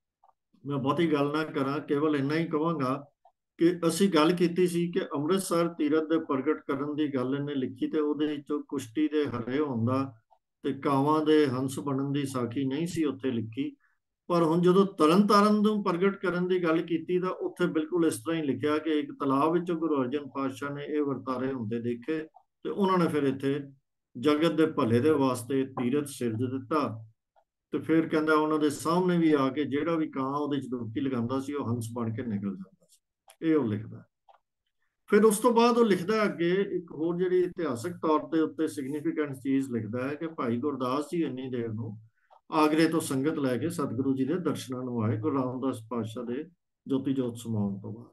ਮੈਂ ਬਹੁਤੀ ਗੱਲ ਨਾ ਕਰਾਂ, ਕੇਵਲ ਇੰਨਾ ਹੀ ਕਹਾਂਗਾ ਕਿ ਅਸੀਂ ਗੱਲ ਕੀਤੀ ਸੀ ਕਿ ਅੰਮ੍ਰਿਤਸਰ ਤੀਰਥ ਦੇ ਪ੍ਰਗਟ ਕਰਨ ਦੀ ਗੱਲ ਇਹਨੇ ਲਿਖੀ, ਤੇ ਉਹਦੇ ਵਿੱਚੋਂ ਕੁਸ਼ਤੀ ਦੇ ਹਰੇ ਹੋਣ ਦਾ ਤੇ ਕਾਵਾਂ ਦੇ ਹੰਸ ਬਣਨ ਦੀ ਸਾਖੀ ਨਹੀਂ ਸੀ ਉੱਥੇ ਲਿਖੀ। ਪਰ ਹੁਣ ਜਦੋਂ ਤਰਨ ਤਾਰਨ ਨੂੰ ਪ੍ਰਗਟ ਕਰਨ ਦੀ ਗੱਲ ਕੀਤੀ ਤਾਂ ਉੱਥੇ ਬਿਲਕੁਲ ਇਸ ਤਰ੍ਹਾਂ ਹੀ ਲਿਖਿਆ ਕਿ ਇੱਕ ਤਲਾਬ ਵਿੱਚੋਂ ਗੁਰੂ ਅਰਜਨ ਪਾਤਸ਼ਾਹ ਨੇ ਇਹ ਵਰਤਾਰੇ ਹੁੰਦੇ ਦੇਖੇ ਤੇ ਉਹਨਾਂ ਨੇ ਫਿਰ ਇੱਥੇ ਜਗਤ ਦੇ ਭਲੇ ਦੇ ਵਾਸਤੇ ਤੀਰਥ ਸਿਰਜ ਦਿੱਤਾ। ਤੇ ਫਿਰ ਕਹਿੰਦਾ ਉਹਨਾਂ ਦੇ ਸਾਹਮਣੇ ਵੀ ਆ ਕੇ ਜਿਹੜਾ ਵੀ ਕਾਂ ਉਹਦੇ ਚ ਡੁਬਕੀ ਲਗਾਉਂਦਾ ਸੀ ਉਹ ਹੰਸ ਬਣ ਕੇ ਨਿਕਲ ਜਾਂਦਾ ਸੀ। ਇਹ ਉਹ ਲਿਖਦਾ। ਫਿਰ ਉਸ ਤੋਂ ਬਾਅਦ ਉਹ ਲਿਖਦਾ ਅੱਗੇ ਇੱਕ ਹੋਰ ਜਿਹੜੀ ਇਤਿਹਾਸਕ ਤੌਰ ਤੇ ਉੱਤੇ ਸਿਗਨੀਫੀਕੈਂਟ ਚੀਜ਼ ਲਿਖਦਾ ਹੈ ਕਿ ਭਾਈ ਗੁਰਦਾਸ ਜੀ ਇੰਨੀ ਦੇਰ ਨੂੰ ਆਗਰੇ ਤੋਂ ਸੰਗਤ ਲੈ ਕੇ ਸਤਿਗੁਰੂ ਜੀ ਦੇ ਦਰਸ਼ਨਾਂ ਨੂੰ ਆਏ ਗੁਰੂ ਰਾਮਦਾਸ ਪਾਤਸ਼ਾਹ ਦੇ ਜੋਤੀ ਜੋਤ ਸਮਾਉਣ ਤੋਂ ਬਾਅਦ।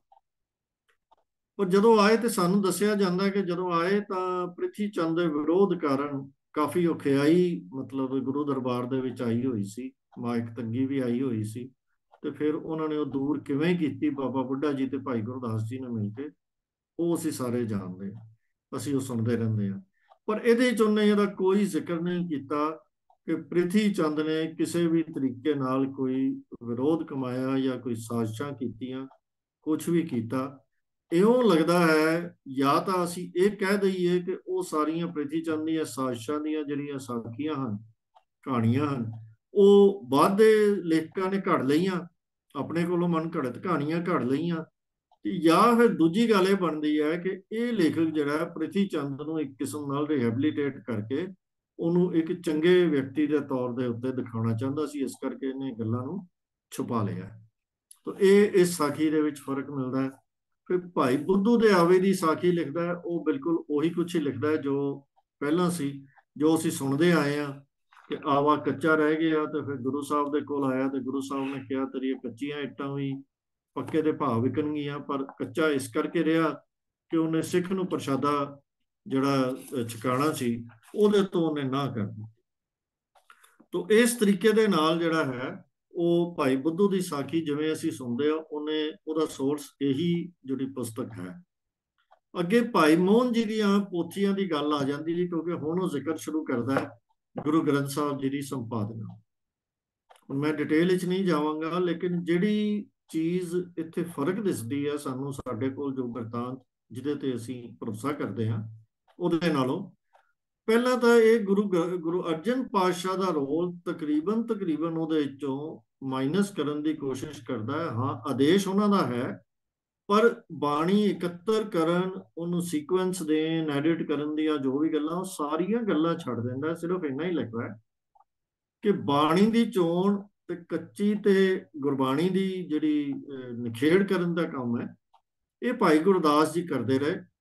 ਪਰ ਜਦੋਂ ਆਏ ਤੇ ਸਾਨੂੰ ਦੱਸਿਆ ਜਾਂਦਾ ਕਿ ਜਦੋਂ ਆਏ ਤਾਂ ਪ੍ਰਿਥੀ ਚੰਦ ਦੇ ਵਿਰੋਧ ਕਾਰਨ ਕਾਫੀ ਔਖਿਆਈ ਮਤਲਬ ਗੁਰੂ ਦਰਬਾਰ ਦੇ ਵਿੱਚ ਆਈ ਹੋਈ ਸੀ, ਮਾਇਕ ਤੰਗੀ ਵੀ ਆਈ ਹੋਈ ਸੀ। ਤੇ ਫਿਰ ਉਹਨਾਂ ਨੇ ਉਹ ਦੂਰ ਕਿਵੇਂ ਕੀਤੀ ਬਾਬਾ ਬੁੱਢਾ ਜੀ ਤੇ ਭਾਈ ਗੁਰਦਾਸ ਜੀ ਨੇ ਮਿਲ ਕੇ, ਉਹ ਅਸੀਂ ਸਾਰੇ ਜਾਣਦੇ ਹਾਂ, ਅਸੀਂ ਉਹ ਸੁਣਦੇ ਰਹਿੰਦੇ ਹਾਂ। ਪਰ ਇਹਦੇ ਚ ਉਹਨੇ ਇਹਦਾ ਕੋਈ ਜ਼ਿਕਰ ਨਹੀਂ ਕੀਤਾ ਕਿ ਪ੍ਰਿਥੀ ਚੰਦ ਨੇ ਕਿਸੇ ਵੀ ਤਰੀਕੇ ਨਾਲ ਕੋਈ ਵਿਰੋਧ ਕਮਾਇਆ ਜਾਂ ਕੋਈ ਸਾਜ਼ਿਸ਼ਾਂ ਕੀਤੀਆਂ, ਕੁਝ ਵੀ ਕੀਤਾ। ਇਉਂ ਲੱਗਦਾ ਹੈ ਜਾਂ ਤਾਂ ਅਸੀਂ ਇਹ ਕਹਿ ਦਈਏ ਕਿ ਉਹ ਸਾਰੀਆਂ ਪ੍ਰਿਥੀ ਚੰਦ ਦੀਆਂ ਸਾਜ਼ਿਸ਼ਾਂ ਦੀਆਂ ਜਿਹੜੀਆਂ ਸਾਖੀਆਂ ਹਨ, ਕਹਾਣੀਆਂ ਹਨ, ਉਹ ਬਾਅਦ ਦੇ ਲੇਖਕਾਂ ਨੇ ਘੜ ਲਈਆਂ, ਆਪਣੇ ਕੋਲੋਂ ਮਨ ਘੜਤ ਕਹਾਣੀਆਂ ਘੜ ਲਈਆਂ। ਜਾਂ ਫਿਰ ਦੂਜੀ ਗੱਲ ਇਹ ਬਣਦੀ ਹੈ ਕਿ ਇਹ ਲੇਖਕ ਜਿਹੜਾ ਪ੍ਰਿਥੀ ਚੰਦ ਨੂੰ ਇੱਕ ਕਿਸਮ ਨਾਲ ਰਿਹੈਬਿਲਿਟੇਟ ਕਰਕੇ ਉਹਨੂੰ ਇੱਕ ਚੰਗੇ ਵਿਅਕਤੀ ਦੇ ਤੌਰ ਦੇ ਉੱਤੇ ਦਿਖਾਉਣਾ ਚਾਹੁੰਦਾ ਸੀ, ਇਸ ਕਰਕੇ ਇਹਨੇ ਗੱਲਾਂ ਨੂੰ ਛੁਪਾ ਲਿਆ। ਤਾਂ ਇਹ ਇਸ ਸਾਖੀ ਦੇ ਵਿੱਚ ਫਰਕ ਮਿਲਦਾ ਹੈ। ਫਿਰ ਭਾਈ ਬੁੱਧੂ ਦੇ ਆਵੇ ਦੀ ਸਾਖੀ ਲਿਖਦਾ ਹੈ, ਉਹ ਬਿਲਕੁਲ ਉਹੀ ਕੁਛ ਹੀ ਲਿਖਦਾ ਹੈ ਜੋ ਪਹਿਲਾਂ ਸੀ, ਜੋ ਅਸੀਂ ਸੁਣਦੇ ਆਏ ਹਾਂ ਕਿ ਆਵਾ ਕੱਚਾ ਰਹਿ ਗਿਆ ਤੇ ਫਿਰ ਗੁਰੂ ਸਾਹਿਬ ਦੇ ਕੋਲ ਆਇਆ ਤੇ ਗੁਰੂ ਸਾਹਿਬ ਨੇ ਕਿਹਾ ਤੇਰੀਆਂ ਕੱਚੀਆਂ ਇੱਟਾਂ ਵੀ ਪੱਕੇ ਦੇ ਭਾਅ ਵਿਕਣਗੀਆਂ। ਪਰ ਕੱਚਾ ਇਸ ਕਰਕੇ ਰਿਹਾ ਕਿ ਉਹਨੇ ਸਿੱਖ ਨੂੰ ਪ੍ਰਸ਼ਾਦਾ ਜਿਹੜਾ ਛਕਾਣਾ ਸੀ ਉਹਦੇ ਤੋਂ ਉਹਨੇ ਨਾ ਕਰ ਦਿੱਤੀ। ਤਾਂ ਇਸ ਤਰੀਕੇ ਦੇ ਨਾਲ ਜਿਹੜਾ ਹੈ ਉਹ ਭਾਈ ਬੁੱਧੂ ਦੀ ਸਾਖੀ ਜਿਵੇਂ ਅਸੀਂ ਸੁਣਦੇ ਆ, ਉਹਦਾ ਸੋਰਸ ਇਹੀ ਜਿਹੜੀ ਪੁਸਤਕ ਹੈ। ਅੱਗੇ ਭਾਈ ਮੋਹਨ ਜੀ ਦੀਆਂ ਪੋਥੀਆਂ ਦੀ ਗੱਲ ਆ ਜਾਂਦੀ ਜੀ, ਕਿਉਂਕਿ ਹੁਣ ਉਹ ਜ਼ਿਕਰ ਸ਼ੁਰੂ ਕਰਦਾ ਹੈ ਗੁਰੂ ਗ੍ਰੰਥ ਸਾਹਿਬ ਜੀ ਦੀ ਸੰਪਾਦਨਾ। ਹੁਣ ਮੈਂ ਡਿਟੇਲ ਵਿੱਚ ਨਹੀਂ ਜਾਵਾਂਗਾ, ਲੇਕਿਨ ਜਿਹੜੀ ਚੀਜ਼ ਇੱਥੇ ਫਰਕ ਦਿਸਦੀ ਹੈ ਸਾਨੂੰ, ਸਾਡੇ ਕੋਲ ਜੋ ਬਿਰਤਾਂਤ ਜਿਹਦੇ ਤੇ ਅਸੀਂ ਭਰੋਸਾ ਕਰਦੇ ਹਾਂ ਉਹਦੇ ਨਾਲੋਂ, ਪਹਿਲਾਂ ਤਾਂ ਇਹ ਗੁਰੂ ਅਰਜਨ ਪਾਤਸ਼ਾਹ ਦਾ ਰੋਲ ਤਕਰੀਬਨ ਉਹਦੇ ਵਿੱਚੋਂ ਮਾਈਨਸ ਕਰਨ ਦੀ ਕੋਸ਼ਿਸ਼ ਕਰਦਾ ਹੈ। ਹਾਂ, ਆਦੇਸ਼ ਉਹਨਾਂ ਦਾ ਹੈ, ਪਰ ਬਾਣੀ ਇਕੱਤਰ ਕਰਨ, ਉਹਨੂੰ ਸੀਕੁਐਂਸ ਦੇਣ, ਐਡਿਟ ਕਰਨ ਦੀਆਂ ਜੋ ਵੀ ਗੱਲਾਂ, ਉਹ ਸਾਰੀਆਂ ਗੱਲਾਂ ਛੱਡ ਦਿੰਦਾ। ਸਿਰਫ ਇੰਨਾ ਹੀ ਲਿਖਦਾ ਹੈ ਕਿ ਬਾਣੀ ਦੀ ਚੋਣ ਤੇ ਕੱਚੀ ਤੇ ਗੁਰਬਾਣੀ ਦੀ ਜਿਹੜੀ ਨਿਖੇੜ ਕਰਨ ਦਾ ਕੰਮ ਹੈ, ਇਹ ਭਾਈ ਗੁਰਦਾਸ ਜੀ ਕਰਦੇ ਰਹੇ।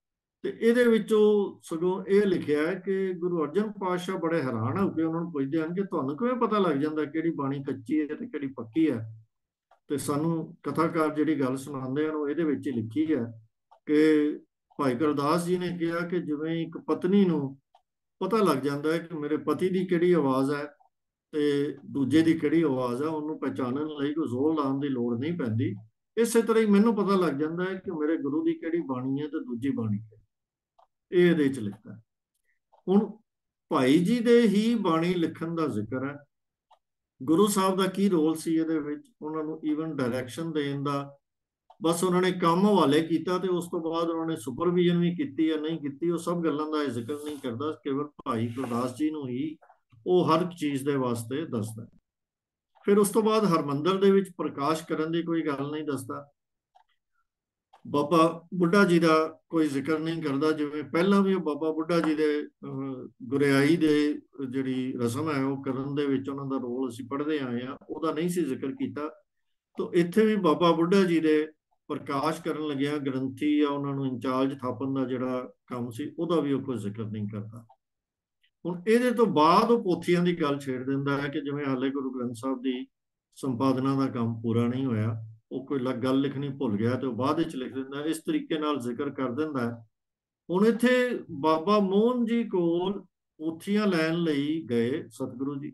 ਤੇ ਇਹਦੇ ਵਿੱਚੋਂ ਸਗੋਂ ਇਹ ਲਿਖਿਆ ਹੈ ਕਿ ਗੁਰੂ ਅਰਜਨ ਪਾਤਸ਼ਾਹ ਬੜੇ ਹੈਰਾਨ ਹੋ ਕੇ ਉਹਨਾਂ ਨੂੰ ਪੁੱਛਦੇ ਹਨ ਕਿ ਤੁਹਾਨੂੰ ਕਿਵੇਂ ਪਤਾ ਲੱਗ ਜਾਂਦਾ ਕਿਹੜੀ ਬਾਣੀ ਕੱਚੀ ਹੈ ਤੇ ਕਿਹੜੀ ਪੱਕੀ ਹੈ। ਤੇ ਸਾਨੂੰ ਕਥਾਕਾਰ ਜਿਹੜੀ ਗੱਲ ਸੁਣਾਉਂਦੇ ਹਨ ਉਹ ਇਹਦੇ ਵਿੱਚ ਹੀ ਲਿਖੀ ਹੈ ਕਿ ਭਾਈ ਗੁਰਦਾਸ ਜੀ ਨੇ ਕਿਹਾ ਕਿ ਜਿਵੇਂ ਇੱਕ ਪਤਨੀ ਨੂੰ ਪਤਾ ਲੱਗ ਜਾਂਦਾ ਹੈ ਕਿ ਮੇਰੇ ਪਤੀ ਦੀ ਕਿਹੜੀ ਆਵਾਜ਼ ਹੈ ਤੇ ਦੂਜੇ ਦੀ ਕਿਹੜੀ ਆਵਾਜ਼ ਹੈ, ਉਹਨੂੰ ਪਹਿਚਾਨਣ ਲਈ ਕੋਈ ਜ਼ੋਰ ਲਾਉਣ ਦੀ ਲੋੜ ਨਹੀਂ ਪੈਂਦੀ। ਇਸੇ ਤਰ੍ਹਾਂ ਹੀ ਮੈਨੂੰ ਪਤਾ ਲੱਗ ਜਾਂਦਾ ਹੈ ਕਿ ਮੇਰੇ ਗੁਰੂ ਦੀ ਕਿਹੜੀ ਬਾਣੀ ਹੈ ਤੇ ਦੂਜੀ ਬਾਣੀ ਹੈ। ਇਹ ਇਹਦੇ ਚ ਲਿਖਦਾ ਹੈ। ਹੁਣ ਭਾਈ ਜੀ ਦੇ ਹੀ ਬਾਣੀ ਲਿਖਣ ਦਾ ਜ਼ਿਕਰ ਹੈ। ਗੁਰੂ ਸਾਹਿਬ ਦਾ ਕੀ ਰੋਲ ਸੀ ਇਹਦੇ ਵਿੱਚ? ਉਹਨਾਂ ਨੂੰ ਈਵਨ ਡਾਇਰੈਕਸ਼ਨ ਦੇਣ ਦਾ, ਬਸ ਉਹਨਾਂ ਨੇ ਕੰਮ ਹਵਾਲੇ ਕੀਤਾ ਤੇ ਉਸ ਤੋਂ ਬਾਅਦ ਉਹਨਾਂ ਨੇ ਸੁਪਰਵਿਜ਼ਨ ਵੀ ਕੀਤੀ ਜਾਂ ਨਹੀਂ ਕੀਤੀ, ਉਹ ਸਭ ਗੱਲਾਂ ਦਾ ਇਹ ਜ਼ਿਕਰ ਨਹੀਂ ਕਰਦਾ। ਕੇਵਲ ਭਾਈ ਗੁਰਦਾਸ ਜੀ ਨੂੰ ਹੀ ਉਹ ਹਰ ਚੀਜ਼ ਦੇ ਵਾਸਤੇ ਦੱਸਦਾ। ਫਿਰ ਉਸ ਤੋਂ ਬਾਅਦ ਹਰਮੰਦਰ ਦੇ ਵਿੱਚ ਪ੍ਰਕਾਸ਼ ਕਰਨ ਦੀ ਕੋਈ ਗੱਲ ਨਹੀਂ ਦੱਸਦਾ। ਬਾਬਾ ਬੁੱਢਾ ਜੀ ਦਾ ਕੋਈ ਜ਼ਿਕਰ ਨਹੀਂ ਕਰਦਾ, ਜਿਵੇਂ ਪਹਿਲਾਂ ਵੀ ਉਹ ਬਾਬਾ ਬੁੱਢਾ ਜੀ ਦੇ ਗੁਰਿਆਈ ਦੇ ਜਿਹੜੀ ਰਸਮ ਹੈ ਉਹ ਕਰਨ ਦੇ ਵਿੱਚ ਉਹਨਾਂ ਦਾ ਰੋਲ ਅਸੀਂ ਪੜ੍ਹਦੇ ਆਏ ਆ, ਉਹਦਾ ਨਹੀਂ ਸੀ ਜ਼ਿਕਰ ਕੀਤਾ। ਤਾਂ ਇੱਥੇ ਵੀ ਬਾਬਾ ਬੁੱਢਾ ਜੀ ਦੇ ਪ੍ਰਕਾਸ਼ ਕਰਨ ਲੱਗਿਆ ਗ੍ਰੰਥੀ ਜਾਂ ਉਹਨਾਂ ਨੂੰ ਇੰਚਾਰਜ ਥਾਪਣ ਦਾ ਜਿਹੜਾ ਕੰਮ ਸੀ ਉਹਦਾ ਵੀ ਉਹ ਕੋਈ ਜ਼ਿਕਰ ਨਹੀਂ ਕਰਦਾ। ਹੁਣ ਇਹਦੇ ਤੋਂ ਬਾਅਦ ਉਹ ਪੋਥੀਆਂ ਦੀ ਗੱਲ ਛੇੜ ਦਿੰਦਾ ਹੈ ਕਿ ਜਿਵੇਂ ਹਾਲੇ ਗੁਰੂ ਗ੍ਰੰਥ ਸਾਹਿਬ ਦੀ ਸੰਪਾਦਨਾ ਦਾ ਕੰਮ ਪੂਰਾ ਨਹੀਂ ਹੋਇਆ, ਉਹ ਕੋਈ ਗੱਲ ਲਿਖਣੀ ਭੁੱਲ ਗਿਆ ਤੇ ਉਹ ਬਾਅਦ ਵਿੱਚ ਲਿਖ ਦਿੰਦਾ। ਇਸ ਤਰੀਕੇ ਨਾਲ ਜ਼ਿਕਰ ਕਰ ਦਿੰਦਾ। ਹੁਣ ਇੱਥੇ ਬਾਬਾ ਮੋਹਨ ਜੀ ਕੋਲ ਪੋਥੀਆਂ ਲੈਣ ਲਈ ਗਏ ਸਤਿਗੁਰੂ ਜੀ,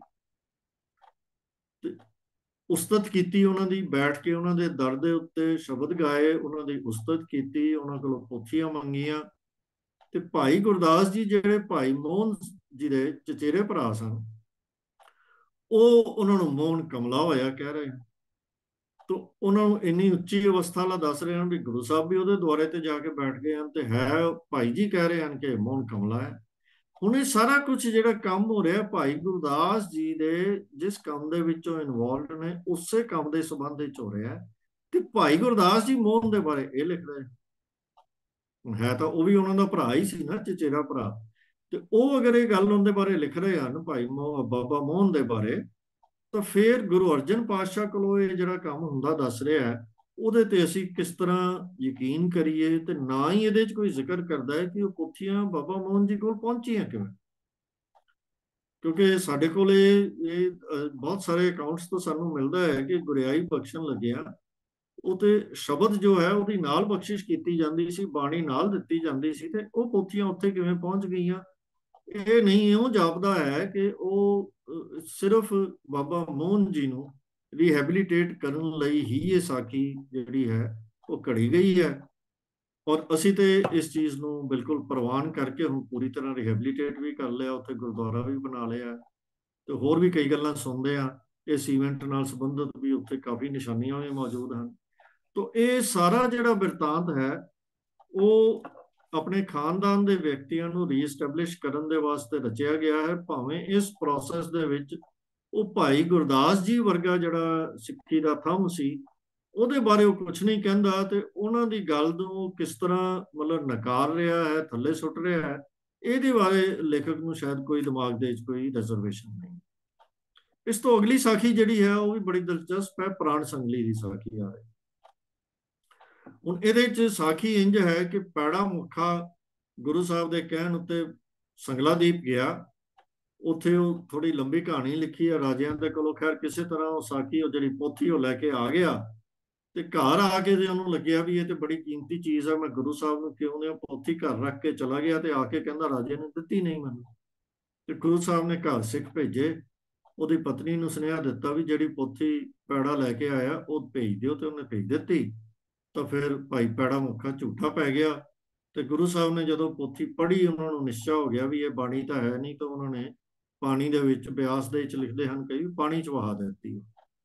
ਤੇ ਉਸਤਤ ਕੀਤੀ ਉਹਨਾਂ ਦੀ, ਬੈਠ ਕੇ ਉਹਨਾਂ ਦੇ ਦਰ ਦੇ ਉੱਤੇ ਸ਼ਬਦ ਗਾਏ, ਉਹਨਾਂ ਦੀ ਉਸਤਤ ਕੀਤੀ, ਉਹਨਾਂ ਕੋਲੋਂ ਪੋਥੀਆਂ ਮੰਗੀਆਂ। ਤੇ ਭਾਈ ਗੁਰਦਾਸ ਜੀ ਜਿਹੜੇ ਭਾਈ ਮੋਹਨ ਜੀ ਦੇ ਚਚੇਰੇ ਭਰਾ ਸਨ, ਉਹ ਉਹਨਾਂ ਨੂੰ ਮੋਹਨ ਕਮਲਾ ਹੋਇਆ ਕਹਿ ਰਹੇ। ਤਾਂ ਉਹਨਾਂ ਨੂੰ ਇੰਨੀ ਉੱਚੀ ਅਵਸਥਾ ਵਾਲਾ ਦੱਸ ਰਹੇ ਹਨ ਵੀ ਗੁਰੂ ਸਾਹਿਬ ਵੀ ਉਹਦੇ ਦੁਆਰੇ ਤੇ ਜਾ ਕੇ ਬੈਠ ਗਏ ਹਨ ਤੇ ਹੈ ਭਾਈ ਜੀ ਕਹਿ ਰਹੇ ਹਨ ਕਿ ਮੋਹਨ ਕਮਲਾ ਹੈ। ਹੁਣ ਇਹ ਸਾਰਾ ਕੁਝ ਜਿਹੜਾ ਕੰਮ ਹੋ ਰਿਹਾ ਭਾਈ ਗੁਰਦਾਸ ਜੀ ਦੇ ਜਿਸ ਕੰਮ ਦੇ ਵਿੱਚੋਂ ਇਨਵੋਲਵਡ ਨੇ ਉਸੇ ਕੰਮ ਦੇ ਸੰਬੰਧ ਵਿੱਚ ਹੋ ਰਿਹਾ ਤੇ ਭਾਈ ਗੁਰਦਾਸ ਜੀ ਮੋਹਨ ਦੇ ਬਾਰੇ ਇਹ ਲਿਖ ਰਹੇ ਹੈ ਤਾਂ ਉਹ ਵੀ ਉਹਨਾਂ ਦਾ ਭਰਾ ਹੀ ਸੀ ਨਾ, ਚਚੇਰਾ ਭਰਾ। ਤੇ ਉਹ ਅਗਰ ਇਹ ਗੱਲ ਉਹਦੇ ਬਾਰੇ ਲਿਖ ਰਹੇ ਹਨ ਭਾਈ ਬਾਬਾ ਮੋਹਨ ਦੇ ਬਾਰੇ, ਤਾਂ ਫਿਰ ਗੁਰੂ ਅਰਜਨ ਪਾਤਸ਼ਾਹ ਕੋਲੋਂ ਇਹ ਜਿਹੜਾ ਕੰਮ ਹੁੰਦਾ ਦੱਸ ਰਿਹਾ ਹੈ ਉਹਦੇ ਤੇ ਅਸੀਂ ਕਿਸ ਤਰ੍ਹਾਂ ਯਕੀਨ ਕਰੀਏ? ਤੇ ਨਾ ਹੀ ਇਹਦੇ 'ਚ ਕੋਈ ਜ਼ਿਕਰ ਕਰਦਾ ਹੈ ਕਿ ਉਹ ਪੋਥੀਆਂ ਬਾਬਾ ਮੋਹਨ ਜੀ ਕੋਲ ਪਹੁੰਚੀਆਂ ਕਿਵੇਂ, ਕਿਉਂਕਿ ਸਾਡੇ ਕੋਲ ਇਹ ਬਹੁਤ ਸਾਰੇ ਅਕਾਊਂਟਸ ਤੋਂ ਸਾਨੂੰ ਮਿਲਦਾ ਹੈ ਕਿ ਗੁਰਿਆਈ ਬਖਸ਼ਣ ਲੱਗਿਆ ਉਹ ਤੇ ਸ਼ਬਦ ਜੋ ਹੈ ਉਹਦੀ ਨਾਲ ਬਖਸ਼ਿਸ਼ ਕੀਤੀ ਜਾਂਦੀ ਸੀ, ਬਾਣੀ ਨਾਲ ਦਿੱਤੀ ਜਾਂਦੀ ਸੀ, ਤੇ ਉਹ ਪੋਥੀਆਂ ਉੱਥੇ ਕਿਵੇਂ ਪਹੁੰਚ ਗਈਆਂ? ਇਹ ਨਹੀਂ ਇਉਂ ਜਾਪਦਾ ਹੈ ਕਿ ਉਹ ਸਿਰਫ ਬਾਬਾ ਮੋਹਨ ਜੀ ਨੂੰ ਰੀਹੈਬਿਲਿਟੇਟ ਕਰਨ ਲਈ ਹੀ ਇਹ ਸਾਖੀ ਜਿਹੜੀ ਹੈ ਉਹ ਘੜੀ ਗਈ ਹੈ। ਔਰ ਅਸੀਂ ਤੇ ਇਸ ਚੀਜ਼ ਨੂੰ ਬਿਲਕੁਲ ਪ੍ਰਵਾਨ ਕਰਕੇ ਹੁਣ ਪੂਰੀ ਤਰ੍ਹਾਂ ਰੀਹੈਬਿਲਿਟੇਟ ਵੀ ਕਰ ਲਿਆ, ਉੱਥੇ ਗੁਰਦੁਆਰਾ ਵੀ ਬਣਾ ਲਿਆ ਤੇ ਹੋਰ ਵੀ ਕਈ ਗੱਲਾਂ ਸੁਣਦੇ ਆ। ਇਸ ਇਵੈਂਟ ਨਾਲ ਸੰਬੰਧਿਤ ਵੀ ਉੱਥੇ ਕਾਫੀ ਨਿਸ਼ਾਨੀਆਂ ਵੀ ਮੌਜੂਦ ਹਨ। ਤੋ ਇਹ ਸਾਰਾ ਜਿਹੜਾ ਬਿਰਤਾਂਤ ਹੈ ਉਹ ਆਪਣੇ ਖਾਨਦਾਨ ਦੇ ਵਿਅਕਤੀਆਂ ਨੂੰ ਰੀਐਸਟੈਬਲਿਸ਼ ਕਰਨ ਦੇ ਵਾਸਤੇ ਰਚਿਆ ਗਿਆ ਹੈ। ਭਾਵੇਂ ਇਸ ਪ੍ਰੋਸੈਸ ਦੇ ਵਿੱਚ ਉਹ ਭਾਈ ਗੁਰਦਾਸ ਜੀ ਵਰਗਾ ਜਿਹੜਾ ਸਿੱਖੀ ਦਾ ਥੰਮ ਸੀ ਉਹਦੇ ਬਾਰੇ ਉਹ ਕੁਝ ਨਹੀਂ ਕਹਿੰਦਾ, ਤੇ ਉਹਨਾਂ ਦੀ ਗੱਲ ਨੂੰ ਕਿਸ ਤਰ੍ਹਾਂ ਮਤਲਬ ਨਕਾਰ ਰਿਹਾ ਹੈ, ਥੱਲੇ ਸੁੱਟ ਰਿਹਾ ਹੈ, ਇਹਦੇ ਬਾਰੇ ਲੇਖਕ ਨੂੰ ਸ਼ਾਇਦ ਕੋਈ ਦਿਮਾਗ ਦੇ ਵਿੱਚ ਕੋਈ ਰਿਜ਼ਰਵੇਸ਼ਨ ਨਹੀਂ। ਇਸ ਤੋਂ ਅਗਲੀ ਸਾਖੀ ਜਿਹੜੀ ਹੈ ਉਹ ਵੀ ਬੜੀ ਦਿਲਚਸਪ ਹੈ, ਪ੍ਰਾਣ ਸੰਗਲੀ ਦੀ ਸਾਖੀ ਆ ਰਹੀ। ਹੁਣ ਇਹਦੇ 'ਚ ਸਾਖੀ ਇੰਜ ਹੈ ਕਿ ਪੈੜਾ ਮੁੱਖਾ ਗੁਰੂ ਸਾਹਿਬ ਦੇ ਕਹਿਣ ਉੱਤੇ ਸੰਗਲਾਦੀਪ ਗਿਆ, ਉੱਥੇ ਉਹ ਥੋੜੀ ਲੰਬੀ ਕਹਾਣੀ ਲਿਖੀ ਹੈ ਰਾਜਿਆਂ ਦੇ ਕੋਲੋਂ। ਖੈਰ ਕਿਸੇ ਤਰ੍ਹਾਂ ਉਹ ਸਾਖੀ ਉਹ ਜਿਹੜੀ ਪੋਥੀ ਉਹ ਲੈ ਕੇ ਆ ਗਿਆ ਤੇ ਘਰ ਆ ਕੇ ਜੇ ਉਹਨੂੰ ਲੱਗਿਆ ਵੀ ਇਹ ਤੇ ਬੜੀ ਕੀਮਤੀ ਚੀਜ਼ ਹੈ, ਮੈਂ ਗੁਰੂ ਸਾਹਿਬ ਨੂੰ ਕਿਉਂ ਨਹੀਂ, ਪੋਥੀ ਘਰ ਰੱਖ ਕੇ ਚਲਾ ਗਿਆ ਤੇ ਆ ਕੇ ਕਹਿੰਦਾ ਰਾਜੇ ਨੇ ਦਿੱਤੀ ਨਹੀਂ ਮੈਨੂੰ। ਤੇ ਗੁਰੂ ਸਾਹਿਬ ਨੇ ਘਰ ਸਿੱਖ ਭੇਜੇ, ਉਹਦੀ ਪਤਨੀ ਨੂੰ ਸੁਨੇਹਾ ਦਿੱਤਾ ਵੀ ਜਿਹੜੀ ਪੋਥੀ ਪੈੜਾ ਲੈ ਕੇ ਆਇਆ ਉਹ ਭੇਜ ਦਿਓ, ਤੇ ਉਹਨੇ ਭੇਜ ਦਿੱਤੀ। ਤਾਂ ਫਿਰ ਭਾਈ ਪੈੜਾ ਮੁੱਖਾ ਝੂਠਾ ਪੈ ਗਿਆ ਤੇ ਗੁਰੂ ਸਾਹਿਬ ਨੇ ਜਦੋਂ ਪੋਥੀ ਪੜ੍ਹੀ ਉਹਨਾਂ ਨੂੰ ਨਿਸ਼ਚਾ ਹੋ ਗਿਆ ਵੀ ਇਹ ਬਾਣੀ ਤਾਂ ਹੈ ਨਹੀਂ, ਤਾਂ ਉਹਨਾਂ ਨੇ ਪਾਣੀ ਦੇ ਵਿੱਚ, ਬਿਆਸ ਦੇ ਵਿੱਚ ਲਿਖਦੇ ਹਨ ਕਈ, ਪਾਣੀ 'ਚ ਵਹਾ ਦਿੱਤੀ।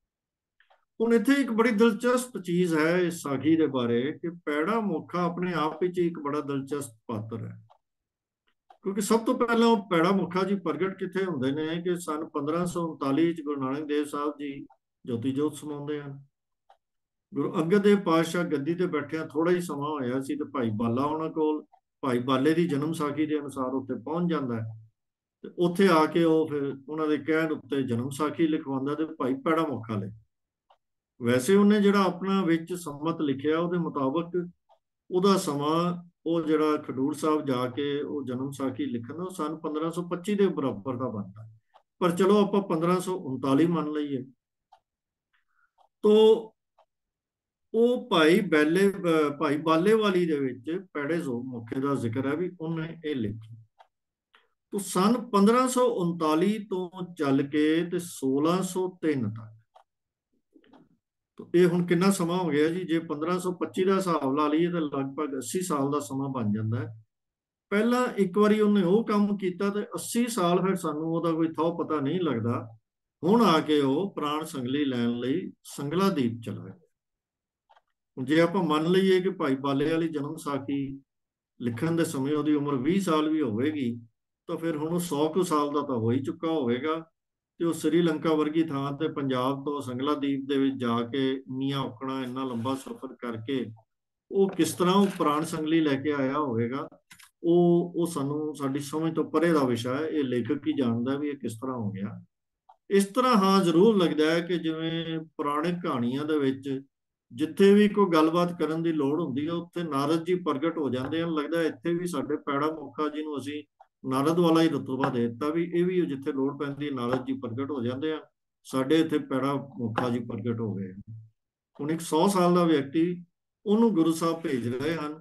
ਹੁਣ ਇੱਥੇ ਇੱਕ ਬੜੀ ਦਿਲਚਸਪ ਚੀਜ਼ ਹੈ ਇਸ ਸਾਖੀ ਦੇ ਬਾਰੇ ਕਿ ਪੈੜਾ ਮੁੱਖਾ ਆਪਣੇ ਆਪ ਵਿੱਚ ਇੱਕ ਬੜਾ ਦਿਲਚਸਪ ਪਾਤਰ ਹੈ, ਕਿਉਂਕਿ ਸਭ ਤੋਂ ਪਹਿਲਾਂ ਉਹ ਪੈੜਾ ਮੁੱਖਾ ਜੀ ਪ੍ਰਗਟ ਕਿੱਥੇ ਹੁੰਦੇ ਨੇ ਕਿ ਸਨ 1539 ਚ ਗੁਰੂ ਨਾਨਕ ਦੇਵ ਸਾਹਿਬ ਜੀ ਜੋਤੀ ਜੋਤ ਸਮਾਉਂਦੇ ਹਨ। ਗੁਰੂ ਅੰਗਦ ਦੇਵ ਪਾਤਸ਼ਾਹ ਗੱਦੀ ਤੇ ਬੈਠਿਆ ਥੋੜਾ ਹੀ ਸਮਾਂ ਹੋਇਆ ਸੀ ਤੇ ਭਾਈ ਬਾਲਾ ਉਹਨਾਂ ਕੋਲ, ਭਾਈ ਬਾਲੇ ਦੀ ਜਨਮ ਸਾਖੀ ਦੇ ਅਨੁਸਾਰ ਉੱਥੇ ਪਹੁੰਚ ਜਾਂਦਾ ਹੈ ਤੇ ਉੱਥੇ ਆ ਕੇ ਉਹ ਫਿਰ ਉਹਨਾਂ ਦੇ ਕਹਿਣ ਉੱਤੇ ਜਨਮ ਸਾਖੀ ਲਿਖਵਾਉਂਦਾ ਤੇ ਭਾਈ ਪੈੜਾ ਮੁੱਖਾ ਲੈ। ਵੈਸੇ ਉਹਨੇ ਜਿਹੜਾ ਆਪਣਾ ਵਿੱਚ ਸੰਮਤ ਲਿਖਿਆ ਉਹਦੇ ਮੁਤਾਬਕ ਉਹਦਾ ਸਮਾਂ ਉਹ ਜਿਹੜਾ ਖਡੂਰ ਸਾਹਿਬ ਜਾ ਕੇ ਉਹ ਜਨਮ ਸਾਖੀ ਲਿਖਣ ਦਾ, ਉਹ ਸਨ 1525 ਦੇ ਬਰਾਬਰ ਦਾ ਬਣਦਾ। ਪਰ ਚਲੋ ਆਪਾਂ 1539 ਮੰਨ ਲਈਏ। ਤੋ ਉਹ ਭਾਈ ਬਾਲੇਵਾਲੀ ਦੇ ਵਿੱਚ ਪੈੜੇ ਜ਼ੋ ਮੌਕੇ ਦਾ ਜ਼ਿਕਰ ਹੈ ਵੀ ਉਹਨੇ ਇਹ ਲਿਖੀ। ਤੋ ਸਨ 1539 ਤੋਂ ਚੱਲ ਕੇ ਤੇ 1603 ਤੱਕ, ਇਹ ਹੁਣ ਕਿੰਨਾ ਸਮਾਂ ਹੋ ਗਿਆ ਜੀ? ਜੇ 1525 ਦਾ ਹਿਸਾਬ ਲਾ ਲਈਏ ਤਾਂ ਲਗਭਗ 80 ਸਾਲ ਦਾ ਸਮਾਂ ਬਣ ਜਾਂਦਾ ਹੈ। ਪਹਿਲਾਂ ਇੱਕ ਵਾਰੀ ਉਹਨੇ ਉਹ ਕੰਮ ਕੀਤਾ ਤੇ 80 ਸਾਲ ਫਿਰ ਸਾਨੂੰ ਉਹਦਾ ਕੋਈ ਥਹੁ ਪਤਾ ਨਹੀਂ ਲੱਗਦਾ। ਹੁਣ ਆ ਕੇ ਉਹ ਪ੍ਰਾਣ ਸੰਗਲੀ ਲੈਣ ਲਈ ਸੰਗਲਾ ਦੀਪ ਚਲਾ ਗਿਆ। ਜੇ ਆਪਾਂ ਮੰਨ ਲਈਏ ਕਿ ਭਾਈ ਬਾਲੇ ਵਾਲੀ ਜਨਮ ਸਾਖੀ ਲਿਖਣ ਦੇ ਸਮੇਂ ਉਹਦੀ ਉਮਰ 20 ਸਾਲ ਵੀ ਹੋਵੇਗੀ, ਤਾਂ ਫਿਰ ਹੁਣ ਉਹ 100 ਕੁ ਸਾਲ ਦਾ ਤਾਂ ਹੋ ਹੀ ਚੁੱਕਾ ਹੋਵੇਗਾ। ਤੇ ਉਹ ਸ੍ਰੀਲੰਕਾ ਵਰਗੀ ਥਾਂ ਤੇ ਪੰਜਾਬ ਤੋਂ ਸੰਗਲਾ ਦੀਪ ਦੇ ਵਿੱਚ ਜਾ ਕੇ ਮੀਆਂ ਔਕਣਾ ਇੰਨਾ ਲੰਬਾ ਸਫ਼ਰ ਕਰਕੇ ਉਹ ਕਿਸ ਤਰ੍ਹਾਂ ਉਹ ਪ੍ਰਾਣ ਸੰਗਲੀ ਲੈ ਕੇ ਆਇਆ ਹੋਵੇਗਾ, ਉਹ ਸਾਨੂੰ ਸਾਡੀ ਸਮਝ ਤੋਂ ਪਰੇ ਦਾ ਵਿਸ਼ਾ ਹੈ। ਇਹ ਲੇਖਕ ਹੀ ਜਾਣਦਾ ਵੀ ਇਹ ਕਿਸ ਤਰ੍ਹਾਂ ਹੋ ਗਿਆ। ਇਸ ਤਰ੍ਹਾਂ ਹਾਂ ਜ਼ਰੂਰ ਲੱਗਦਾ ਹੈ ਕਿ ਜਿਵੇਂ ਪੁਰਾਣੇ ਕਹਾਣੀਆਂ ਦੇ ਵਿੱਚ ਜਿੱਥੇ ਵੀ ਕੋਈ ਗੱਲਬਾਤ ਕਰਨ ਦੀ ਲੋੜ ਹੁੰਦੀ ਹੈ ਉੱਥੇ ਨਾਰਦ ਜੀ ਪ੍ਰਗਟ ਹੋ ਜਾਂਦੇ ਹਨ। ਲੱਗਦਾ ਇੱਥੇ ਵੀ ਸਾਡੇ ਪੈੜਾ ਮੁੱਖਾ ਜੀ ਨੂੰ ਅਸੀਂ ਨਾਰਦ ਵਾਲਾ ਹੀ ਰਤਬਾ ਦੇ ਦਿੱਤਾ ਵੀ ਇਹ ਵੀ ਜਿੱਥੇ ਲੋੜ ਪੈਂਦੀ ਨਾਰਦ ਜੀ ਪ੍ਰਗਟ ਹੋ ਜਾਂਦੇ ਆ, ਸਾਡੇ ਇੱਥੇ ਪੈੜਾ ਮੁੱਖਾ ਜੀ ਪ੍ਰਗਟ ਹੋ ਗਏ। ਹੁਣ ਇੱਕ 100 ਸਾਲ ਦਾ ਵਿਅਕਤੀ, ਉਹਨੂੰ ਗੁਰੂ ਸਾਹਿਬ ਭੇਜ ਰਹੇ ਹਨ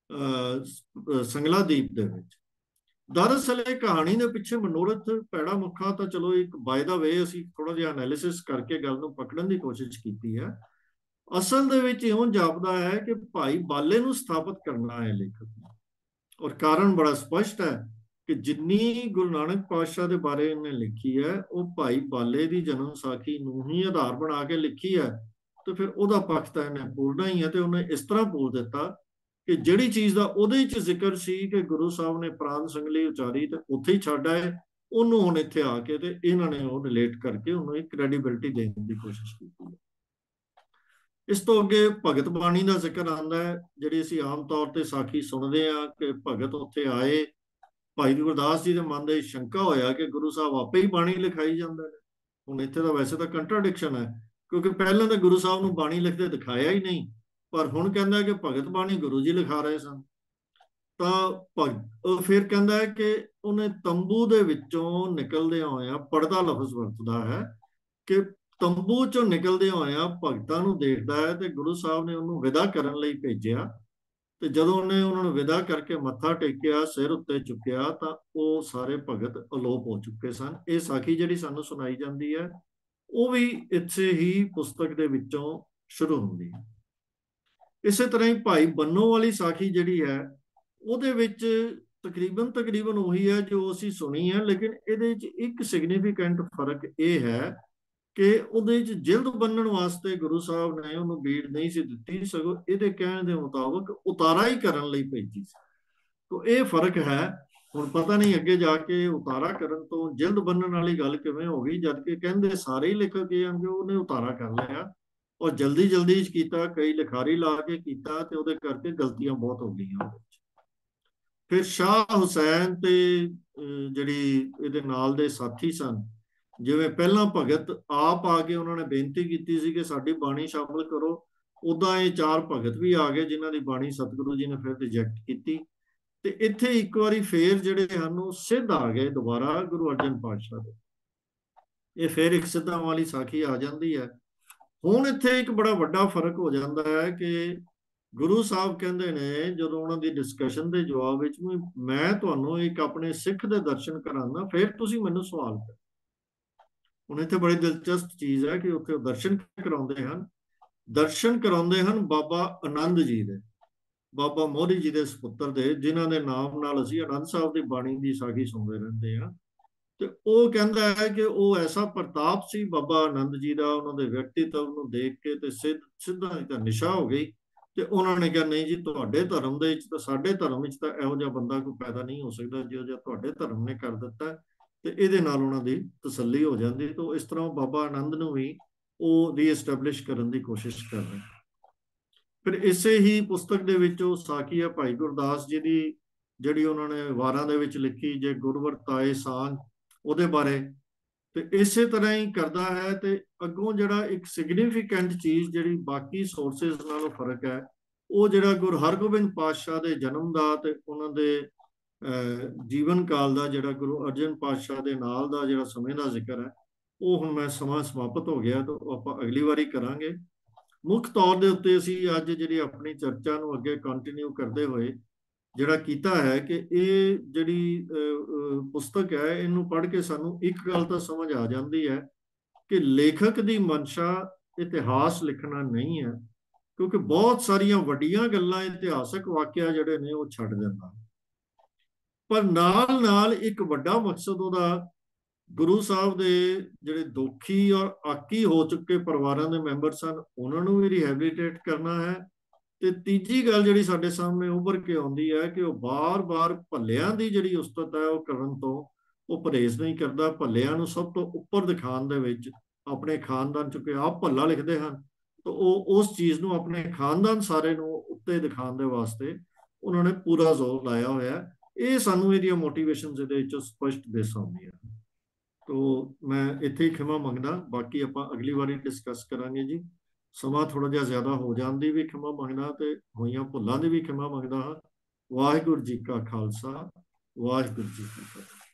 ਸੰਗਲਾ ਦੀਪ ਦੇ ਵਿੱਚ। ਦਰਅਸਲ ਇਹ ਕਹਾਣੀ ਦੇ ਪਿੱਛੇ ਮਨੋਰਥ ਪੈੜਾ ਮੁੱਖਾ ਤਾਂ ਚਲੋ ਇੱਕ ਬਾਏ ਦਾ ਵੇ ਅਸੀਂ ਥੋੜਾ ਜਿਹਾ ਐਨਾਲਿਸਿਸ ਕਰਕੇ ਗੱਲ ਨੂੰ ਪਕੜਨ ਦੀ ਕੋਸ਼ਿਸ਼ ਕੀਤੀ ਹੈ। ਅਸਲ ਦੇ ਵਿੱਚ ਇਉਂ ਜਾਪਦਾ ਹੈ ਕਿ ਭਾਈ ਬਾਲੇ ਨੂੰ ਸਥਾਪਿਤ ਕਰਨਾ ਹੈ ਲੇਖਕ ਨੇ, ਔਰ ਕਾਰਨ ਬੜਾ ਸਪਸ਼ਟ ਹੈ ਕਿ ਜਿੰਨੀ ਗੁਰੂ ਨਾਨਕ ਪਾਤਸ਼ਾਹ ਦੇ ਬਾਰੇ ਇਹਨੇ ਲਿਖੀ ਹੈ ਉਹ ਭਾਈ ਬਾਲੇ ਦੀ ਜਨਮ ਸਾਖੀ ਨੂੰ ਹੀ ਆਧਾਰ ਬਣਾ ਕੇ ਲਿਖੀ ਹੈ। ਤੇ ਫਿਰ ਉਹਦਾ ਪੱਖ ਤਾਂ ਇਹਨੇ ਬੋਲਣਾ ਹੀ ਹੈ। ਤੇ ਉਹਨੇ ਇਸ ਤਰ੍ਹਾਂ ਬੋਲ ਦਿੱਤਾ ਕਿ ਜਿਹੜੀ ਚੀਜ਼ ਦਾ ਉਹਦੇ 'ਚ ਜ਼ਿਕਰ ਸੀ ਕਿ ਗੁਰੂ ਸਾਹਿਬ ਨੇ ਪ੍ਰਾਣ ਸੰਗਲੀ ਉਚਾਰੀ ਤੇ ਉੱਥੇ ਹੀ ਛੱਡ ਆਏ, ਉਹਨੂੰ ਹੁਣ ਇੱਥੇ ਆ ਕੇ ਤੇ ਇਹਨਾਂ ਨੇ ਉਹ ਰਿਲੇਟ ਕਰਕੇ ਉਹਨੂੰ ਇੱਕ ਕ੍ਰੈਡੀਬਿਲਿਟੀ ਦੇਣ ਦੀ ਕੋਸ਼ਿਸ਼ ਕੀਤੀ ਹੈ। ਇਸ ਤੋਂ ਅੱਗੇ ਭਗਤ ਬਾਣੀ ਦਾ ਜ਼ਿਕਰ ਆਉਂਦਾ ਹੈ, ਜਿਹੜੀ ਅਸੀਂ ਆਮ ਤੌਰ ਤੇ ਸਾਖੀ ਸੁਣਦੇ ਹਾਂ ਕਿ ਭਗਤ ਉੱਥੇ ਆਏ। ਭਾਈ ਗੁਰਦਾਸ ਜੀ ਦੇ ਮਨ ਦੇ ਸ਼ੰਕਾ ਹੋਇਆ ਕਿ ਗੁਰੂ ਸਾਹਿਬ ਆਪੇ ਹੀ ਬਾਣੀ ਲਿਖਾਈ ਜਾਂਦੇ ਨੇ। ਹੁਣ ਇੱਥੇ ਤਾਂ ਵੈਸੇ ਤਾਂ ਕੰਟਰਾਡਿਕਸ਼ਨ ਹੈ, ਕਿਉਂਕਿ ਪਹਿਲਾਂ ਤਾਂ ਗੁਰੂ ਸਾਹਿਬ ਨੂੰ ਬਾਣੀ ਲਿਖਦੇ ਦਿਖਾਇਆ ਹੀ ਨਹੀਂ, ਪਰ ਹੁਣ ਕਹਿੰਦਾ ਕਿ ਭਗਤ ਬਾਣੀ ਗੁਰੂ ਜੀ ਲਿਖਾ ਰਹੇ ਸਨ। ਤਾਂ ਉਹ ਫਿਰ ਕਹਿੰਦਾ ਹੈ ਕਿ ਉਹਨੇ ਤੰਬੂ ਦੇ ਵਿੱਚੋਂ ਨਿਕਲਦੇ ਹੋਇਆ, ਪੜਦਾ ਲਫ਼ਜ਼ ਵਰਤਦਾ ਹੈ ਕਿ ਤੰਬੂ ਚੋਂ ਨਿਕਲਦੇ ਹੋਇਆ ਭਗਤਾਂ ਨੂੰ ਦੇਖਦਾ ਹੈ ਤੇ ਗੁਰੂ ਸਾਹਿਬ ਨੇ ਉਹਨੂੰ ਵਿਦਾ ਕਰਨ ਲਈ ਭੇਜਿਆ। ਤੇ ਜਦੋਂ ਉਹਨੇ ਉਹਨਾਂ ਨੂੰ ਵਿਦਾ ਕਰਕੇ ਮੱਥਾ ਟੇਕਿਆ, ਸਿਰ ਉੱਤੇ ਚੁੱਕਿਆ, ਤਾਂ ਉਹ ਸਾਰੇ ਭਗਤ ਅਲੋਪ ਹੋ ਚੁੱਕੇ ਸਨ। ਇਹ ਸਾਖੀ ਜਿਹੜੀ ਸਾਨੂੰ ਸੁਣਾਈ ਜਾਂਦੀ ਹੈ ਉਹ ਵੀ ਇੱਥੇ ਹੀ ਪੁਸਤਕ ਦੇ ਵਿੱਚੋਂ ਸ਼ੁਰੂ ਹੁੰਦੀ ਹੈ। ਇਸੇ ਤਰ੍ਹਾਂ ਹੀ ਭਾਈ ਬੰਨੋ ਵਾਲੀ ਸਾਖੀ ਜਿਹੜੀ ਹੈ ਉਹਦੇ ਵਿੱਚ ਤਕਰੀਬਨ ਉਹੀ ਹੈ ਜੋ ਅਸੀਂ ਸੁਣੀ ਹੈ, ਲੇਕਿਨ ਇਹਦੇ ਵਿੱਚ ਇੱਕ ਸਿਗਨੀਫੀਕੈਂਟ ਫਰਕ ਇਹ ਹੈ ਕਿ ਉਹਦੇ 'ਚ ਜਿਲਦ ਬੰਨਣ ਵਾਸਤੇ ਗੁਰੂ ਸਾਹਿਬ ਨੇ ਉਹਨੂੰ ਬੀੜ ਨਹੀਂ ਸੀ ਦਿੱਤੀ, ਸਗੋਂ ਇਹਦੇ ਕਹਿਣ ਦੇ ਮੁਤਾਬਕ ਉਤਾਰਾ ਹੀ ਕਰਨ ਲਈ ਭੇਜੀ ਸੀ। ਤਾਂ ਇਹ ਫਰਕ ਹੈ। ਹੁਣ ਪਤਾ ਨਹੀਂ ਅੱਗੇ ਜਾ ਕੇ ਉਤਾਰਾ ਕਰਨ ਤੋਂ ਜਿਲਦ ਬੰਨਣ ਵਾਲੀ ਗੱਲ ਕਿਵੇਂ ਹੋ ਗਈ, ਜਦ ਕਿ ਕਹਿੰਦੇ ਸਾਰੇ ਹੀ ਲਿਖਕ ਇਹ ਹਨ ਕਿ ਉਹਨੇ ਉਤਾਰਾ ਕਰ ਲਿਆ ਔਰ ਜਲਦੀ 'ਚ ਕੀਤਾ, ਕਈ ਲਿਖਾਰੀ ਲਾ ਕੇ ਕੀਤਾ ਤੇ ਉਹਦੇ ਕਰਕੇ ਗਲਤੀਆਂ ਬਹੁਤ ਹੋ ਗਈਆਂ। ਫਿਰ ਸ਼ਾਹ ਹੁਸੈਨ ਤੇ ਜਿਹੜੀ ਇਹਦੇ ਨਾਲ ਦੇ ਸਾਥੀ ਸਨ, ਜਿਵੇਂ ਪਹਿਲਾਂ ਭਗਤ ਆਪ ਆ ਕੇ ਉਹਨਾਂ ਨੇ ਬੇਨਤੀ ਕੀਤੀ ਸੀ ਕਿ ਸਾਡੀ ਬਾਣੀ ਸ਼ਾਮਲ ਕਰੋ, ਉਦਾਂ ਇਹ 4 ਭਗਤ ਵੀ ਆ ਗਏ ਜਿਨ੍ਹਾਂ ਦੀ ਬਾਣੀ ਸਤਿਗੁਰੂ ਜੀ ਨੇ ਫਿਰ ਰਿਜੈਕਟ ਕੀਤੀ। ਤੇ ਇੱਥੇ ਇੱਕ ਵਾਰੀ ਫੇਰ ਜਿਹੜੇ ਹਨ ਉਹ ਸਿੱਧ ਆ ਗਏ ਦੁਬਾਰਾ ਗੁਰੂ ਅਰਜਨ ਪਾਤਸ਼ਾਹ ਦੇ। ਇਹ ਫੇਰ ਇੱਕ ਸਿੱਧਾਂ ਵਾਲੀ ਸਾਖੀ ਆ ਜਾਂਦੀ ਹੈ। ਹੁਣ ਇੱਥੇ ਇੱਕ ਬੜਾ ਵੱਡਾ ਫਰਕ ਹੋ ਜਾਂਦਾ ਹੈ ਕਿ ਗੁਰੂ ਸਾਹਿਬ ਕਹਿੰਦੇ ਨੇ ਜਦੋਂ ਉਹਨਾਂ ਦੀ ਡਿਸਕਸ਼ਨ ਦੇ ਜਵਾਬ ਵਿੱਚ, ਮੈਂ ਤੁਹਾਨੂੰ ਇੱਕ ਆਪਣੇ ਸਿੱਖ ਦੇ ਦਰਸ਼ਨ ਕਰਾਉਣਾ, ਫਿਰ ਤੁਸੀਂ ਮੈਨੂੰ ਸਵਾਲ ਕਰੋ। ਹੁਣ ਇੱਥੇ ਬੜੀ ਦਿਲਚਸਪ ਚੀਜ਼ ਹੈ ਕਿ ਉੱਥੇ ਦਰਸ਼ਨ ਕਰਾਉਂਦੇ ਹਨ ਬਾਬਾ ਆਨੰਦ ਜੀ ਦੇ, ਬਾਬਾ ਮੋਹਰੀ ਜੀ ਦੇ ਸੁਪੁੱਤਰ ਦੇ, ਜਿਨ੍ਹਾਂ ਦੇ ਨਾਮ ਨਾਲ ਅਸੀਂ ਆਨੰਦ ਸਾਹਿਬ ਦੀ ਬਾਣੀ ਦੀ ਸਾਖੀ ਸੁਣਦੇ ਰਹਿੰਦੇ ਹਾਂ। ਤੇ ਉਹ ਕਹਿੰਦਾ ਹੈ ਕਿ ਉਹ ਐਸਾ ਪ੍ਰਤਾਪ ਸੀ ਬਾਬਾ ਆਨੰਦ ਜੀ ਦਾ, ਉਹਨਾਂ ਦੇ ਵਿਅਕਤੀਤਵ ਨੂੰ ਦੇਖ ਕੇ ਤੇ ਸਿੱਧਾ ਤਾਂ ਨਿਸ਼ਾ ਹੋ ਗਈ। ਤੇ ਉਹਨਾਂ ਨੇ ਕਿਹਾ ਨਹੀਂ ਜੀ, ਤੁਹਾਡੇ ਧਰਮ ਦੇ ਵਿੱਚ ਤਾਂ, ਸਾਡੇ ਧਰਮ ਵਿੱਚ ਤਾਂ ਇਹੋ ਜਿਹਾ ਬੰਦਾ ਕੋਈ ਪੈਦਾ ਨਹੀਂ ਹੋ ਸਕਦਾ ਜਿਹੋ ਜਿਹਾ ਤੁਹਾਡੇ ਧਰਮ ਨੇ ਕਰ ਦਿੱਤਾ। ਤੇ ਇਹਦੇ ਨਾਲ ਉਹਨਾਂ ਦੀ ਤਸੱਲੀ ਹੋ ਜਾਂਦੀ। ਤਾਂ ਇਸ ਤਰ੍ਹਾਂ ਬਾਬਾ ਆਨੰਦ ਨੂੰ ਵੀ ਉਹ ਰੀਐਸਟੈਬਲਿਸ਼ ਕਰਨ ਦੀ ਕੋਸ਼ਿਸ਼ ਕਰ ਰਹੇ। ਫਿਰ ਇਸੇ ਹੀ ਪੁਸਤਕ ਦੇ ਵਿੱਚ ਉਹ ਸਾਖੀ ਹੈ ਭਾਈ ਗੁਰਦਾਸ ਜੀ ਦੀ, ਜਿਹੜੀ ਉਹਨਾਂ ਨੇ ਵਾਰਾਂ ਦੇ ਵਿੱਚ ਲਿਖੀ, ਜੇ ਗੁਰਵਰਤਾਏ ਸਾਂਝ, ਉਹਦੇ ਬਾਰੇ। ਤੇ ਇਸੇ ਤਰ੍ਹਾਂ ਹੀ ਕਰਦਾ ਹੈ। ਤੇ ਅੱਗੋਂ ਜਿਹੜਾ ਇੱਕ ਸਿਗਨੀਫੀਕੈਂਟ ਚੀਜ਼ ਜਿਹੜੀ ਬਾਕੀ ਸੋਰਸਿਸ ਨਾਲੋਂ ਫਰਕ ਹੈ ਉਹ ਜਿਹੜਾ ਗੁਰੂ ਹਰਗੋਬਿੰਦ ਪਾਤਸ਼ਾਹ ਦੇ ਜਨਮ ਦਾ ਤੇ ਉਹਨਾਂ ਦੇ ਜੀਵਨ ਕਾਲ ਦਾ, ਜਿਹੜਾ ਗੁਰੂ ਅਰਜਨ ਪਾਤਸ਼ਾਹ ਦੇ ਨਾਲ ਦਾ ਜਿਹੜਾ ਸਮੇਂ ਦਾ ਜ਼ਿਕਰ ਹੈ, ਉਹ ਹੁਣ ਮੈਂ ਸਮਾਂ ਸਮਾਪਤ ਹੋ ਗਿਆ, ਤਾਂ ਆਪਾਂ ਅਗਲੀ ਵਾਰੀ ਕਰਾਂਗੇ। ਮੁੱਖ ਤੌਰ ਦੇ ਉੱਤੇ ਅਸੀਂ ਅੱਜ ਜਿਹੜੀ ਆਪਣੀ ਚਰਚਾ ਨੂੰ ਅੱਗੇ ਕੰਟੀਨਿਊ ਕਰਦੇ ਹੋਏ ਜਿਹੜਾ ਕੀਤਾ ਹੈ ਕਿ ਇਹ ਜਿਹੜੀ ਪੁਸਤਕ ਹੈ, ਇਹਨੂੰ ਪੜ੍ਹ ਕੇ ਸਾਨੂੰ ਇੱਕ ਗੱਲ ਤਾਂ ਸਮਝ ਆ ਜਾਂਦੀ ਹੈ ਕਿ ਲੇਖਕ ਦੀ ਮਨਸ਼ਾ ਇਤਿਹਾਸ ਲਿਖਣਾ ਨਹੀਂ ਹੈ, ਕਿਉਂਕਿ ਬਹੁਤ ਸਾਰੀਆਂ ਵੱਡੀਆਂ ਗੱਲਾਂ, ਇਤਿਹਾਸਕ ਵਾਕਿਆ ਜਿਹੜੇ ਨੇ ਉਹ ਛੱਡ ਦਿੰਦਾ, ਪਰ ਨਾਲ ਨਾਲ ਇੱਕ ਵੱਡਾ ਮਕਸਦ ਉਹਦਾ ਗੁਰੂ ਸਾਹਿਬ ਦੇ ਜਿਹੜੇ ਦੁਖੀ ਔਰ ਆਕੀ ਹੋ ਚੁੱਕੇ ਪਰਿਵਾਰਾਂ ਦੇ ਮੈਂਬਰ ਸਨ, ਉਹਨਾਂ ਨੂੰ ਵੀ ਰਿਹੈਬਿਲਿਟੇਟ ਕਰਨਾ ਹੈ। ਤੇ ਤੀਜੀ ਗੱਲ ਜਿਹੜੀ ਸਾਡੇ ਸਾਹਮਣੇ ਉੱਭਰ ਕੇ ਆਉਂਦੀ ਹੈ ਕਿ ਉਹ ਬਾਰ-ਬਾਰ ਭੱਲਿਆਂ ਦੀ ਜਿਹੜੀ ਉਸਤਤ ਹੈ ਉਹ ਕਰਨ ਤੋਂ ਉਹ ਪਰਹੇਜ਼ ਨਹੀਂ ਕਰਦਾ। ਭੱਲਿਆਂ ਨੂੰ ਸਭ ਤੋਂ ਉੱਪਰ ਦਿਖਾਉਣ ਦੇ ਵਿੱਚ, ਆਪਣੇ ਖਾਨਦਾਨ ਚੁੱਕੇ ਆਪ ਭੱਲਾ ਲਿਖਦੇ ਹਨ, ਤਾਂ ਉਹ ਉਸ ਚੀਜ਼ ਨੂੰ ਆਪਣੇ ਖਾਨਦਾਨ ਸਾਰੇ ਨੂੰ ਉੱਤੇ ਦਿਖਾਉਣ ਦੇ ਵਾਸਤੇ ਉਹਨਾਂ ਨੇ ਪੂਰਾ ਜ਼ੋਰ ਲਾਇਆ ਹੋਇਆ। ਇਹ ਸਾਨੂੰ ਇਹਦੀਆਂ ਮੋਟੀਵੇਸ਼ਨਸ ਇਹਦੇ ਵਿੱਚੋਂ ਸਪਸ਼ਟ ਦਿਸ ਆਉਂਦੀਆਂ। ਤੋ ਮੈਂ ਇੱਥੇ ਹੀ ਖਿਮਾ ਮੰਗਦਾ, ਬਾਕੀ ਆਪਾਂ ਅਗਲੀ ਵਾਰੀ ਡਿਸਕਸ ਕਰਾਂਗੇ ਜੀ। ਸਮਾਂ ਥੋੜਾ ਜਿਹਾ ਜ਼ਿਆਦਾ ਹੋ ਜਾਣ ਦੀ ਵੀ ਖਿਮਾ ਮੰਗਦਾ ਤੇ ਹੋਈਆਂ ਭੁੱਲਾਂ ਦੀ ਵੀ ਖਿਮਾ ਮੰਗਦਾ ਹਾਂ। ਵਾਹਿਗੁਰੂ ਜੀ ਕਾ ਖਾਲਸਾ, ਵਾਹਿਗੁਰੂ ਜੀ ਕੀ ਫਤਿਹ।